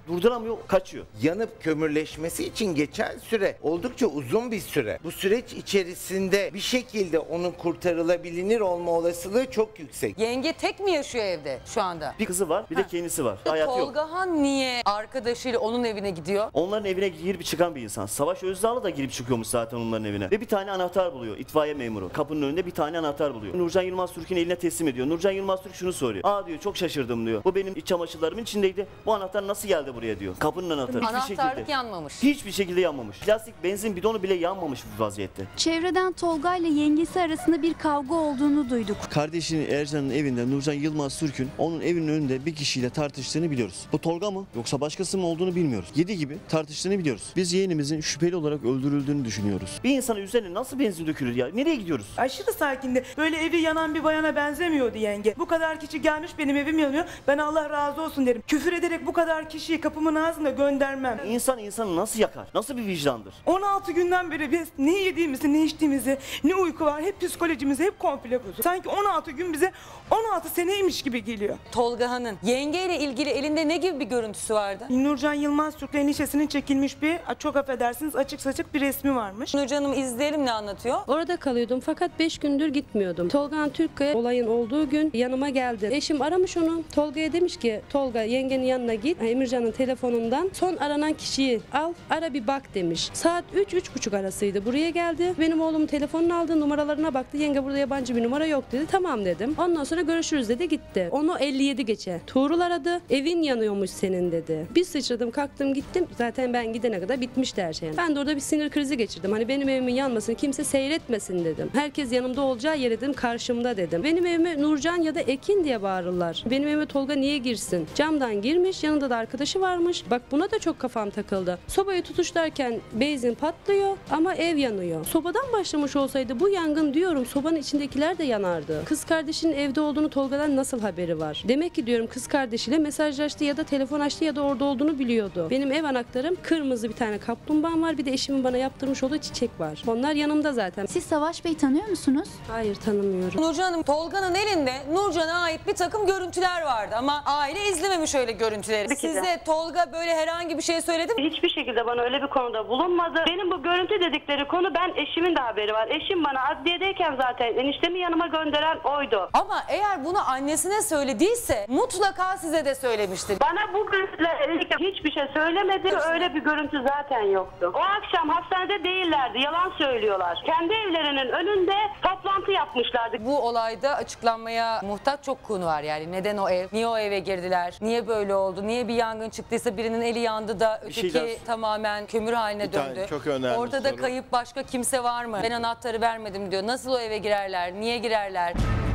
durduramıyor, kaçıyor. Yanıp kömürleşmesi için geçen süre oldukça uzun bir süre. Bu süreç içerisinde bir şekilde onun kurtarılabilir olma olasılığı çok yüksek. Yenge tek mi yaşıyor evde şu anda? Bir kızı var, bir de kendisi var. Hayatı yok. Tolgahan niye arkadaşıyla onun evine gidiyor? Onların evine girip çıkan bir insan. Savaş Özdağlı da girip çıkıyormuş zaten onların evine. Ve bir tane anahtar buluyor. İtfaiye memuru. Kapının önünde bir tane anahtar buluyor. Nurcan Yılmaz Türk'ün eline teslim ediyor. Nurcan Yılmaz Türk şunu soruyor. Aa diyor, çok şaşırdım diyor. Bu benim iç çamaşırlarımın içindeydi. Bu anahtar nasıl geldi buraya diyor. Kapının anahtarı. Anahtarlık yanmamış. Hiçbir şekilde yanmamış. Plastik benzin bidonu bile yanmamış bu vaziyette. Çevreden Tolga ile yengesi arasında bir kavga olduğunu duyduk. Kardeşinin Ercan'ın evinde Nurcan Yılmaz Türk'ün onun evinin önünde bir kişiyle tartıştığını biliyoruz. Bu Tolga mı yoksa başkası mı olduğunu bilmiyoruz. 7 gibi tartıştığını biliyoruz. Biz yeğenimizin şüpheli olarak öldürüldüğünü düşünüyoruz. Bir insanın üzerine nasıl benzin dökülür ya? Nereye gidiyoruz? Aşırı sakindi. Böyle evi yanan bir bayana benzemiyordu yenge. Bu kadar kişi gelmiş benim evim yanıyor. Ben Allah razı olsun derim. Küfür ederek bu kadar kişiyi kapımın ağzına göndermem. İnsan insanı nasıl yakar? Nasıl bir vicdandır? 16 günden beri biz ne yediğimizi, ne içtiğimizi, ne uyku var, hep psikolojimizi hep komple bozuk. Sanki 16 gün bize 16 seneymiş gibi geliyor. Tolgahan'ın yengeyle ilgili elinde ne gibi bir görüntüsü vardı? Nurcan Yılmaz Türk'le eniştesinin çekilmiş bir, çok affedersiniz, açık saçık bir resmi varmış. Nurcan Hanım izleyelim ne anlatıyor? Orada kalıyordum fakat 5 gündür gitmiyordum. Tolgahan Türkkaya olayın olduğu gün yanıma geldi. Eşim aramış onu. Tolga'ya demiş ki Tolga yengenin yanına git. Emircan'ın telefonundan son aranan kişiyi al, ara bir bak demiş. Saat 3-3.30 arasıydı. Buraya geldi. Benim oğlum telefonunu aldı, numaralarına baktı. Yenge burada yabancı bir numara yok dedi. Tamam dedim. Ondan sonra görüşürüz dedi, gitti. Onu 57 geçe Tuğrul aradı. Evin yanıyormuş senin dedi. Bir sıçradım, kalktım gittim. Zaten ben gidene kadar bitmişti her şey. Ben de orada bir sinir krizi geçirdim. Hani benim evimin yanmasını kimse seyretmesin dedim. Herkes yanımda olacağı yere dedim, karşımda dedim. Benim evime Nurcan ya da Ekin diye bağırırlar. Benim evime Tolga niye girsin? Camdan girmiş, yanında da arkadaşı varmış. Bak buna da çok kafam takıldı. Sobayı tutuşlarken benzin patlıyor ama ev yanıyor. Sobadan başlamış olsaydı bu yangın diyorum sobanın içindekiler de yanardı. Kız kardeşinin evde olduğunu Tolga'dan nasıl haberi var? Demek ki diyorum kız kardeşiyle mesajlaştı ya da telefon açtı ya da orada olduğunu biliyordu. Benim ev anahtarım kırmızı bir tane kaplumbağam var, bir de eşimin bana yaptırmış olduğu çiçek var. Onlar yanımda zaten. Siz Savaş Bey tanıyor musunuz? Hayır, tanımıyorum. Nurcan Hanım, Tolga'nın elinde Nurcan'a ait bir takım görüntüler vardı ama aile izlememiş öyle görüntüleri. Size Tolga böyle herhangi bir şey söyledi mi? Hiçbir şekilde bana öyle bir konuda bulunmadı. Benim bu görüntü dedikleri konu, ben eşimin de haberi var. Eşim bana adliyedeyken zaten eniştemi yanıma gönderen oydu. Ama eğer bunu annesine söylediyse mutlaka size de söylemiştir. Bana bu görüntüler hiçbir şey söylemedi. Öyle bir görüntü zaten yoktu. O akşam hastanede değillerdi. Yalan söylüyorlar. Kendi evlerinin önünde toplantı yapmışlardı. Bu olayda açıklanmaya muhtaç çok konu var yani. Neden o ev? Niye o eve girdiler? Niye böyle oldu? Niye bir yangın çıktıysa birinin eli yandı da öteki tamamen kömür haline döndü? Çok önemli Ortada soru. kayıp başka kimse var mı? Ben anahtarı vermedim diyor. Nasıl o eve girerler? Niye girerler?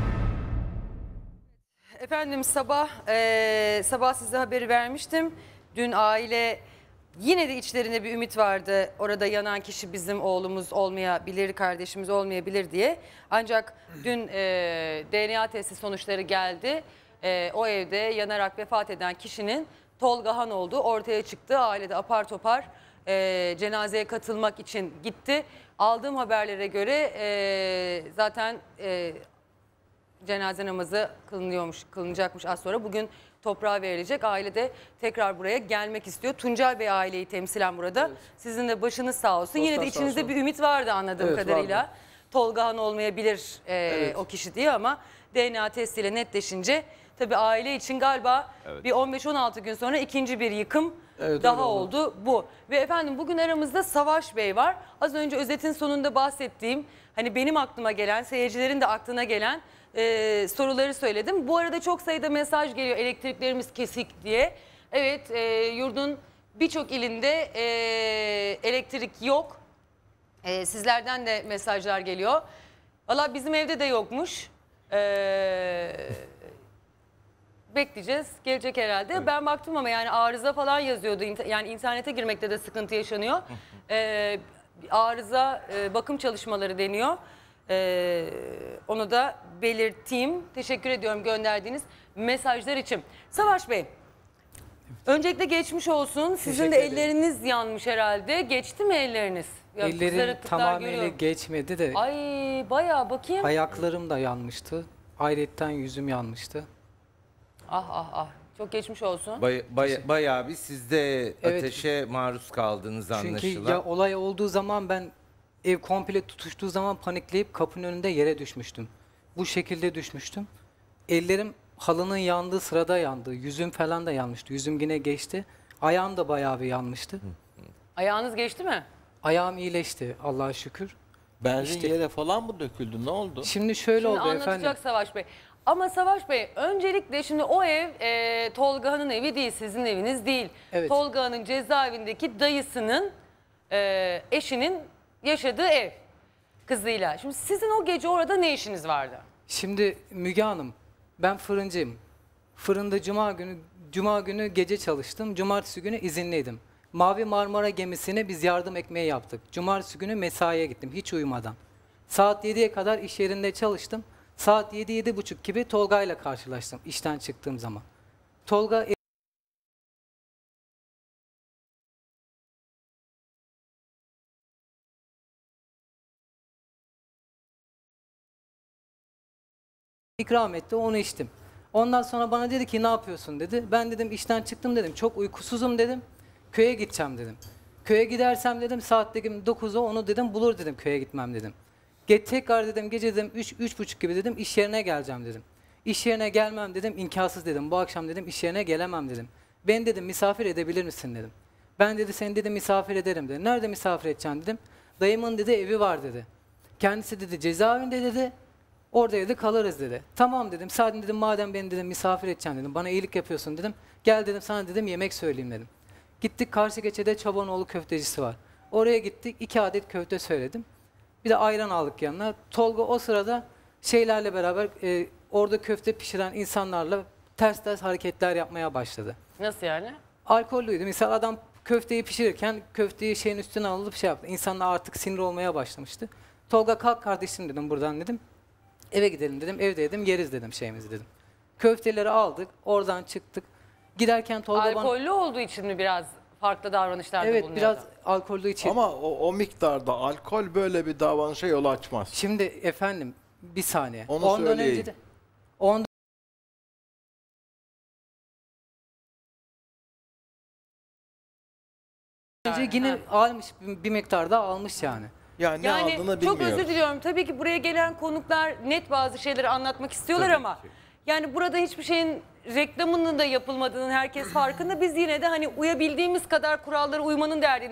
Efendim sabah size haberi vermiştim. Dün aile yine de içlerinde bir ümit vardı. Orada yanan kişi bizim oğlumuz olmayabilir, kardeşimiz olmayabilir diye. Ancak dün DNA testi sonuçları geldi. O evde yanarak vefat eden kişinin Tolgahan olduğu ortaya çıktı. Aile de apar topar cenazeye katılmak için gitti. Aldığım haberlere göre zaten cenaze namazı kılınacakmış az sonra. Bugün toprağa verilecek. Aile de tekrar buraya gelmek istiyor. Tuncay Bey aileyi temsilen burada. Evet. Sizin de başınız sağ olsun. Yine de içinizde bir ümit vardı anladığım kadarıyla. Vardı. Tolgahan olmayabilir o kişi diye ama DNA testiyle netleşince tabii aile için galiba bir 15-16 gün sonra ikinci bir yıkım daha oldu bu. Ve efendim bugün aramızda Savaş Bey var. Az önce özetin sonunda bahsettiğim, hani benim aklıma gelen, seyircilerin de aklına gelen soruları söyledim. Bu arada çok sayıda mesaj geliyor, elektriklerimiz kesik diye. Evet, yurdun birçok ilinde elektrik yok. Sizlerden de mesajlar geliyor. Valla bizim evde de yokmuş. Bekleyeceğiz, gelecek herhalde. Evet. Ben baktım ama yani arıza falan yazıyordu. Yani internete girmekte de sıkıntı yaşanıyor. Arıza bakım çalışmaları deniyor. Onu da belirteyim. Teşekkür ediyorum gönderdiğiniz mesajlar için. Savaş Bey, öncelikle geçmiş olsun. Sizin de elleriniz yanmış herhalde. Geçti mi elleriniz? Ellerim tamamıyla geçmedi de. Ay bayağı bakayım. Ayaklarım da yanmıştı. Ayrıca yüzüm yanmıştı. Ah. Çok geçmiş olsun. Bayağı bir siz de Evet. ateşe maruz kaldınız anlaşılan. Çünkü ya olay olduğu zaman ben ev komple tutuştuğu zaman panikleyip kapının önünde yere düşmüştüm. Bu şekilde düşmüştüm. Ellerim halının yandığı sırada yandı. Yüzüm falan da yanmıştı. Yüzüm yine geçti. Ayağım da bayağı bir yanmıştı. Ayağınız geçti mi? Ayağım iyileşti Allah'a şükür. Benzin yere falan mı döküldü? Ne oldu? Şimdi şöyle Şimdi oldu anlatacak efendim. Savaş Bey. Ama Savaş Bey öncelikle şimdi o ev Tolga'nın evi değil, sizin eviniz değil. Evet. Tolga'nın cezaevindeki dayısının eşinin yaşadığı ev kızıyla. Şimdi sizin o gece orada ne işiniz vardı? Şimdi Müge Hanım, ben fırıncıyım. Fırında cuma günü gece çalıştım. Cumartesi günü izinliydim. Mavi Marmara gemisine biz yardım ekmeği yaptık. Cumartesi günü mesaiye gittim hiç uyumadan. Saat 7'ye kadar iş yerinde çalıştım. Saat 7-7.30 gibi Tolga ile karşılaştım işten çıktığım zaman. Tolga ikram etti, onu içtim. Ondan sonra bana dedi ki ne yapıyorsun dedi. Ben dedim işten çıktım dedim. Çok uykusuzum dedim. Köye gideceğim dedim. Köye gidersem dedim saat dedim 9'a onu dedim bulur dedim köye gitmem dedim. Tekrar dedim gece dedim 3-3.30 gibi dedim iş yerine geleceğim dedim. İş yerine gelmem dedim imkansız dedim. Bu akşam dedim iş yerine gelemem dedim. Ben dedim misafir edebilir misin dedim. Ben dedi seni dedim misafir ederim dedi. Nerede misafir edeceksin dedim. Dayımın dedi evi var dedi. Kendisi dedi cezaevinde dedi. Orada dedi kalırız dedi. Tamam dedim. Sadece dedim madem beni dedim misafir edeceksin dedim. Bana iyilik yapıyorsun dedim. Gel dedim sana dedim yemek söyleyeyim dedim. Gittik karşı geçede Çobanoğlu köftecisi var. Oraya gittik 2 adet köfte söyledim. Bir de ayran aldık yanına. Tolga o sırada şeylerle beraber orada köfte pişiren insanlarla ters hareketler yapmaya başladı. Nasıl yani? Alkollüydü. Mesela adam köfteyi pişirirken köfteyi şeyin üstüne alıp şey yaptı. İnsanlar artık sinir olmaya başlamıştı. Tolga kalk kardeşim dedim buradan dedim. Eve gidelim dedim. Evde dedim yeriz dedim şeyimizi dedim. Köfteleri aldık. Oradan çıktık. Giderken Tolga Alkollü olduğu için mi biraz farklı davranışlarda evet bulunuyordu? biraz alkollü için. Ama o miktarda alkol böyle bir davranışa yol açmaz. Şimdi efendim bir saniye. Onu Ondan söyleyeyim. önce de ondan önce yine almış bir miktarda almış yani. Yani ne aldığını çok bilmiyoruz. özür diliyorum. Tabii ki buraya gelen konuklar net bazı şeyleri anlatmak istiyorlar Tabii ama yani burada hiçbir şeyin reklamının da yapılmadığının herkes farkında. Biz yine de hani uyabildiğimiz kadar kurallara uymanın derdini.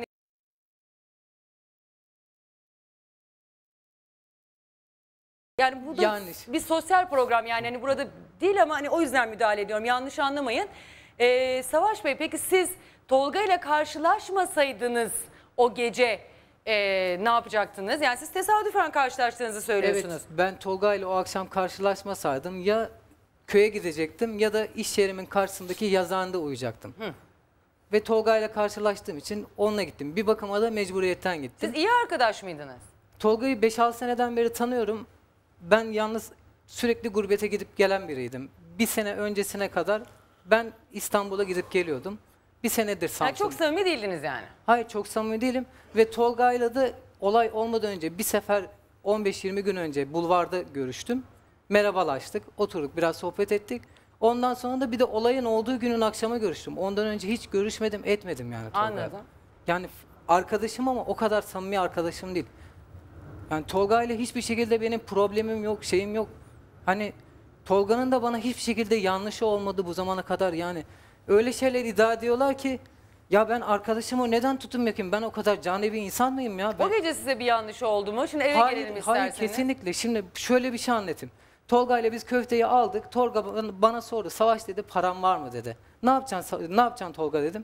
Yani bu da bir sosyal program yani hani burada değil ama hani o yüzden müdahale ediyorum. Yanlış anlamayın. Savaş Bey peki siz Tolga ile karşılaşmasaydınız o gece ne yapacaktınız? Yani siz tesadüfen karşılaştığınızı söylüyorsunuz. Evet ben Tolga ile o akşam karşılaşmasaydım ya köye gidecektim ya da iş yerimin karşısındaki yazıhanede uyuyacaktım. Ve Tolga ile karşılaştığım için onunla gittim. Bir bakıma da mecburiyetten gittim. Siz iyi arkadaş mıydınız? Tolga'yı 5-6 seneden beri tanıyorum. Ben yalnız sürekli gurbete gidip gelen biriydim. Bir sene öncesine kadar ben İstanbul'a gidip geliyordum. Bir senedir Samsun. Yani çok samimi değildiniz yani. Hayır çok samimi değilim. Ve Tolga'yla da olay olmadan önce bir sefer 15-20 gün önce bulvarda görüştüm. Merhabalaştık, oturduk biraz sohbet ettik. Ondan sonra da bir de olayın olduğu günün akşama görüştüm. Ondan önce hiç görüşmedim etmedim yani Tolga'yla. Anladım. Yani arkadaşım ama o kadar samimi arkadaşım değil. Yani Tolga ile hiçbir şekilde benim problemim yok, şeyim yok. Hani Tolga'nın da bana hiçbir şekilde yanlışı olmadı bu zamana kadar yani. Öyle şeyler iddia ediyorlar ki ya ben arkadaşımı neden tutum yakayım? Ben o kadar cani bir insan mıyım ya? O gece size bir yanlışı oldu mu? Şimdi eve gelelim isterseniz. Hayır kesinlikle. Şimdi şöyle bir şey anlatayım. Tolga ile biz köfteyi aldık. Tolga bana sordu. Savaş dedi param var mı dedi. Ne yapacaksın Tolga dedim.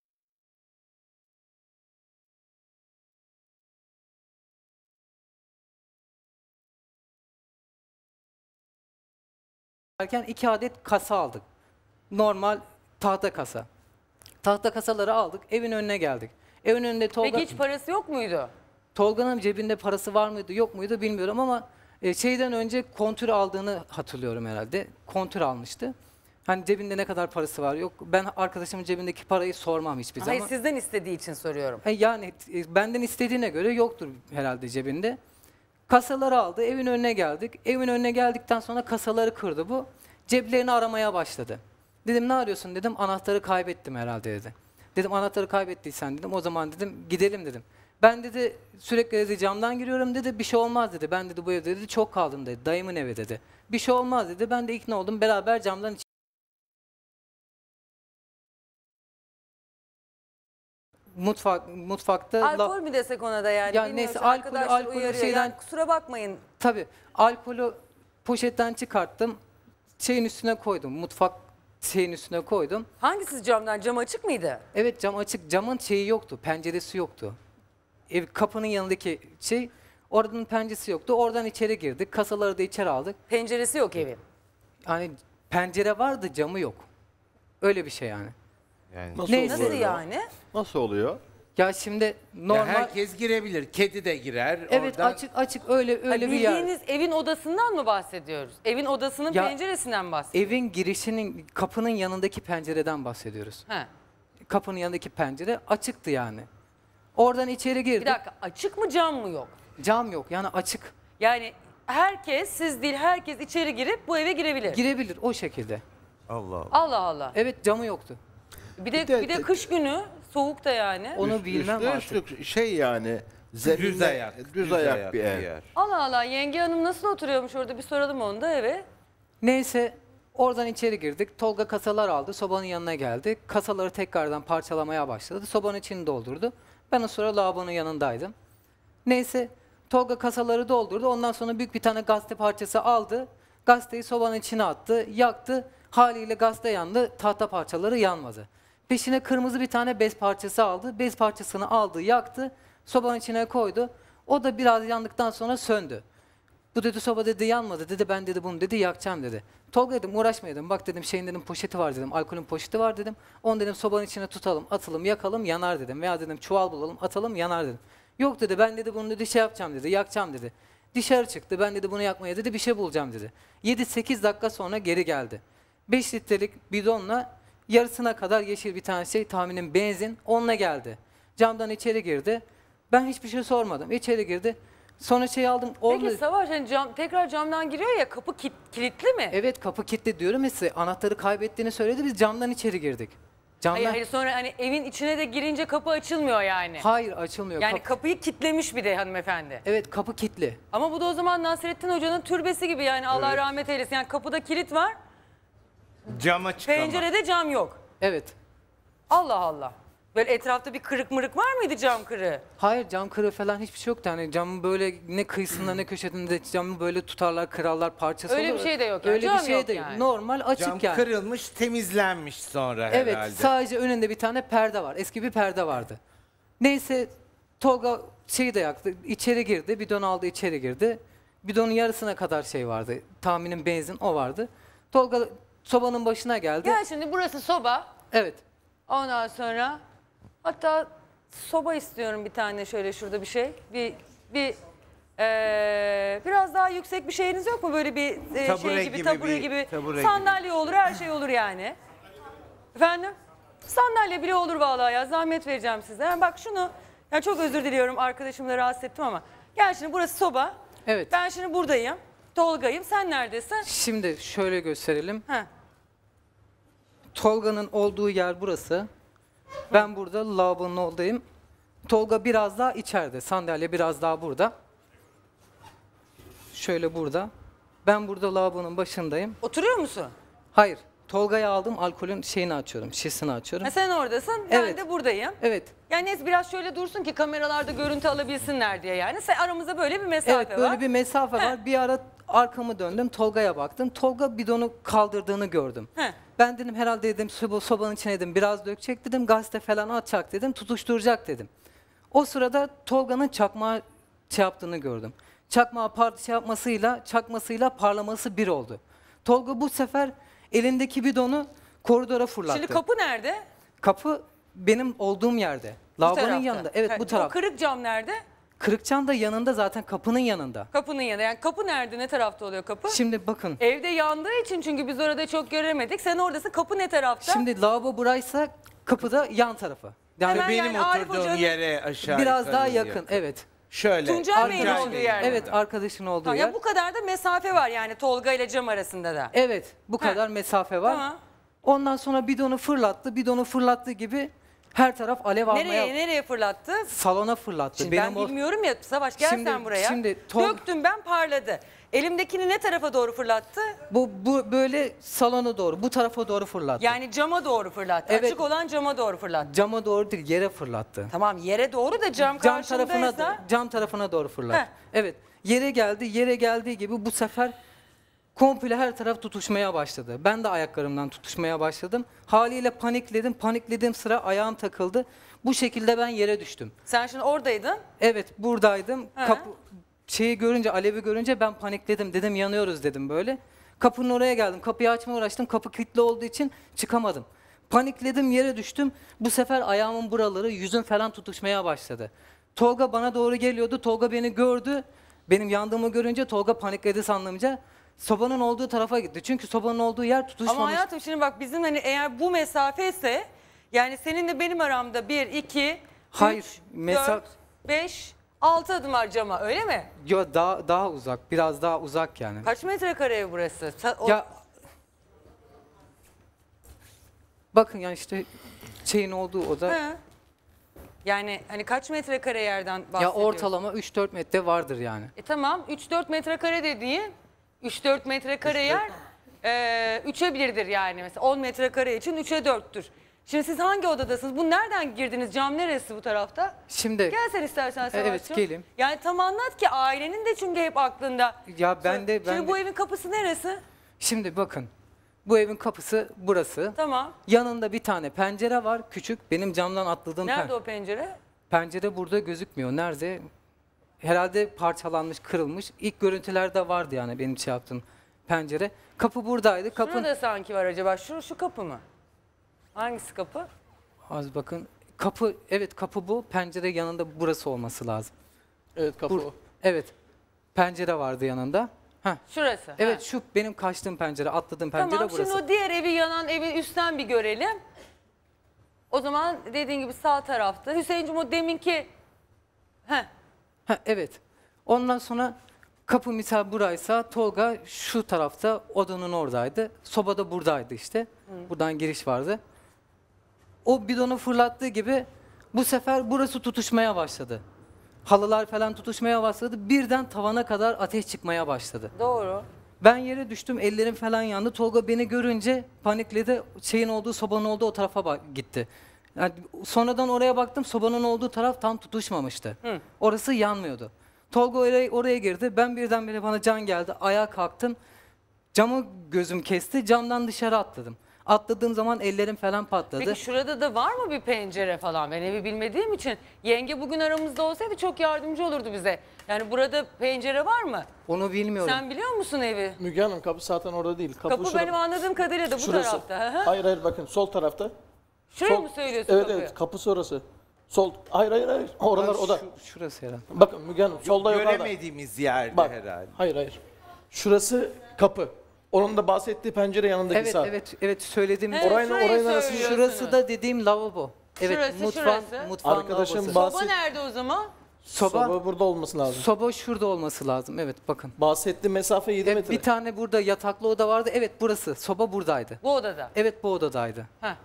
Derken 2 adet kasa aldık. Normal tahta kasa. Tahta kasaları aldık. Evin önüne geldik. Evin önünde Tolga... Peki hiç parası yok muydu? Tolga'nın cebinde parası var mıydı yok muydu bilmiyorum ama şeyden önce kontür aldığını hatırlıyorum herhalde. Kontür almıştı. Hani cebinde ne kadar parası var yok. Ben arkadaşımın cebindeki parayı sormam hiçbir zaman. Hayır sizden istediği için soruyorum. Yani benden istediğine göre yoktur herhalde cebinde. Kasaları aldı. Evin önüne geldik. Evin önüne geldikten sonra kasaları kırdı bu. Ceplerini aramaya başladı. Dedim ne arıyorsun dedim. Anahtarı kaybettim herhalde dedi. Dedim anahtarı kaybettiysen dedim. O zaman dedim gidelim dedim. Ben dedi sürekli dedi camdan giriyorum dedi. Bir şey olmaz dedi. Ben dedi bu evde dedi çok kaldım dedi. Dayımın evi dedi. Bir şey olmaz dedi. Ben de ikna oldum. Beraber camdan mutfakta Alkol mi desek ona da yani? Ya Bilmiyorum, neyse, şu arkadaşlar uyarıyor. Yani kusura bakmayın. tabii alkolü poşetten çıkarttım. Şeyin üstüne koydum. Mutfak şeyin üstüne koydum. Hangisi camdan? Cam açık mıydı? Evet cam açık. Camın şeyi yoktu. Penceresi yoktu. Ev kapının yanındaki şey oradan penceresi yoktu. Oradan içeri girdik. Kasaları da içeri aldık. Penceresi yok evin. Yani pencere vardı, camı yok. Öyle bir şey yani. Nasıl yani? Nasıl oluyor? Ya şimdi normal herkes girebilir. Kedi de girer. evet oradan... açık öyle bir yer. Bildiğiniz evin odasından mı bahsediyoruz? Evin odasının Ya, penceresinden mi bahsediyoruz? Evin girişinin kapının yanındaki pencereden bahsediyoruz. He. Kapının yanındaki pencere açıktı yani. Oradan içeri girdik. Bir dakika, açık mı cam mı yok? Cam yok yani açık. Yani herkes, siz değil herkes içeri girip bu eve girebilir. Girebilir o şekilde. Allah Allah. Allah Allah. Evet camı yoktu. Bir de kış günü soğuk da yani. Onu bilmem artık. Üstlük şey yani zeminde, düz ayak bir ev. Allah Allah, yenge hanım nasıl oturuyormuş orada, bir soralım onu da eve. Neyse oradan içeri girdik. Tolga kasalar aldı. Sobanın yanına geldi. Kasaları tekrardan parçalamaya başladı. Sobanın içini doldurdu. Ben o sıra lavabonun yanındaydım. Neyse Tolga kasaları doldurdu. Ondan sonra büyük bir tane gazete parçası aldı. Gazeteyi sobanın içine attı. Yaktı. Haliyle gazete yandı. Tahta parçaları yanmadı. Peşine kırmızı bir tane bez parçası aldı. Bez parçasını aldı, yaktı. Sobanın içine koydu. O da biraz yandıktan sonra söndü. Bu dedi soba dedi yanmadı dedi. Ben dedi bunu dedi yakacağım dedi. Tolga dedim uğraşma dedim. Bak dedim şeyin dedim poşeti var dedim. Alkolün poşeti var dedim. Onu dedim sobanın içine tutalım, atalım, yakalım, yanar dedim. Veya dedim çuval bulalım, atalım, yanar dedim. Yok dedi ben dedi bunu dedi şey yapacağım dedi. Yakacağım dedi. Dışarı çıktı. Ben dedi bunu yakmaya dedi bir şey bulacağım dedi. 7-8 dakika sonra geri geldi. 5 litrelik bidonla yarısına kadar yeşil bir tane şey tahminim benzin onunla geldi. Camdan içeri girdi. Ben hiçbir şey sormadım. İçeri girdi. Sonra şey aldım. Peki Savaş hani tekrar camdan giriyor ya, kapı kilitli mi? Evet kapı kilitli diyorum ya size. Anahtarı kaybettiğini söyledi. Biz camdan içeri girdik. Camdan... Hayır sonra hani evin içine de girince kapı açılmıyor yani. Hayır açılmıyor. Yani kapıyı kilitlemiş bir de hanımefendi. Evet kapı kilitli. Ama bu da o zaman Nasrettin Hoca'nın türbesi gibi yani Allah Evet. rahmet eylesin. Yani kapıda kilit var. Cama çıkamaz. Pencerede cam yok. Evet. Allah Allah. Böyle etrafta bir kırık mırık var mıydı, cam kırığı? Hayır cam kırığı falan hiçbir şey yoktu. Yani camın böyle ne kıyısında ne köşesinde camı böyle tutarlar, kırarlar, parçası Öyle olur. bir şey de yok yani. Öyle Cam bir şey yok de yani. Normal açık Cam yani. kırılmış, temizlenmiş sonra Evet herhalde. sadece önünde bir tane perde var. Eski bir perde vardı. Neyse Tolga şeyi de yaktı. İçeri girdi. Bidon aldı içeri girdi. Bidonun yarısına kadar şey vardı. Tahminim benzin o vardı. Tolga sobanın başına geldi. Gel şimdi burası soba. Evet. Ondan sonra hatta soba istiyorum bir tane şöyle şurada bir şey. Biraz daha yüksek bir şeyiniz yok mu? Böyle bir Tabure şey gibi, gibi tabure bir- gibi. tabure Sandalye olur, her şey olur yani. Efendim? Sandalye bile olur vallahi ya. Zahmet vereceğim size. Yani bak şunu, ya çok özür diliyorum arkadaşımla rahatsız ettim ama. Gel şimdi burası soba. Evet. Ben şimdi buradayım. Tolga'yım. Sen neredesin? Şimdi şöyle gösterelim. Heh. Tolga'nın olduğu yer burası. Ben burada lavabonun oradayım. Tolga biraz daha içeride. Sandalye biraz daha burada. Şöyle burada. Ben burada lavabonun başındayım. Oturuyor musun? Hayır. Tolga'yı aldım. Alkolün şeyini açıyorum. Şişesini açıyorum. Ha, sen oradasın. Ben Evet. de buradayım. Evet. Yani neyse biraz şöyle dursun ki kameralarda görüntü alabilsinler diye yani. Aramızda böyle bir mesafe Evet böyle var. bir mesafe var. Bir ara arkamı döndüm. Tolga'ya baktım. Tolga bidonu kaldırdığını gördüm. Heh. Ben dedim herhalde dedim sobanın içine dedim biraz dökecek dedim. Gazete falan atacak dedim. Tutuşturacak dedim. O sırada Tolga'nın çakmağı şey yaptığını gördüm. Çakmağı çakmasıyla parlaması bir oldu. Tolga bu sefer elindeki bidonu koridora fırlattı. Şimdi kapı nerede? Kapı benim olduğum yerde. Bu Lavabonun tarafta. yanında. Evet bu taraf. O kırık cam nerede? Kırık cam da yanında zaten kapının yanında. Kapının yanında. Yani kapı nerede? Ne tarafta oluyor kapı? Şimdi bakın. Evde yandığı için çünkü biz orada çok göremedik. Sen oradasın. Kapı ne tarafta? Şimdi lavabo buraysa kapı da yan tarafı. Yani Hemen benim yani Arif oturduğum Hoca'nın- yere aşağı biraz yukarı daha yakın. Evet. Şöyle. Tuncay Bey'in olduğu yer mi? Evet arkadaşın olduğu Tamam, yer. ya bu kadar da mesafe var yani Tolga ile cam arasında da. Evet bu kadar mesafe var. Tamam. Ondan sonra bidonu fırlattı. Bidonu fırlattığı gibi her taraf alev almaya... Nereye fırlattı? Salona fırlattı. Şimdi ben bilmiyorum ya Savaş gel sen buraya. Döktüm ben parladı. Elimdekini ne tarafa doğru fırlattı? Bu böyle salona doğru, bu tarafa doğru fırlattı. Yani cama doğru fırlattı. Evet. Açık olan cama doğru fırlattı. Cama doğru değil, yere fırlattı. Tamam yere doğru da cam karşındaysa. Cam tarafına doğru fırlattı. Heh. Evet, yere geldiği gibi bu sefer komple her taraf tutuşmaya başladı. Ben de ayaklarımdan tutuşmaya başladım. Haliyle paniklediğim sıra ayağım takıldı. Bu şekilde ben yere düştüm. Sen şimdi oradaydın. Evet, buradaydım. He. Alevi görünce ben panikledim. Dedim yanıyoruz dedim böyle. Kapının oraya geldim. Kapıyı açmaya uğraştım. Kapı kilitli olduğu için çıkamadım. Panikledim, yere düştüm. Bu sefer ayağımın buraları, yüzüm falan tutuşmaya başladı. Tolga bana doğru geliyordu. Tolga beni gördü. Benim yandığımı görünce Tolga panikledi sandığımca. Sobanın olduğu tarafa gitti. Çünkü sobanın olduğu yer tutuşmamış. Ama hayatım şimdi bak bizim hani eğer bu mesafe ise yani seninle benim aramda 1, 2, 3, 4, 5, 6 adım var cama öyle mi? Yok daha uzak. Biraz daha uzak yani. Kaç metrekare ev burası? Ya bakın yani işte şeyin olduğu oda. He. Yani hani kaç metrekare yerden bahsediyoruz? Ya ortalama 3-4 metre vardır yani. Tamam 3-4 metrekare dediğin 3-4 metrekare yer 3'e 1'dir yani mesela 10 metrekare için 3'e 4'tür. Şimdi siz hangi odadasınız? Bu nereden girdiniz? Cam neresi bu tarafta? Şimdi gel sen istersen Savaş'cığım. Evet geleyim. Yani tam anlat ki ailenin de çünkü hep aklında. Ya Şimdi bu evin kapısı neresi? Şimdi bakın. Bu evin kapısı burası. Tamam. Yanında bir tane pencere var küçük. Benim camdan atladığım Nerede o pencere? Pencere burada gözükmüyor. Nerede? Herhalde parçalanmış, kırılmış. İlk görüntülerde vardı yani benim şey yaptığım pencere. Kapı buradaydı. Şurada sanki var acaba. Şu kapı mı? Hangisi kapı? Az bakın. Kapı, evet kapı bu. Pencere yanında burası olması lazım. Evet kapı o. Evet. Pencere vardı yanında. Heh. Şurası. Evet şu benim kaçtığım pencere, atladığım pencere tamam, burası. Tamam şimdi o diğer evi yanan evi üstten bir görelim. O zaman dediğin gibi sağ tarafta. Hüseyin'cim o deminki... Evet. Ondan sonra kapı misal buraysa Tolga şu tarafta odanın oradaydı. Soba da buradaydı işte. Buradan giriş vardı. O bidonu fırlattığı gibi bu sefer burası tutuşmaya başladı. Halılar falan tutuşmaya başladı. Birden tavana kadar ateş çıkmaya başladı. Doğru. Ben yere düştüm, ellerim falan yandı. Tolga beni görünce panikledi. Sobanın olduğu o tarafa gitti. Yani sonradan oraya baktım, sobanın olduğu taraf tam tutuşmamıştı. Orası yanmıyordu. Tolga oraya girdi. Ben birdenbire bana can geldi. Ayağa kalktım. Camı gözüm kesti. Camdan dışarı atladım. Atladığım zaman ellerim falan patladı. Peki şurada da var mı bir pencere falan? Ben evi bilmediğim için yenge bugün aramızda olsaydı çok yardımcı olurdu bize. Yani burada pencere var mı? Onu bilmiyorum. Sen biliyor musun evi? Müge Hanım kapı zaten orada değil. Kapı benim anladığım kadarıyla da bu tarafta. Hayır bakın sol tarafta. Şuraya mı söylüyorsun evet, kapıyı? Evet kapısı orası. Sol. Hayır. Oralar oda. Şurası herhalde. Bakın Müge Hanım solda yukarıda. Göremediğimiz yerde Bak, herhalde. Hayır. Şurası kapı. Onun da bahsettiği pencere yanındaki sağ. Evet söylediğim. Orayın arası. Şurası da dediğim lavabo. Evet Şurası. Mutfağın Arkadaşım lavabosu. Soba nerede o zaman? Soba burada olması lazım. Soba şurada olması lazım. Evet bakın. Bahsettiğim mesafe 7 metre. Bir tane burada yataklı oda vardı. Evet burası. Soba buradaydı. Bu odada? Evet bu odadaydı.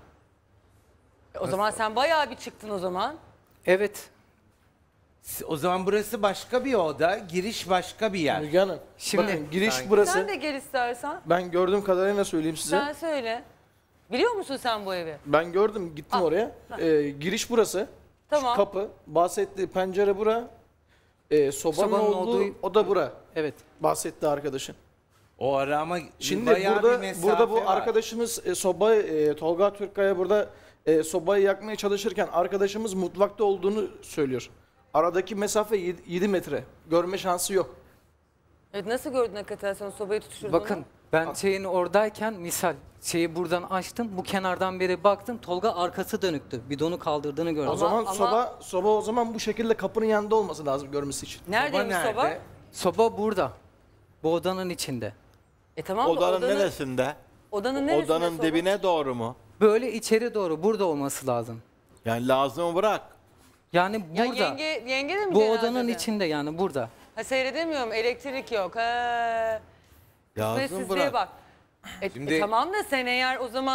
O zaman sen bayağı bir çıktın o zaman. Evet. O zaman burası başka bir oda, giriş başka bir yer. Müge Hanım, bakın giriş Sanki. burası. Sen de gel istersen. Ben gördüğüm kadarıyla söyleyeyim size. Sen söyle. Biliyor musun sen bu evi? Ben gördüm, gittim oraya. Giriş burası. Tamam. Şu kapı, bahsettiği pencere bura. Sobanın olduğu oda bura. Evet. Bahsetti arkadaşın. O ara ama şimdi bayağı bir mesafe burada bu var. arkadaşımız Tolga Türkkaya burada sobayı yakmaya çalışırken arkadaşımız mutfakta olduğunu söylüyor. Aradaki mesafe 7 metre. Görme şansı yok. Evet nasıl gördün hakikaten sen sobayı tutuşturdun? Bakın ben oradayken misal buradan açtım. Bu kenardan beri baktım. Tolga arkası dönüktü. Bidonu kaldırdığını gördüm. O zaman soba o zaman bu şekilde kapının yanında olması lazım görmesi için. Neredeymiş soba? Soba burada. Bu odanın içinde. Tamam odanın neresinde? Odanın neresinde Odanın dibine doğru mu? Böyle içeri doğru burada olması lazım. Yani lazım bırak. Yani burada. Ya yenge de mi bu cenazede? odanın içinde yani burada. Seyredemiyorum elektrik yok. Lazım Sizliğe bırak. bak. Şimdi- Tamam da sen eğer o zaman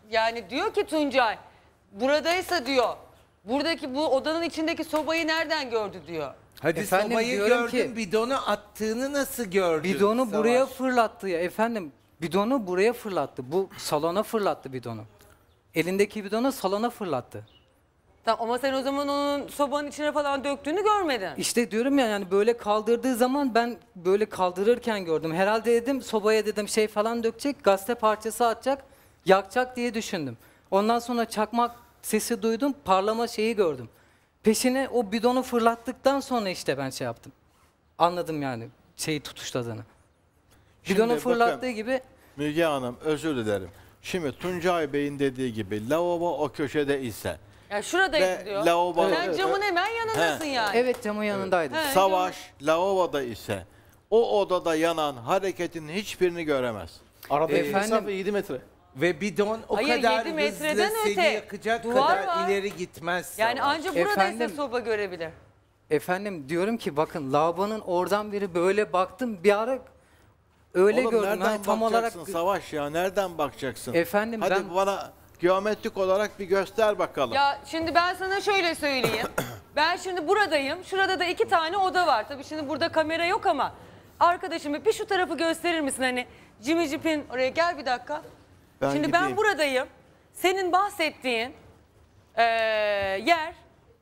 yani diyor ki Tuncay buradaysa diyor buradaki bu odanın içindeki sobayı nereden gördü diyor. Hadi Efendim, sobayı diyorum gördün, ki- bidonu attığını nasıl gördün? Bidonu Savaş? buraya fırlattı ya efendim. Bidonu buraya fırlattı. Bu salona fırlattı bidonu. Elindeki bidonu salona fırlattı. Tamam ama sen o zaman onun sobanın içine falan döktüğünü görmedin. İşte diyorum ya yani böyle kaldırdığı zaman ben böyle kaldırırken gördüm. Herhalde dedim sobaya dedim şey falan dökecek, gazete parçası atacak, yakacak diye düşündüm. Ondan sonra çakmak sesi duydum, parlama şeyi gördüm. Peşine o bidonu fırlattıktan sonra işte ben şey yaptım. Anladım yani şeyi tutuşladığını. Bidonu Şimdi fırlattığı bakın, gibi Müge Hanım özür dilerim. Şimdi Tuncay Bey'in dediği gibi lavabo o köşede ise Ya şuradaydı ve diyor. lavabo Sen camın hemen yanındasın yani. evet camın yanındaydı. He, Savaş lavaboda ise o odada yanan hareketin hiçbirini göremez. Aradaki Efendim- mesafe 7 metre. Ve bidon o Hayır, kadar 7 metreden hızlı öte. seni yakacak Duvar kadar var. ileri gitmez. Yani Savaş. ancak buradaysa Efendim? soba görebilir. Efendim diyorum ki bakın lavabonun oradan biri böyle baktım bir ara öyle Oğlum gördüm. nereden Yani tam olarak bakacaksın Savaş ya nereden bakacaksın? Efendim, Hadi ben- bana geometrik olarak bir göster bakalım. Ya şimdi ben sana şöyle söyleyeyim. Ben şimdi buradayım. Şurada da 2 tane oda var. Tabii şimdi burada kamera yok ama arkadaşım bir şu tarafı gösterir misin? Hani Jimmy Jeep'in oraya gel bir dakika. Ben şimdi gideyim. ben buradayım. Senin bahsettiğin yer.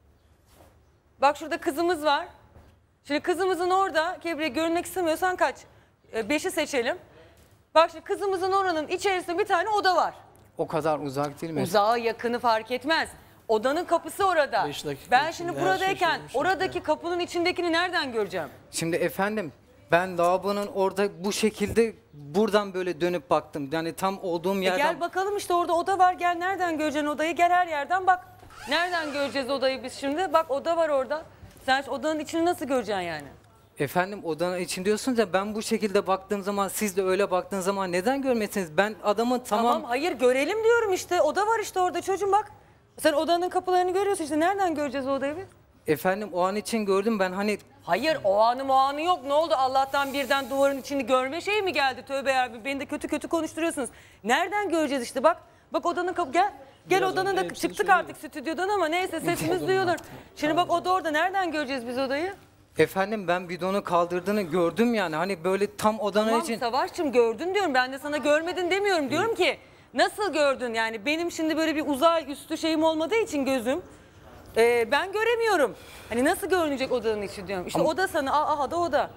Bak şurada kızımız var. Şimdi kızımızın orada Kebriye görünmek istemiyorsan kaç? 5'i seçelim. Bak şimdi kızımızın oranın içerisinde bir tane oda var. o kadar uzak değil mi? Uzağı yakını fark etmez. Odanın kapısı orada. 5 dakika Ben içinde şimdi her şey buradayken söylemiş oradaki kapının içindekini nereden göreceğim? Şimdi efendim ben lavabonun orada bu şekilde buradan böyle dönüp baktım. Yani tam olduğum yerden Gel bakalım işte orada oda var. Gel nereden göreceksin odayı? Gel her yerden bak. Nereden göreceğiz odayı biz şimdi? Bak oda var orada. Sen odanın içini nasıl göreceksin yani? efendim odanın için diyorsunuz ya ben bu şekilde baktığım zaman siz de öyle baktığın zaman neden görmezsiniz? Ben adamın Tamam hayır görelim diyorum işte. Oda var işte orada çocuğum bak. Sen odanın kapılarını görüyorsun işte. Nereden göreceğiz o odayı biz? efendim o an için gördüm ben hani Hayır o anı yok. Ne oldu Allah'tan birden duvarın içini görme şeyi mi geldi? Tövbe yarabbim beni de kötü konuşturuyorsunuz. Nereden göreceğiz işte bak. Bak odanın kapı gel. Gel Biraz odanın önce da hepsini çıktık söyledim. artık stüdyodan ama neyse sesimiz duyulur. Şimdi bak oda orada. Nereden göreceğiz biz odayı? efendim ben bidonu kaldırdığını gördüm yani hani böyle tam odanın Tamam için Savaş'cığım gördün diyorum. Ben de sana görmedin demiyorum. Diyorum ki nasıl gördün yani benim şimdi böyle bir uzay üstü şeyim olmadığı için gözüm. Ben göremiyorum. Hani nasıl görünecek odanın içi diyorum. İşte oda sana aha da oda.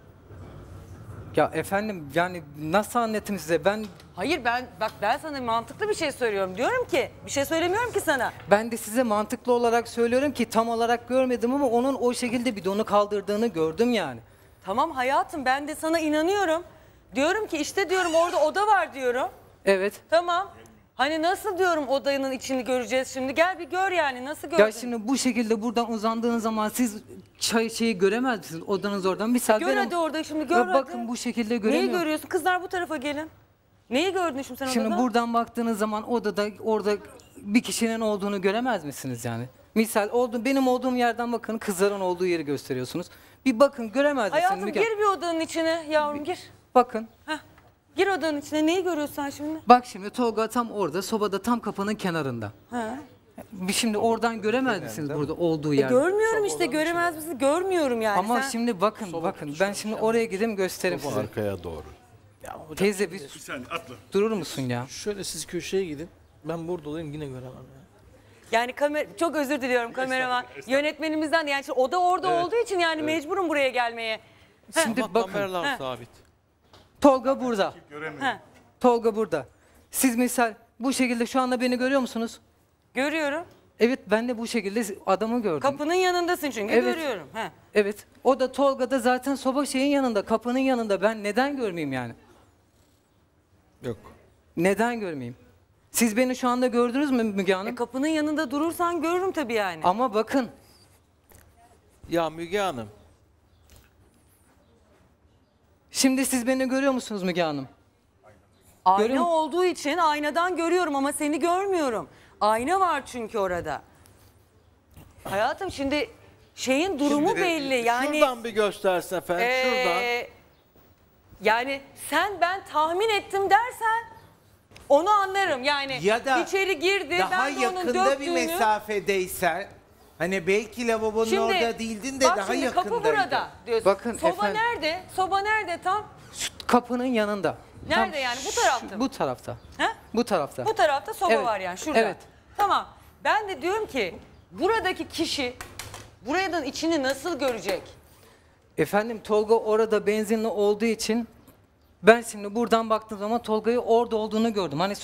ya efendim yani nasıl anlatayım size ben Hayır ben sana mantıklı bir şey söylüyorum. Diyorum ki bir şey söylemiyorum ki sana. Ben de size mantıklı olarak söylüyorum ki tam olarak görmedim ama onun o şekilde bidonu kaldırdığını gördüm yani. Tamam hayatım ben de sana inanıyorum. Diyorum ki işte diyorum orada oda var diyorum. Evet. Tamam. Hani nasıl diyorum odanın içini göreceğiz şimdi. Gel bir gör yani nasıl gördün? Ya şimdi bu şekilde buradan uzandığınız zaman siz şeyi göremez misiniz odanız oradan? Misal Gör benim- hadi orada şimdi gör Ya hadi. bakın bu şekilde Neyi göremiyorum. görüyorsun? Kızlar bu tarafa gelin. Neyi gördün şimdi sen Şimdi odada? buradan baktığınız zaman odada orada bir kişinin olduğunu göremez misiniz yani? Misal benim olduğum yerden bakın kızların olduğu yeri gösteriyorsunuz. Bir bakın göremez misiniz? Hayatım gir bir odanın içine yavrum gir. Bakın. Gir odanın içine neyi görüyorsun sen şimdi? Bak şimdi Tolga tam orada sobada tam kapının kenarında. Ha. Şimdi oradan göremez misiniz burada olduğu yerde? Görmüyorum işte göremez misin? Görmüyorum yani. Ama Sen- şimdi bakın ben şimdi oraya gideyim göstereyim size. Arkaya doğru. Teyze bir durur musun ya? Şöyle siz köşeye gidin. Ben burada olayım yine göremem ya. Yani çok özür diliyorum kameraman. Yönetmenimizden de yani şimdi o da orada olduğu için yani mecburum buraya gelmeye. Şimdi Ama bakın. kameralar sabit. Tolga burada. Ha. Tolga burada. Siz misal bu şekilde şu anda beni görüyor musunuz? Görüyorum. Evet ben de bu şekilde adamı gördüm. Kapının yanındasın çünkü Evet. görüyorum. Ha. Evet. O da Tolga da zaten soba şeyin yanında, kapının yanında. Ben neden görmeyeyim yani? Yok. Neden görmeyeyim? Siz beni şu anda gördünüz mü Müge Hanım? Kapının yanında durursan görürüm tabii yani. Ama bakın. Ya Müge Hanım. Şimdi siz beni görüyor musunuz Müge Hanım? Ayna Görüyor- olduğu için aynadan görüyorum ama seni görmüyorum. Ayna var çünkü orada. Hayatım şimdi şeyin durumu Şimdi belli yani. Şuradan bir göstersen efendim. Şuradan. Yani sen ben tahmin ettim dersen Onu anlarım yani Ya da içeri girdi daha ben de onun yakında döktüğünü. bir mesafedeysen, hani belki lavabonun Şimdi, orada değildin de bak daha şimdi yakındaydın. kapı burada diyorsun. Bakın Soba efendim. nerede? Soba nerede tam? Kapının yanında. Nerede yani? Bu tarafta mı? Bu tarafta. He? Bu tarafta. Bu tarafta soba Evet. var yani şurada. Evet. Tamam. Ben de diyorum ki buradaki kişi buradan içini nasıl görecek? Efendim Tolga orada benzinli olduğu için ben şimdi buradan baktığım zaman Tolga'yı orada olduğunu gördüm. Hani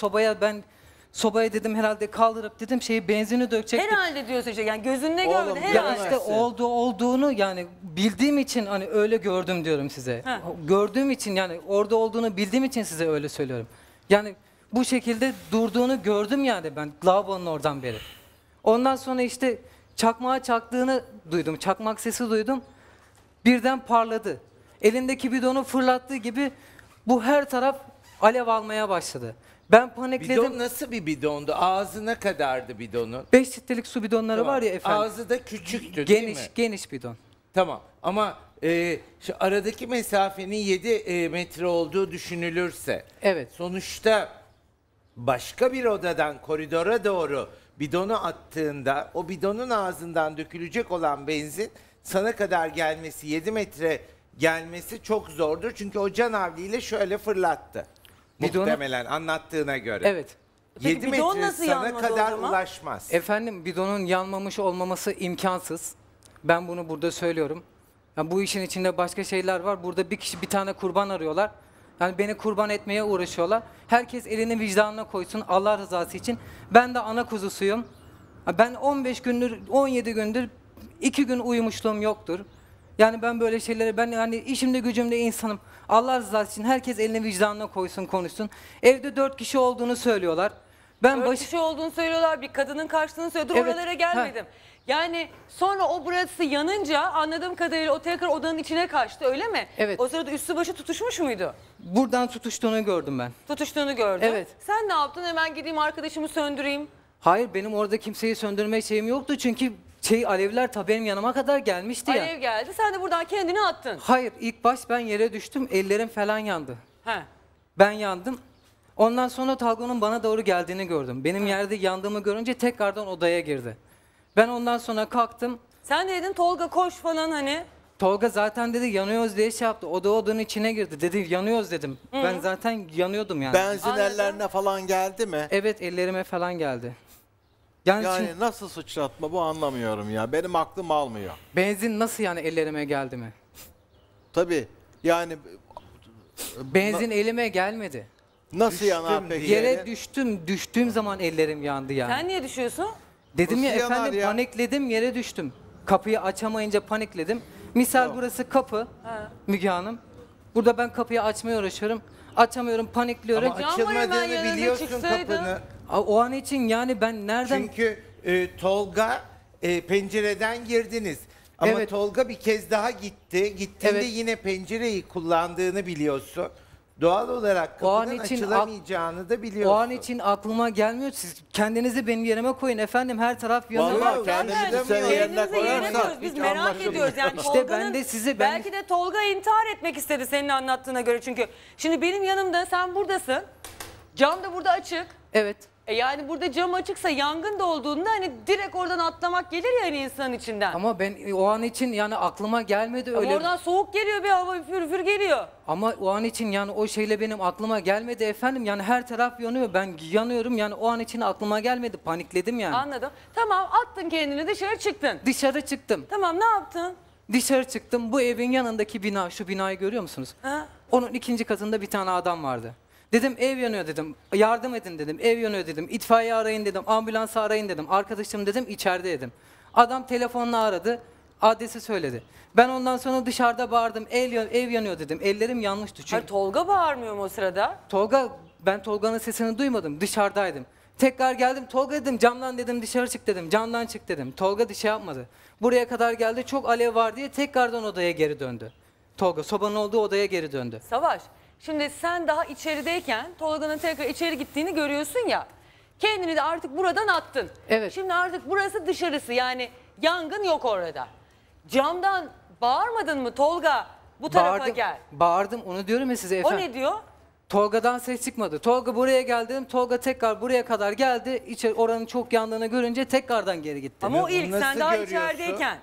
sobaya dedim herhalde kaldırıp dedim benzini dökecek. Herhalde diyorsun işte yani gözünde Oğlum, gördün ya herhalde. işte olduğunu yani bildiğim için hani öyle gördüm diyorum size. Heh. Gördüğüm için yani orada olduğunu bildiğim için size öyle söylüyorum. Yani bu şekilde durduğunu gördüm yani ben lavabonun oradan beri. Ondan sonra işte çakmağa çaktığını duydum. Çakmak sesi duydum. Birden parladı. Elindeki bidonu fırlattığı gibi bu her taraf alev almaya başladı. Ben panikledim. Bidon nasıl bir bidondu? Ağzına kadardı bidonun. 5 litrelik su bidonları Tamam. var ya efendim. Ağzı da küçüktü değil mi? Geniş bidon. Tamam ama şu aradaki mesafenin 7 metre olduğu düşünülürse. Evet. Sonuçta başka bir odadan koridora doğru bidonu attığında o bidonun ağzından dökülecek olan benzin sana kadar gelmesi 7 metre gelmesi çok zordur. Çünkü o canavliyle şöyle fırlattı. Bidonu- Muhtemelen anlattığına göre. Evet. 7 bidon metre nasıl sana yanmadı o kadar zaman? ulaşmaz. Efendim bidonun yanmamış olmaması imkansız. Ben bunu burada söylüyorum. Yani bu işin içinde başka şeyler var. Burada bir tane kurban arıyorlar. Yani beni kurban etmeye uğraşıyorlar. Herkes elini vicdanına koysun Allah rızası için. Ben de ana kuzusuyum. Ben 15 gündür, 17 gündür 2 gün uyumuşluğum yoktur. Yani ben böyle şeyleri, ben hani işimde gücümde insanım. Allah rızası için herkes elini vicdanına koysun, konuşsun. Evde 4 kişi olduğunu söylüyorlar. Ben 4 kişi olduğunu söylüyorlar, bir kadının kaçtığını söylüyor. Dur Evet, oralara gelmedim. Yani sonra o burası yanınca anladığım kadarıyla o tekrar odanın içine kaçtı öyle mi? Evet. O sırada üstü başı tutuşmuş muydu? Buradan tutuştuğunu gördüm ben. Tutuştuğunu gördün. Evet. Sen ne yaptın? Hemen gideyim arkadaşımı söndüreyim. Hayır benim orada kimseyi söndürme şeyim yoktu çünkü alevler tabii benim yanıma kadar gelmişti ya. Alev geldi. Sen de buradan kendini attın. Hayır ilk baş ben yere düştüm ellerim falan yandı. He. Ben yandım. Ondan sonra Tolga'nın bana doğru geldiğini gördüm. Benim yerde yandığımı görünce tekrardan odaya girdi. Ben ondan sonra kalktım. Sen de dedin Tolga koş falan hani. Tolga zaten dedi yanıyoruz diye yaptı. O da odanın içine girdi. Dedi yanıyoruz dedim. Hı. Ben zaten yanıyordum yani. Benzin Anladım. ellerine falan geldi mi? Evet ellerime falan geldi. Yani, Yani nasıl sıçratma bu anlamıyorum ya. Benim aklım almıyor. benzin nasıl yani ellerime geldi mi? Tabii yani Benzin elime gelmedi. nasıl yanar peki? Yere düştüm. Düştüğüm zaman ellerim yandı yani. Sen niye düşüyorsun? Dedim ya Nasıl yanar efendim ya? panikledim yere düştüm. Kapıyı açamayınca panikledim. Misal burası kapı Ha. Müge Hanım. Burada ben kapıyı açmaya uğraşıyorum. Açamıyorum panikliyorum. Ama Cam var hemen açılmadığını yanında, biliyorsun çıksaydı. kapını. O an için yani ben nereden... Çünkü Tolga pencereden girdiniz. Ama Evet. Tolga bir kez daha gitti. Gittiğinde Evet. yine pencereyi kullandığını biliyorsun. Doğal olarak O an kapının için açılamayacağını da biliyorsun. O an için aklıma gelmiyor. Siz kendinizi benim yerime koyun efendim. Her taraf yanıyor. Vallahi kendimizi senin yerine Kendimizi yerine koyarsak koyuyoruz. Biz hiç merak anlaşılmıyor. ediyoruz. Yani İşte Tolga'nın, ben de size- belki de Tolga intihar etmek istedi senin anlattığına göre. Çünkü şimdi benim yanımda sen buradasın. Cam da burada açık. Evet. Yani burada cam açıksa yangın da olduğunda hani direkt oradan atlamak gelir ya hani insanın içinden. Ama ben o an için yani aklıma gelmedi Ama öyle. oradan soğuk geliyor bir hava üfür üfür geliyor. Ama o an için yani o şeyle benim aklıma gelmedi efendim. Yani her taraf yanıyor. Ben yanıyorum yani o an için aklıma gelmedi. Panikledim yani. Anladım. Tamam attın kendini dışarı çıktın. Dışarı çıktım. Tamam ne yaptın? Dışarı çıktım. Bu evin yanındaki bina, şu binayı görüyor musunuz? Ha? Onun ikinci katında bir tane adam vardı. Dedim ev yanıyor dedim. Yardım edin dedim. Ev yanıyor dedim. İtfaiye arayın dedim. Ambulansı arayın dedim. Arkadaşım dedim içeride dedim. Adam telefonla aradı. Adresi söyledi. Ben ondan sonra dışarıda bağırdım. Ev yanıyor dedim. Ellerim yanmıştı çünkü. Hayır, Tolga bağırmıyor mu o sırada? Ben Tolga'nın sesini duymadım. Dışarıdaydım. Tekrar geldim. Tolga dedim camdan dedim dışarı çık dedim. Camdan çık dedim. Tolga dışarı yapmadı. Buraya kadar geldi. Çok alev var diye tekrardan odaya geri döndü. Tolga sobanın olduğu odaya geri döndü. Savaş, şimdi sen daha içerideyken Tolga'nın tekrar içeri gittiğini görüyorsun ya. Kendini de artık buradan attın. Evet. Şimdi artık burası dışarısı yani yangın yok orada. Camdan bağırmadın mı Tolga bu tarafa gel. Bağırdım onu diyorum ya size O efendim. ne diyor? Tolga'dan ses çıkmadı. Tolga buraya geldi dedim. Tolga tekrar buraya kadar geldi. İçeri, oranın çok yandığını görünce tekrardan geri gitti. Ama o ilk sen daha içerideyken.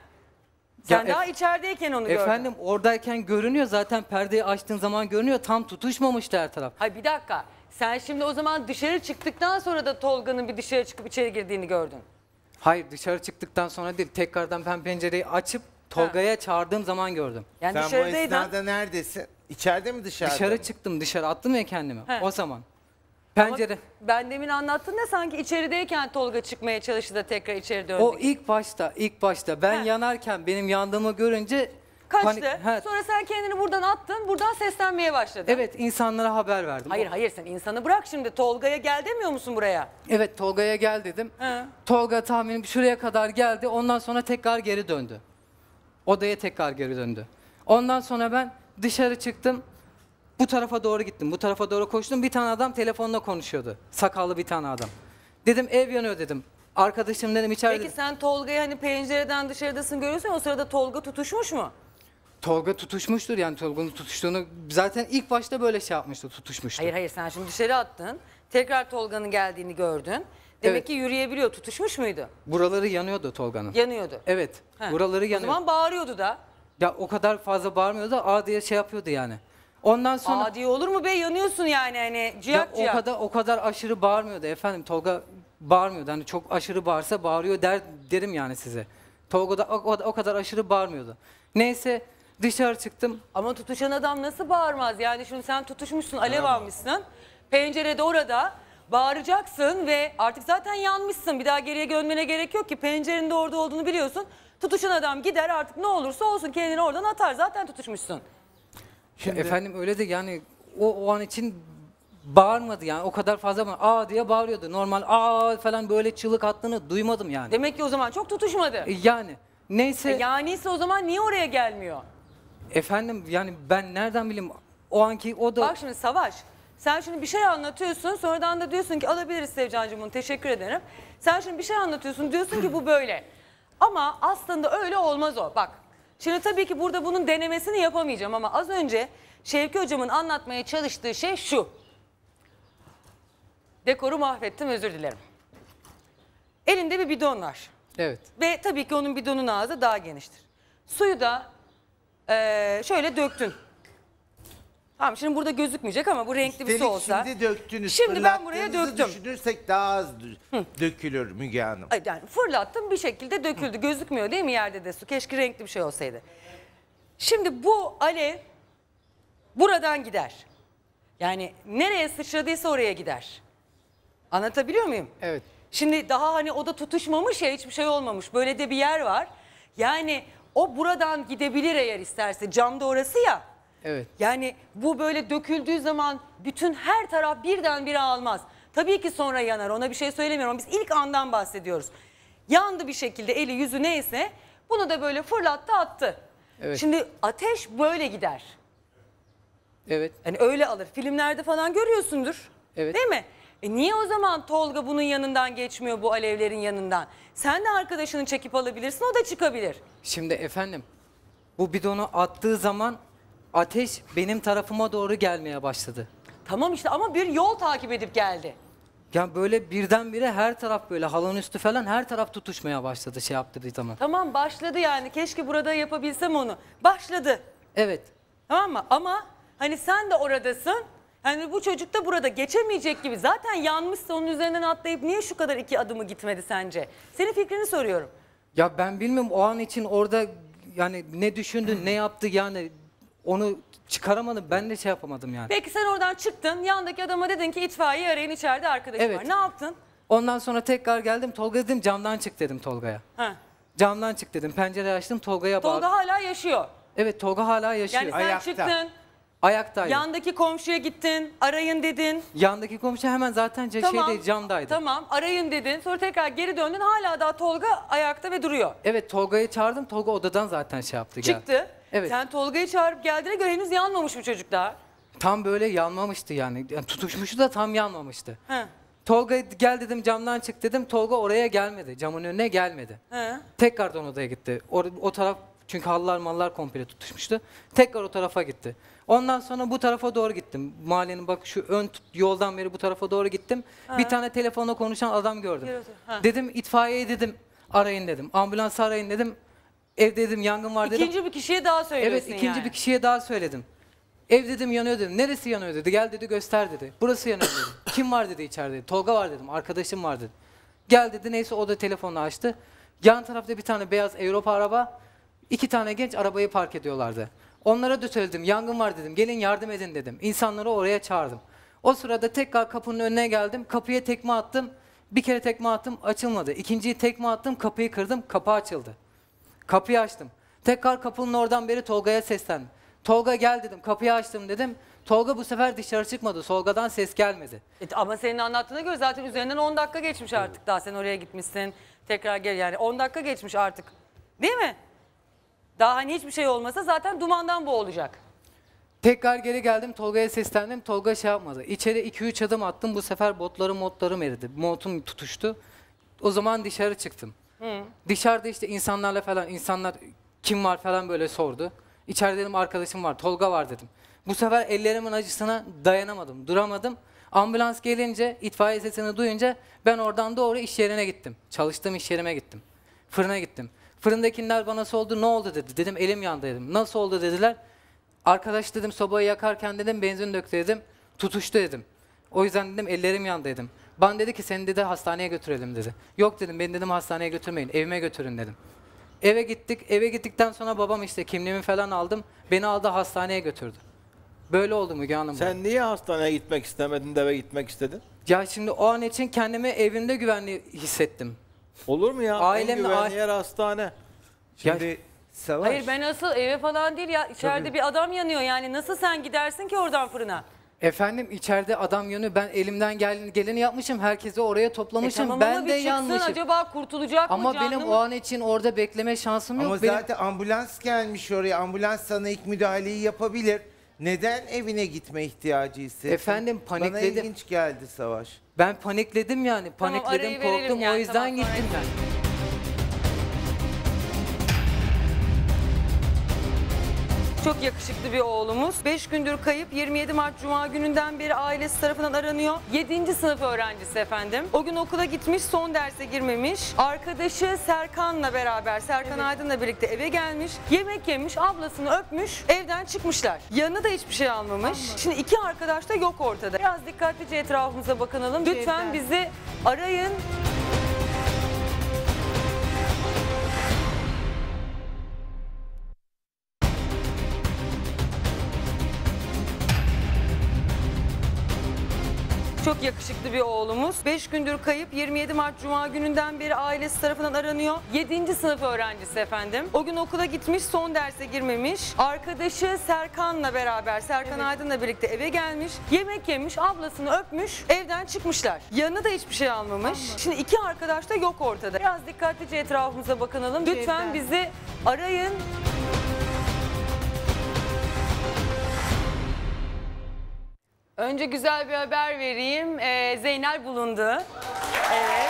Sen daha içerideyken onu gördün. Efendim oradayken görünüyor zaten, perdeyi açtığın zaman görünüyor. Tam tutuşmamıştı her taraf. Hayır bir dakika. Sen şimdi o zaman dışarı çıktıktan sonra da Tolga'nın bir dışarı çıkıp içeri girdiğini gördün. Hayır, dışarı çıktıktan sonra değil. Tekrardan ben pencereyi açıp Tolga'ya çağırdığım zaman gördüm. Yani Sen bu dışarıdaydın. esnada neredesin? İçeride mi dışarıda Dışarı mı? çıktım, dışarı attım ya kendimi. He. O zaman. Pencere. Ama ben demin anlattın da sanki içerideyken Tolga çıkmaya çalıştı da tekrar içeri döndü. O ilk başta ben yanarken benim yandığımı görünce kaçtı. He. Sonra sen kendini buradan attın. Buradan seslenmeye başladın. Evet, insanlara haber verdim. Hayır sen insanı bırak şimdi. Tolga'ya gel demiyor musun buraya? Evet, Tolga'ya gel dedim. He. Tolga tahminim şuraya kadar geldi. Ondan sonra tekrar geri döndü. Odaya tekrar geri döndü. Ondan sonra ben dışarı çıktım. Bu tarafa doğru gittim. Bu tarafa doğru koştum. Bir tane adam telefonla konuşuyordu. Sakallı bir tane adam. Dedim ev yanıyor dedim. Arkadaşım dedim içeride. Peki sen Tolga'yı hani pencereden dışarıdasın görüyorsun, o sırada Tolga tutuşmuş mu? Tolga tutuşmuştur, yani Tolga'nın tutuştuğunu zaten ilk başta böyle şey yapmıştı, tutuşmuştu. Hayır sen şimdi dışarı attın. Tekrar Tolga'nın geldiğini gördün. Demek Evet. ki yürüyebiliyor. Tutuşmuş muydu? Buraları yanıyordu Tolga'nın. Yanıyordu. Evet. He. Buraları O yanıyor. zaman bağırıyordu da. Ya o kadar fazla bağırmıyordu, aa diye şey yapıyordu yani. Ondan sonra Adi olur mu be, yanıyorsun yani hani ciyak ya ciyak. o kadar aşırı bağırmıyordu efendim. Tolga bağırmıyordu. Hani çok aşırı bağırsa bağırıyor derim yani size. Tolga da o kadar aşırı bağırmıyordu. Neyse dışarı çıktım. Ama tutuşan adam nasıl bağırmaz? Yani şimdi sen tutuşmuşsun, alev almışsın. Pencerede orada bağıracaksın ve artık zaten yanmışsın. Bir daha geriye dönmene gerek yok ki. Pencerenin de orada olduğunu biliyorsun. Tutuşan adam gider, artık ne olursa olsun kendini oradan atar. Zaten tutuşmuşsun. Şimdi, efendim öyle de yani o an için bağırmadı yani, o kadar fazla aa diye bağırıyordu. Normal aa falan böyle çığlık attığını duymadım yani. Demek ki o zaman çok tutuşmadı. Yani neyse. Yani ise o zaman niye oraya gelmiyor? Efendim yani ben nereden bileyim o anki o da. Bak şimdi Savaş, sen şimdi bir şey anlatıyorsun, sonradan da diyorsun ki alabiliriz Sevcancığım bunu, teşekkür ederim. Sen şimdi bir şey anlatıyorsun, diyorsun ki bu böyle. Ama aslında öyle olmaz o. Bak şimdi tabii ki burada bunun denemesini yapamayacağım ama az önce Şevki Hocam'ın anlatmaya çalıştığı şey şu. Dekoru mahvettim, özür dilerim. Elinde bir bidon var. Evet. Ve tabii ki onun bidonun ağzı daha geniştir. Suyu da şöyle döktün. Tamam, şimdi burada gözükmeyecek ama bu renkli bir su olsa. Şimdi döktünüz. Şimdi ben buraya Fırlattığınızı döktüm. düşünürsek daha az dökülür Müge Hanım. Yani fırlattım, bir şekilde döküldü. Gözükmüyor değil mi yerde de su? Keşke renkli bir şey olsaydı. Şimdi bu alev buradan gider. Yani nereye sıçradıysa oraya gider. Anlatabiliyor muyum? Evet. Şimdi daha hani o da tutuşmamış ya, hiçbir şey olmamış. Böyle de bir yer var. Yani o buradan gidebilir eğer isterse. Cam da orası ya. Evet. Yani bu böyle döküldüğü zaman bütün her taraf birdenbire almaz. Tabii ki sonra yanar, ona bir şey söylemiyorum ama biz ilk andan bahsediyoruz. Yandı bir şekilde, eli yüzü neyse, bunu da böyle fırlattı attı. Evet. Şimdi ateş böyle gider. Evet. Yani öyle alır. Filmlerde falan görüyorsundur. Evet. Değil mi? Niye o zaman Tolga bunun yanından geçmiyor, bu alevlerin yanından? Sen de arkadaşını çekip alabilirsin, o da çıkabilir. Şimdi efendim bu bidonu attığı zaman ateş benim tarafıma doğru gelmeye başladı. Tamam işte ama bir yol takip edip geldi. Ya böyle birdenbire her taraf böyle halının üstü falan her taraf tutuşmaya başladı şey yaptığı zaman. Tamam, başladı yani, keşke burada yapabilsem onu. Başladı. Evet. Tamam mı? Ama hani sen de oradasın. Hani bu çocuk da burada geçemeyecek gibi. Zaten yanmışsa onun üzerinden atlayıp niye şu kadar 2 adımı gitmedi sence? Senin fikrini soruyorum. Ya ben bilmiyorum o an için orada yani ne düşündü ne yaptı yani onu çıkaramadım, ben de şey yapamadım yani. Peki sen oradan çıktın, yandaki adama dedin ki itfaiye arayın, içeride arkadaşım Evet. var. Ne yaptın? Ondan sonra tekrar geldim, Tolga dedim camdan çık dedim Tolga'ya. Ha. Camdan çık dedim, pencereyi açtım, Tolga'ya bağırdım. Tolga hala yaşıyor. Evet, Tolga hala yaşıyor. Yani sen çıktın, Ayaktaydı. yandaki komşuya gittin, arayın dedin. Yandaki komşu hemen zaten şeyde, camdaydı. Tamam, arayın dedin. Sonra tekrar geri döndün, hala daha Tolga ayakta ve duruyor. Evet, Tolga'yı çağırdım, Tolga odadan zaten şey yaptı. Çıktı. Evet. Sen Tolga'yı çağırıp geldiğine göre henüz yanmamış bu çocuk daha. Tam böyle yanmamıştı yani. Tutuşmuştu da tam yanmamıştı. He. Tolga gel dedim, camdan çık dedim. Tolga oraya gelmedi. Camın önüne gelmedi. He. Tekrardan odaya gitti. O taraf Çünkü halılar mallar komple tutuşmuştu. Tekrar o tarafa gitti. Ondan sonra bu tarafa doğru gittim. Mahallenin bak şu ön yoldan beri bu tarafa doğru gittim. Ha. Bir tane telefonla konuşan adam gördüm. Ha. Dedim itfaiyeyi dedim arayın dedim. Ambulansı arayın dedim. Evde dedim yangın var dedim. İkinci bir kişiye daha söylüyorsun Evet ikinci yani. bir kişiye daha söyledim. Ev dedim yanıyor dedim. Neresi yanıyor dedi. Gel dedi göster dedi. Burası yanıyor dedi. Kim var dedi içeride dedi. Tolga var dedim. Arkadaşım var dedi. Gel dedi neyse o da telefonunu açtı. Yan tarafta bir tane beyaz Avrupa araba. 2 tane genç arabayı park ediyorlardı. Onlara da söyledim yangın var dedim. Gelin yardım edin dedim. İnsanları oraya çağırdım. O sırada tekrar kapının önüne geldim. Kapıya tekme attım. Bir kere tekme attım açılmadı. İkinciyi tekme attım kapıyı kırdım. Kapı açıldı. Kapıyı açtım. Tekrar kapının oradan beri Tolga'ya seslendim. Tolga gel dedim. Kapıyı açtım dedim. Tolga bu sefer dışarı çıkmadı. Tolga'dan ses gelmedi. Ama senin anlattığına göre zaten üzerinden 10 dakika geçmiş artık. Daha sen oraya gitmişsin. Tekrar gel yani 10 dakika geçmiş artık. Değil mi? Daha hani hiçbir şey olmasa zaten dumandan boğulacak. Tekrar geri geldim Tolga'ya seslendim. Tolga şey yapmadı. İçeri 2-3 adım attım. Bu sefer modlarım eridi. Montum tutuştu. O zaman dışarı çıktım. Hı. Dışarıda işte insanlarla falan insanlar kim var falan böyle sordu. İçeride dedim arkadaşım var Tolga var dedim. Bu sefer ellerimin acısına dayanamadım duramadım. Ambulans gelince itfaiye sesini duyunca ben oradan doğru iş yerine gittim. Çalıştığım iş yerime gittim. Fırına gittim. Fırındakiler bana sordu ne oldu dedi. Dedim elim yandı dedim. Nasıl oldu dediler. Arkadaş dedim sobayı yakarken dedim benzin döktü dedim. Tutuştu dedim. O yüzden dedim ellerim yandı dedim. Bana dedi ki seni dedi hastaneye götürelim dedi. Yok dedim beni dedim hastaneye götürmeyin evime götürün dedim. Eve gittik. Eve gittikten sonra babam işte kimliğimi falan aldım. Beni aldı hastaneye götürdü. Böyle oldu Müge Hanım. Sen niye hastaneye gitmek istemedin de eve gitmek istedin? Ya şimdi o an için kendimi evimde güvenli hissettim. Olur mu ya? En güvenli yer hastane. Şimdi Savaş. Hayır ben asıl eve falan değil ya içeride bir adam yanıyor yani nasıl sen gidersin ki oradan fırına? Efendim içeride adam yanıyor. Ben elimden geleni yapmışım. Herkesi oraya toplamışım. Tamam ben ama de bir çıksın yanmışım. acaba kurtulacak mı Ama canlı benim mı? o an için orada bekleme şansım yok. Ama Benim... zaten ambulans gelmiş oraya. Ambulans sana ilk müdahaleyi yapabilir. Neden evine gitme ihtiyacı hissettin? Efendim panikledim. Bana ilginç geldi Savaş. Ben panikledim yani. Panikledim, arayı verelim korktum. yani, O yüzden tamam, gittim ben. Çok yakışıklı bir oğlumuz. 5 gündür kayıp. 27 Mart Cuma gününden beri ailesi tarafından aranıyor. 7. sınıf öğrencisi efendim. O gün okula gitmiş, son derse girmemiş. Arkadaşı Serkan'la beraber, Serkan Aydın'la birlikte eve gelmiş. Yemek yemiş, ablasını öpmüş, evden çıkmışlar. Yanına da hiçbir şey almamış. Şimdi iki arkadaş da yok ortada. Biraz dikkatlice etrafımıza bakınalım. Lütfen bizi arayın. Çok yakışıklı bir oğlumuz. 5 gündür kayıp. 27 Mart Cuma gününden beri ailesi tarafından aranıyor. 7. sınıf öğrencisi efendim. O gün okula gitmiş, son derse girmemiş. Arkadaşı Serkan'la beraber, Serkan Aydın'la birlikte eve gelmiş. Yemek yemiş, ablasını öpmüş, evden çıkmışlar. Yanına da hiçbir şey almamış. Şimdi iki arkadaş da yok ortada. Biraz dikkatlice etrafımıza bakınalım. Lütfen bizi arayın. Önce güzel bir haber vereyim. Zeynel bulundu. Evet.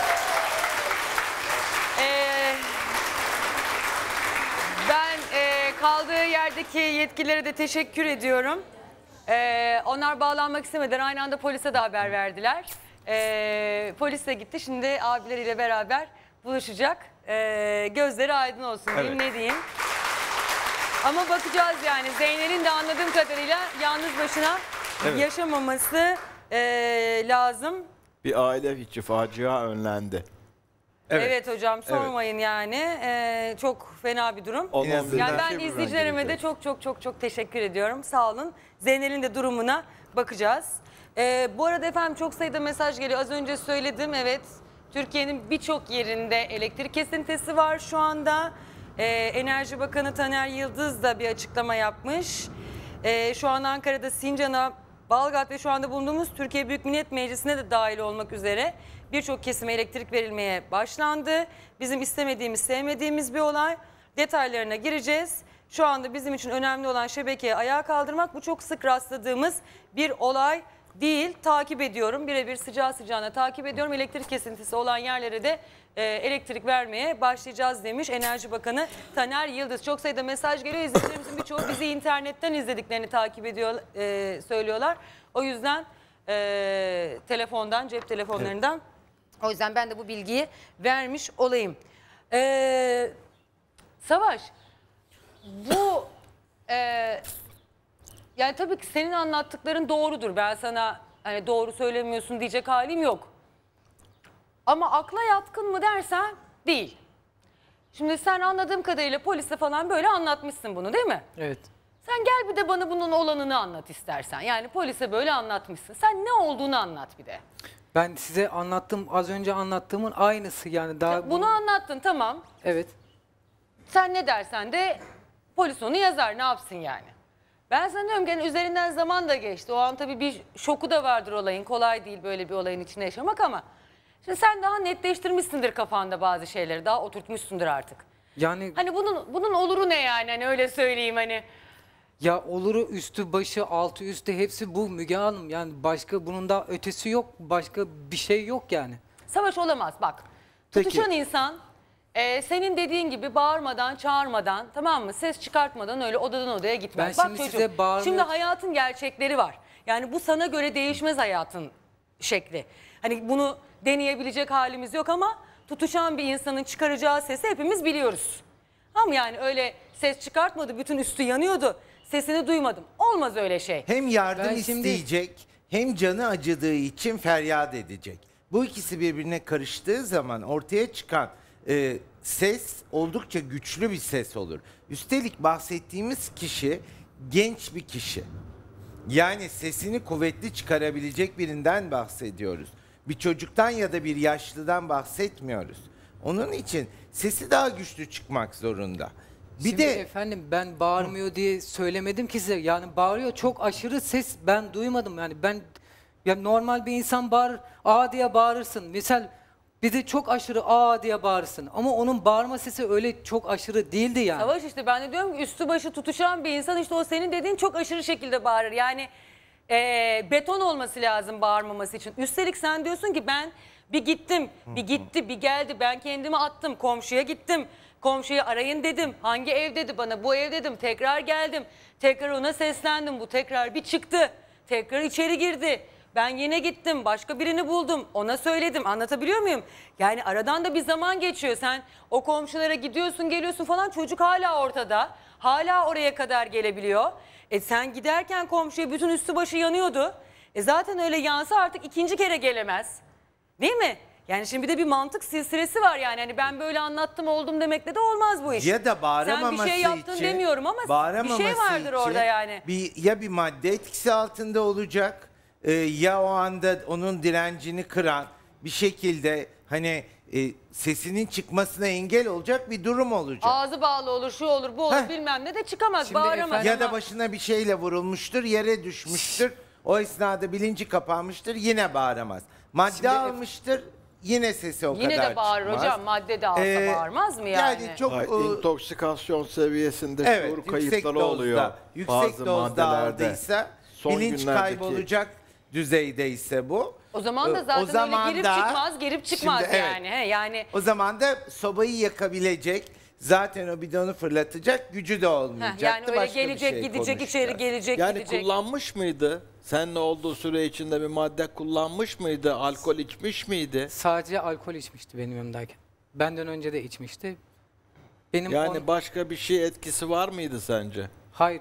Ben kaldığı yerdeki yetkililere de teşekkür ediyorum. Onlar bağlanmak istemediler. Aynı anda polise de haber verdiler. Polis de gitti. Şimdi abileriyle beraber buluşacak. Gözleri aydın olsun diyeyim, ne diyeyim. Ama bakacağız yani. Zeynel'in de anladığım kadarıyla yalnız başına yaşamaması lazım. Bir aile içi facia önlendi. Evet hocam sormayın yani. Çok fena bir durum. Yani ben izleyicilerime de çok teşekkür ediyorum. Sağ olun. Zeynel'in de durumuna bakacağız. Bu arada efendim çok sayıda mesaj geliyor. Az önce söyledim, evet. Türkiye'nin birçok yerinde elektrik kesintisi var şu anda. Enerji Bakanı Taner Yıldız da bir açıklama yapmış. Şu an Ankara'da Sincan'a, Balgat ve şu anda bulunduğumuz Türkiye Büyük Millet Meclisi'ne de dahil olmak üzere birçok kesime elektrik verilmeye başlandı. Bizim istemediğimiz, sevmediğimiz bir olay. Detaylarına gireceğiz. Şu anda bizim için önemli olan şebekeyi ayağa kaldırmak. Bu çok sık rastladığımız bir olay değil, takip ediyorum. Birebir sıcağı sıcağına takip ediyorum. Elektrik kesintisi olan yerlere de elektrik vermeye başlayacağız demiş Enerji Bakanı Taner Yıldız. Çok sayıda mesaj geliyor. İzleyicilerimizin birçoğu bizi internetten izlediklerini takip ediyor, söylüyorlar. O yüzden telefondan, cep telefonlarından. O yüzden ben de bu bilgiyi vermiş olayım. Savaş, bu yani tabii ki senin anlattıkların doğrudur. Ben sana hani doğru söylemiyorsun diyecek halim yok. Ama akla yatkın mı dersen değil. Şimdi sen anladığım kadarıyla polise falan böyle anlatmışsın bunu değil mi? Evet. Sen gel bir de bana bunun olanını anlat istersen. Yani polise böyle anlatmışsın. Sen ne olduğunu anlat bir de. Ben size anlattım, az önce anlattığımın aynısı yani daha... Bunu anlattın tamam. Evet. Sen ne dersen de polis onu yazar, ne yapsın yani. Ben sana diyorum ki yani üzerinden zaman da geçti. O an tabii bir şoku da vardır olayın. Kolay değil böyle bir olayın içinde yaşamak ama... Şimdi sen daha netleştirmişsindir kafanda bazı şeyleri. Daha oturtmuşsundur artık. Yani... Hani bunun oluru ne yani? Hani öyle söyleyeyim hani. Ya oluru üstü başı altı üstü hepsi bu Müge Hanım. Yani başka bunun da ötesi yok. Başka bir şey yok yani. Savaş olamaz bak. Peki. Tutuşan insan senin dediğin gibi bağırmadan, çağırmadan, tamam mı? Ses çıkartmadan öyle odadan odaya gitmez. Ben Bak şimdi çocuğum, size bağırmıyor... şimdi hayatın gerçekleri var. Yani bu sana göre değişmez hayatın şekli. Hani bunu deneyebilecek halimiz yok ama tutuşan bir insanın çıkaracağı sesi hepimiz biliyoruz. Ama yani öyle ses çıkartmadı, bütün üstü yanıyordu. Sesini duymadım. Olmaz öyle şey. Hem yardım isteyecek hem canı acıdığı için feryat edecek. Bu ikisi birbirine karıştığı zaman ortaya çıkan ses oldukça güçlü bir ses olur. Üstelik bahsettiğimiz kişi genç bir kişi. Yani sesini kuvvetli çıkarabilecek birinden bahsediyoruz. Bir çocuktan ya da bir yaşlıdan bahsetmiyoruz. Onun için sesi daha güçlü çıkmak zorunda. Şimdi efendim ben bağırmıyor diye söylemedim ki size. Yani bağırıyor, çok aşırı ses ben duymadım. Yani ben normal bir insan bağırır, aa diye bağırırsın. Misal bir de çok aşırı aa diye bağırırsın. Ama onun bağırma sesi öyle çok aşırı değildi yani. Savaş işte ben de diyorum ki üstü başı tutuşan bir insan işte o senin dediğin çok aşırı şekilde bağırır. Yani beton olması lazım bağırmaması için. Üstelik sen diyorsun ki ben bir gittim, bir gitti, bir geldi. Ben kendimi attım, komşuya gittim. Komşuyu arayın dedim. Hangi ev dedi bana, bu ev dedim. Tekrar geldim. Tekrar ona seslendim. Bu tekrar bir çıktı. Tekrar içeri girdi. Ben yine gittim. Başka birini buldum. Ona söyledim. Anlatabiliyor muyum? Yani aradan da bir zaman geçiyor. Sen o komşulara gidiyorsun, geliyorsun falan. Çocuk hala ortada. Hala oraya kadar gelebiliyor. Sen giderken komşuya bütün üstü başı yanıyordu. Zaten öyle yansa artık ikinci kere gelemez. Değil mi? Yani şimdi bir de bir mantık silsilesi var yani. Hani ben böyle anlattım oldum demekle de olmaz bu iş. Ya da bağıramaması sen bir şey yaptın için, demiyorum ama bir şey vardır orada yani. Ya bir madde etkisi altında olacak ya o anda onun direncini kıran bir şekilde hani sesinin çıkmasına engel olacak bir durum olacak. Ağzı bağlı olur, şu olur, bu olur bilmem ne de çıkamaz, Şimdi bağıramaz. ya da başına bir şeyle vurulmuştur, yere düşmüştür. O esnada bilinci kapanmıştır, yine bağıramaz. Madde almıştır, yine sesi o yine kadar de bağırır çıkmaz. hocam, madde de alsa bağırmaz mı yani? Yani çok intoksikasyon seviyesinde evet, şuur yüksek kayıpları dozda, oluyor. yüksek dozda maddelerde. aldıysa Son bilinç günlerdeki- kaybolacak düzeydeyse bu. O zaman da zaten öyle girip çıkmaz, girip çıkmaz Şimdi evet, yani. Yani o zaman da sobayı yakabilecek, zaten o bidonu fırlatacak gücü de olmayacaktı. yani öyle Başka bir gelecek, şey gidecek, konuşacağız. içeri gelecek, Yani gidecek. kullanmış mıydı? Seninle olduğu süre içinde bir madde kullanmış mıydı? Alkol içmiş miydi? Sadece alkol içmişti benim yanımdayken. Benden önce de içmişti. Benim Yani başka bir şey etkisi var mıydı sence? Hayır.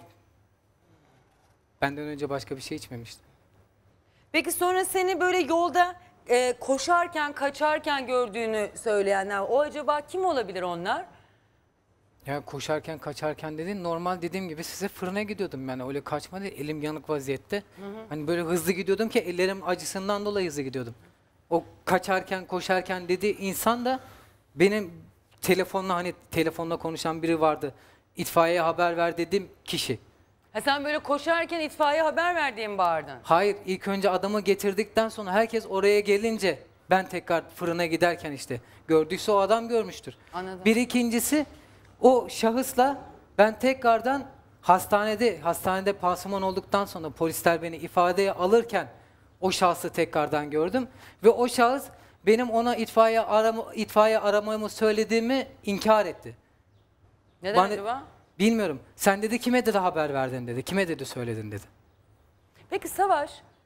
Benden önce başka bir şey içmemişti. Peki sonra seni böyle yolda koşarken, kaçarken gördüğünü söyleyenler, o acaba kim olabilir onlar? Ya koşarken kaçarken dedin, normal dediğim gibi size fırına gidiyordum yani, öyle kaçmadı, elim yanık vaziyette. Hani böyle hızlı gidiyordum ki ellerim acısından dolayı hızlı gidiyordum. O kaçarken koşarken dediği insan da benim telefonla, hani telefonla konuşan biri vardı. İtfaiyeye haber ver dediğim kişi. Ha sen böyle koşarken itfaiye haber ver diye mi bağırdın? Hayır, ilk önce adamı getirdikten sonra herkes oraya gelince ben tekrar fırına giderken işte gördüyse o adam görmüştür. Anladım. Bir ikincisi o şahısla ben tekrardan hastanede pansuman olduktan sonra polisler beni ifadeye alırken O şahsı tekrardan gördüm ve o şahıs benim ona itfaiye aramamı söylediğimi inkar etti. Neden acaba? Bilmiyorum. Sen dedi kime dedi haber verdin dedi. Kime dedi söyledin dedi. Peki Savaş,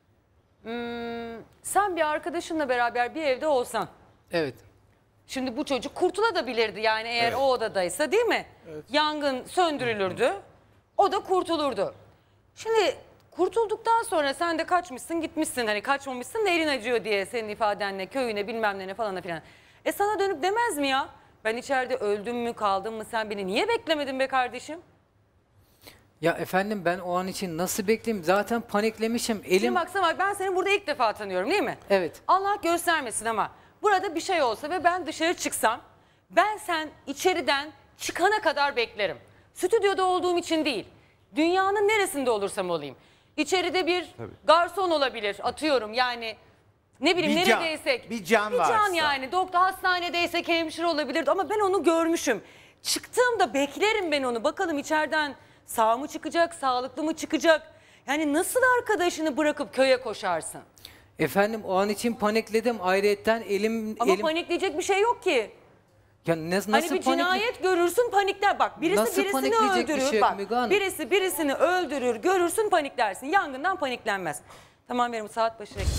sen bir arkadaşınla beraber bir evde olsan. Evet. Şimdi bu çocuk kurtulabilirdi yani eğer o odadaysa değil mi? Evet. Yangın söndürülürdü. O da kurtulurdu. Şimdi kurtulduktan sonra sen de kaçmışsın gitmişsin. Hani kaçmamışsın da elin acıyor diye senin ifadenle köyüne bilmem ne falan filan. Sana dönüp demez mi ya? Ben içeride öldüm mü kaldım mı sen beni niye beklemedin be kardeşim? Ya efendim ben o an için nasıl bekleyeyim? Zaten paniklemişim. Şimdi baksana ben seni burada ilk defa tanıyorum değil mi? Evet. Allah göstermesin ama burada bir şey olsa ve ben dışarı çıksam ben sen içeriden çıkana kadar beklerim. Stüdyoda olduğum için değil. Dünyanın neresinde olursam olayım. İçeride bir garson olabilir atıyorum yani ne bileyim Bir can, neredeysek. bir can Bir can varsa. yani doktor hastanedeysek hemşire olabilirdi ama ben onu görmüşüm. Çıktığımda beklerim ben onu bakalım içeriden sağ mı çıkacak sağlıklı mı çıkacak. Yani nasıl arkadaşını bırakıp köye koşarsın? Efendim o an için panikledim ayrıyetten Ama panikleyecek bir şey yok ki. Ya nasıl Hani bir cinayet görürsün panikler. Bak birisi Nasıl birisini panikleyecek bir öldürür. şey Bak Müge Hanım? birisi birisini öldürür görürsün paniklersin. Yangından paniklenmez. Tamam benim saat başı reklam.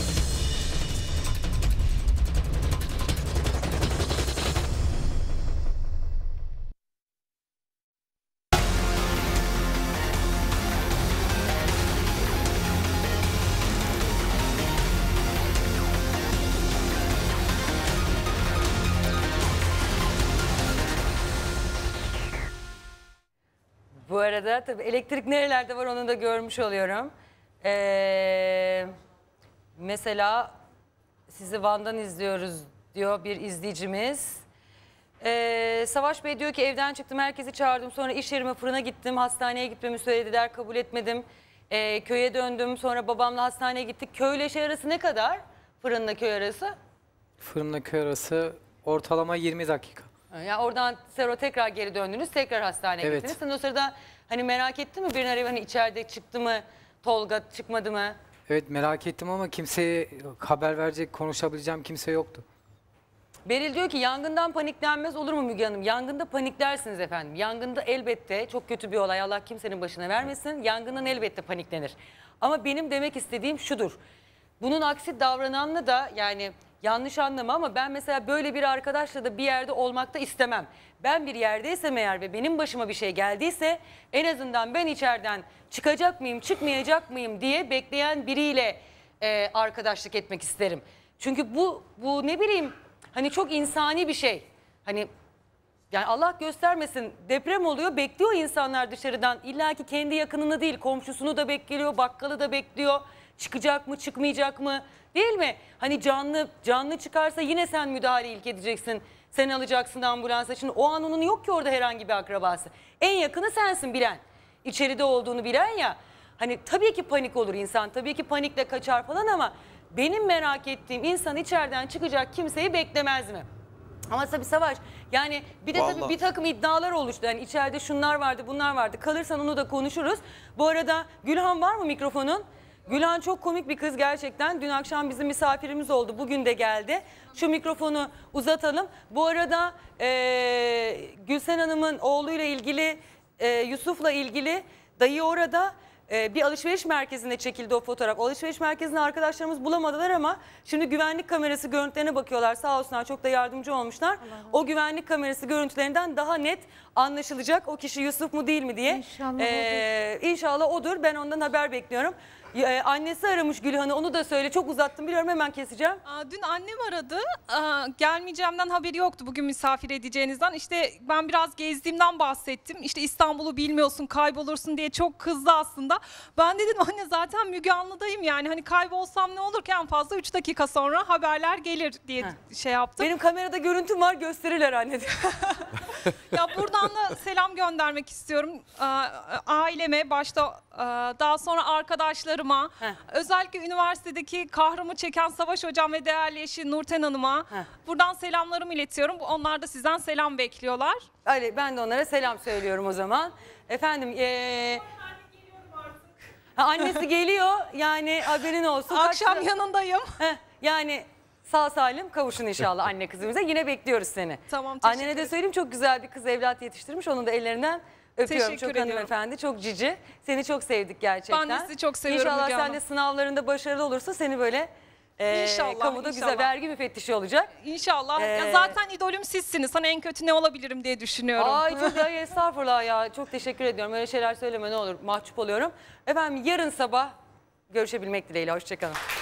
Bu arada tabii elektrik nerelerde var onu da görmüş oluyorum. Mesela sizi Van'dan izliyoruz diyor bir izleyicimiz. Savaş Bey diyor ki evden çıktım herkesi çağırdım sonra iş yerime fırına gittim hastaneye gitmemi söylediler kabul etmedim. Köye döndüm sonra babamla hastaneye gittik. Köyle şey arası ne kadar fırınla köy arası? Fırınla köy arası ortalama 20 dakika. Ya oradan Sero tekrar geri döndünüz, tekrar hastaneye Evet. gittiniz. Sen o sırada hani merak ettin mi birini arayıp hani içeride çıktı mı, Tolga çıkmadı mı? Evet merak ettim ama kimseye haber verecek, konuşabileceğim kimse yoktu. Beril diyor ki yangından paniklenmez olur mu Müge Hanım? Yangında paniklersiniz efendim. Yangında elbette çok kötü bir olay Allah kimsenin başına vermesin. Yangından elbette paniklenir. Ama benim demek istediğim şudur. Bunun aksi davrananla da yani yanlış anlama ama ben mesela böyle bir arkadaşla da bir yerde olmakta istemem. Ben bir yerdeysem eğer ve benim başıma bir şey geldiyse en azından ben içeriden çıkacak mıyım çıkmayacak mıyım diye bekleyen biriyle arkadaşlık etmek isterim. Çünkü bu ne bileyim hani çok insani bir şey. Hani yani Allah göstermesin deprem oluyor bekliyor insanlar dışarıdan. İlla ki kendi yakınını değil komşusunu da bekliyor bakkalı da bekliyor. Çıkacak mı çıkmayacak mı değil mi? Hani canlı çıkarsa yine sen müdahale ilk edeceksin. Sen alacaksın ambulansa. Şimdi o an onun yok ki orada herhangi bir akrabası. En yakını sensin bilen. İçeride olduğunu bilen ya. Hani tabii ki panik olur insan. Tabii ki panikle kaçar falan ama benim merak ettiğim insan içeriden çıkacak kimseyi beklemez mi? Ama tabii Savaş yani bir de tabii bir takım iddialar oluştu. Yani içeride şunlar vardı bunlar vardı. Kalırsan onu da konuşuruz. Bu arada Gülhan var mı mikrofonun? Gülhan çok komik bir kız gerçekten. Dün akşam bizim misafirimiz oldu. Bugün de geldi. Şu mikrofonu uzatalım. Bu arada Gülsen Hanım'ın oğluyla ilgili, Yusuf'la ilgili dayı orada bir alışveriş merkezinde çekildi o fotoğraf. O alışveriş merkezinde arkadaşlarımız bulamadılar ama şimdi güvenlik kamerası görüntülerine bakıyorlar. Sağ olsunlar çok da yardımcı olmuşlar. O güvenlik kamerası görüntülerinden daha net anlaşılacak o kişi Yusuf mu değil mi diye. İnşallah odur. Ben ondan haber bekliyorum. Annesi aramış Gülhan'ı onu da söyle çok uzattım biliyorum hemen keseceğim. Dün annem aradı gelmeyeceğimden haberi yoktu bugün misafir edeceğinizden işte ben biraz gezdiğimden bahsettim işte İstanbul'u bilmiyorsun kaybolursun diye çok kızdı aslında. Ben dedim anne zaten Müge Anlı'dayım yani hani kaybolsam ne olur ki en fazla 3 dakika sonra haberler gelir diye şey yaptım. Benim kamerada görüntüm var gösterirler anne. Ya buradan da selam göndermek istiyorum aileme başta daha sonra arkadaşlarıma özellikle üniversitedeki kahrımı çeken Savaş Hocam ve değerli eşi Nurten Hanım'a buradan selamlarımı iletiyorum. Onlar da sizden selam bekliyorlar. Öyle ben de onlara selam söylüyorum o zaman. Efendim Annesi geliyor yani haberin olsun. Akşam yanındayım. Yani sağ salim kavuşun inşallah anne kızımıza. Yine bekliyoruz seni. Tamam, teşekkür Annene de söyleyeyim, çok güzel bir kız evlat yetiştirmiş. Onun da ellerinden öpüyorum. Teşekkür Çok ediyorum. hanımefendi, çok cici. Seni çok sevdik gerçekten. Ben de sizi çok seviyorum İnşallah Müge sen Hanım. de sınavlarında başarılı olursa seni böyle İnşallah, kamuda güzel inşallah. vergi müfettişi olacak. İnşallah. Ya zaten idolüm sizsiniz. Sana en kötü ne olabilirim diye düşünüyorum. Ay çok ay estağfurullah ya. Çok teşekkür ediyorum. Öyle şeyler söyleme ne olur. Mahcup oluyorum. Efendim yarın sabah görüşebilmek dileğiyle. Hoşçakalın.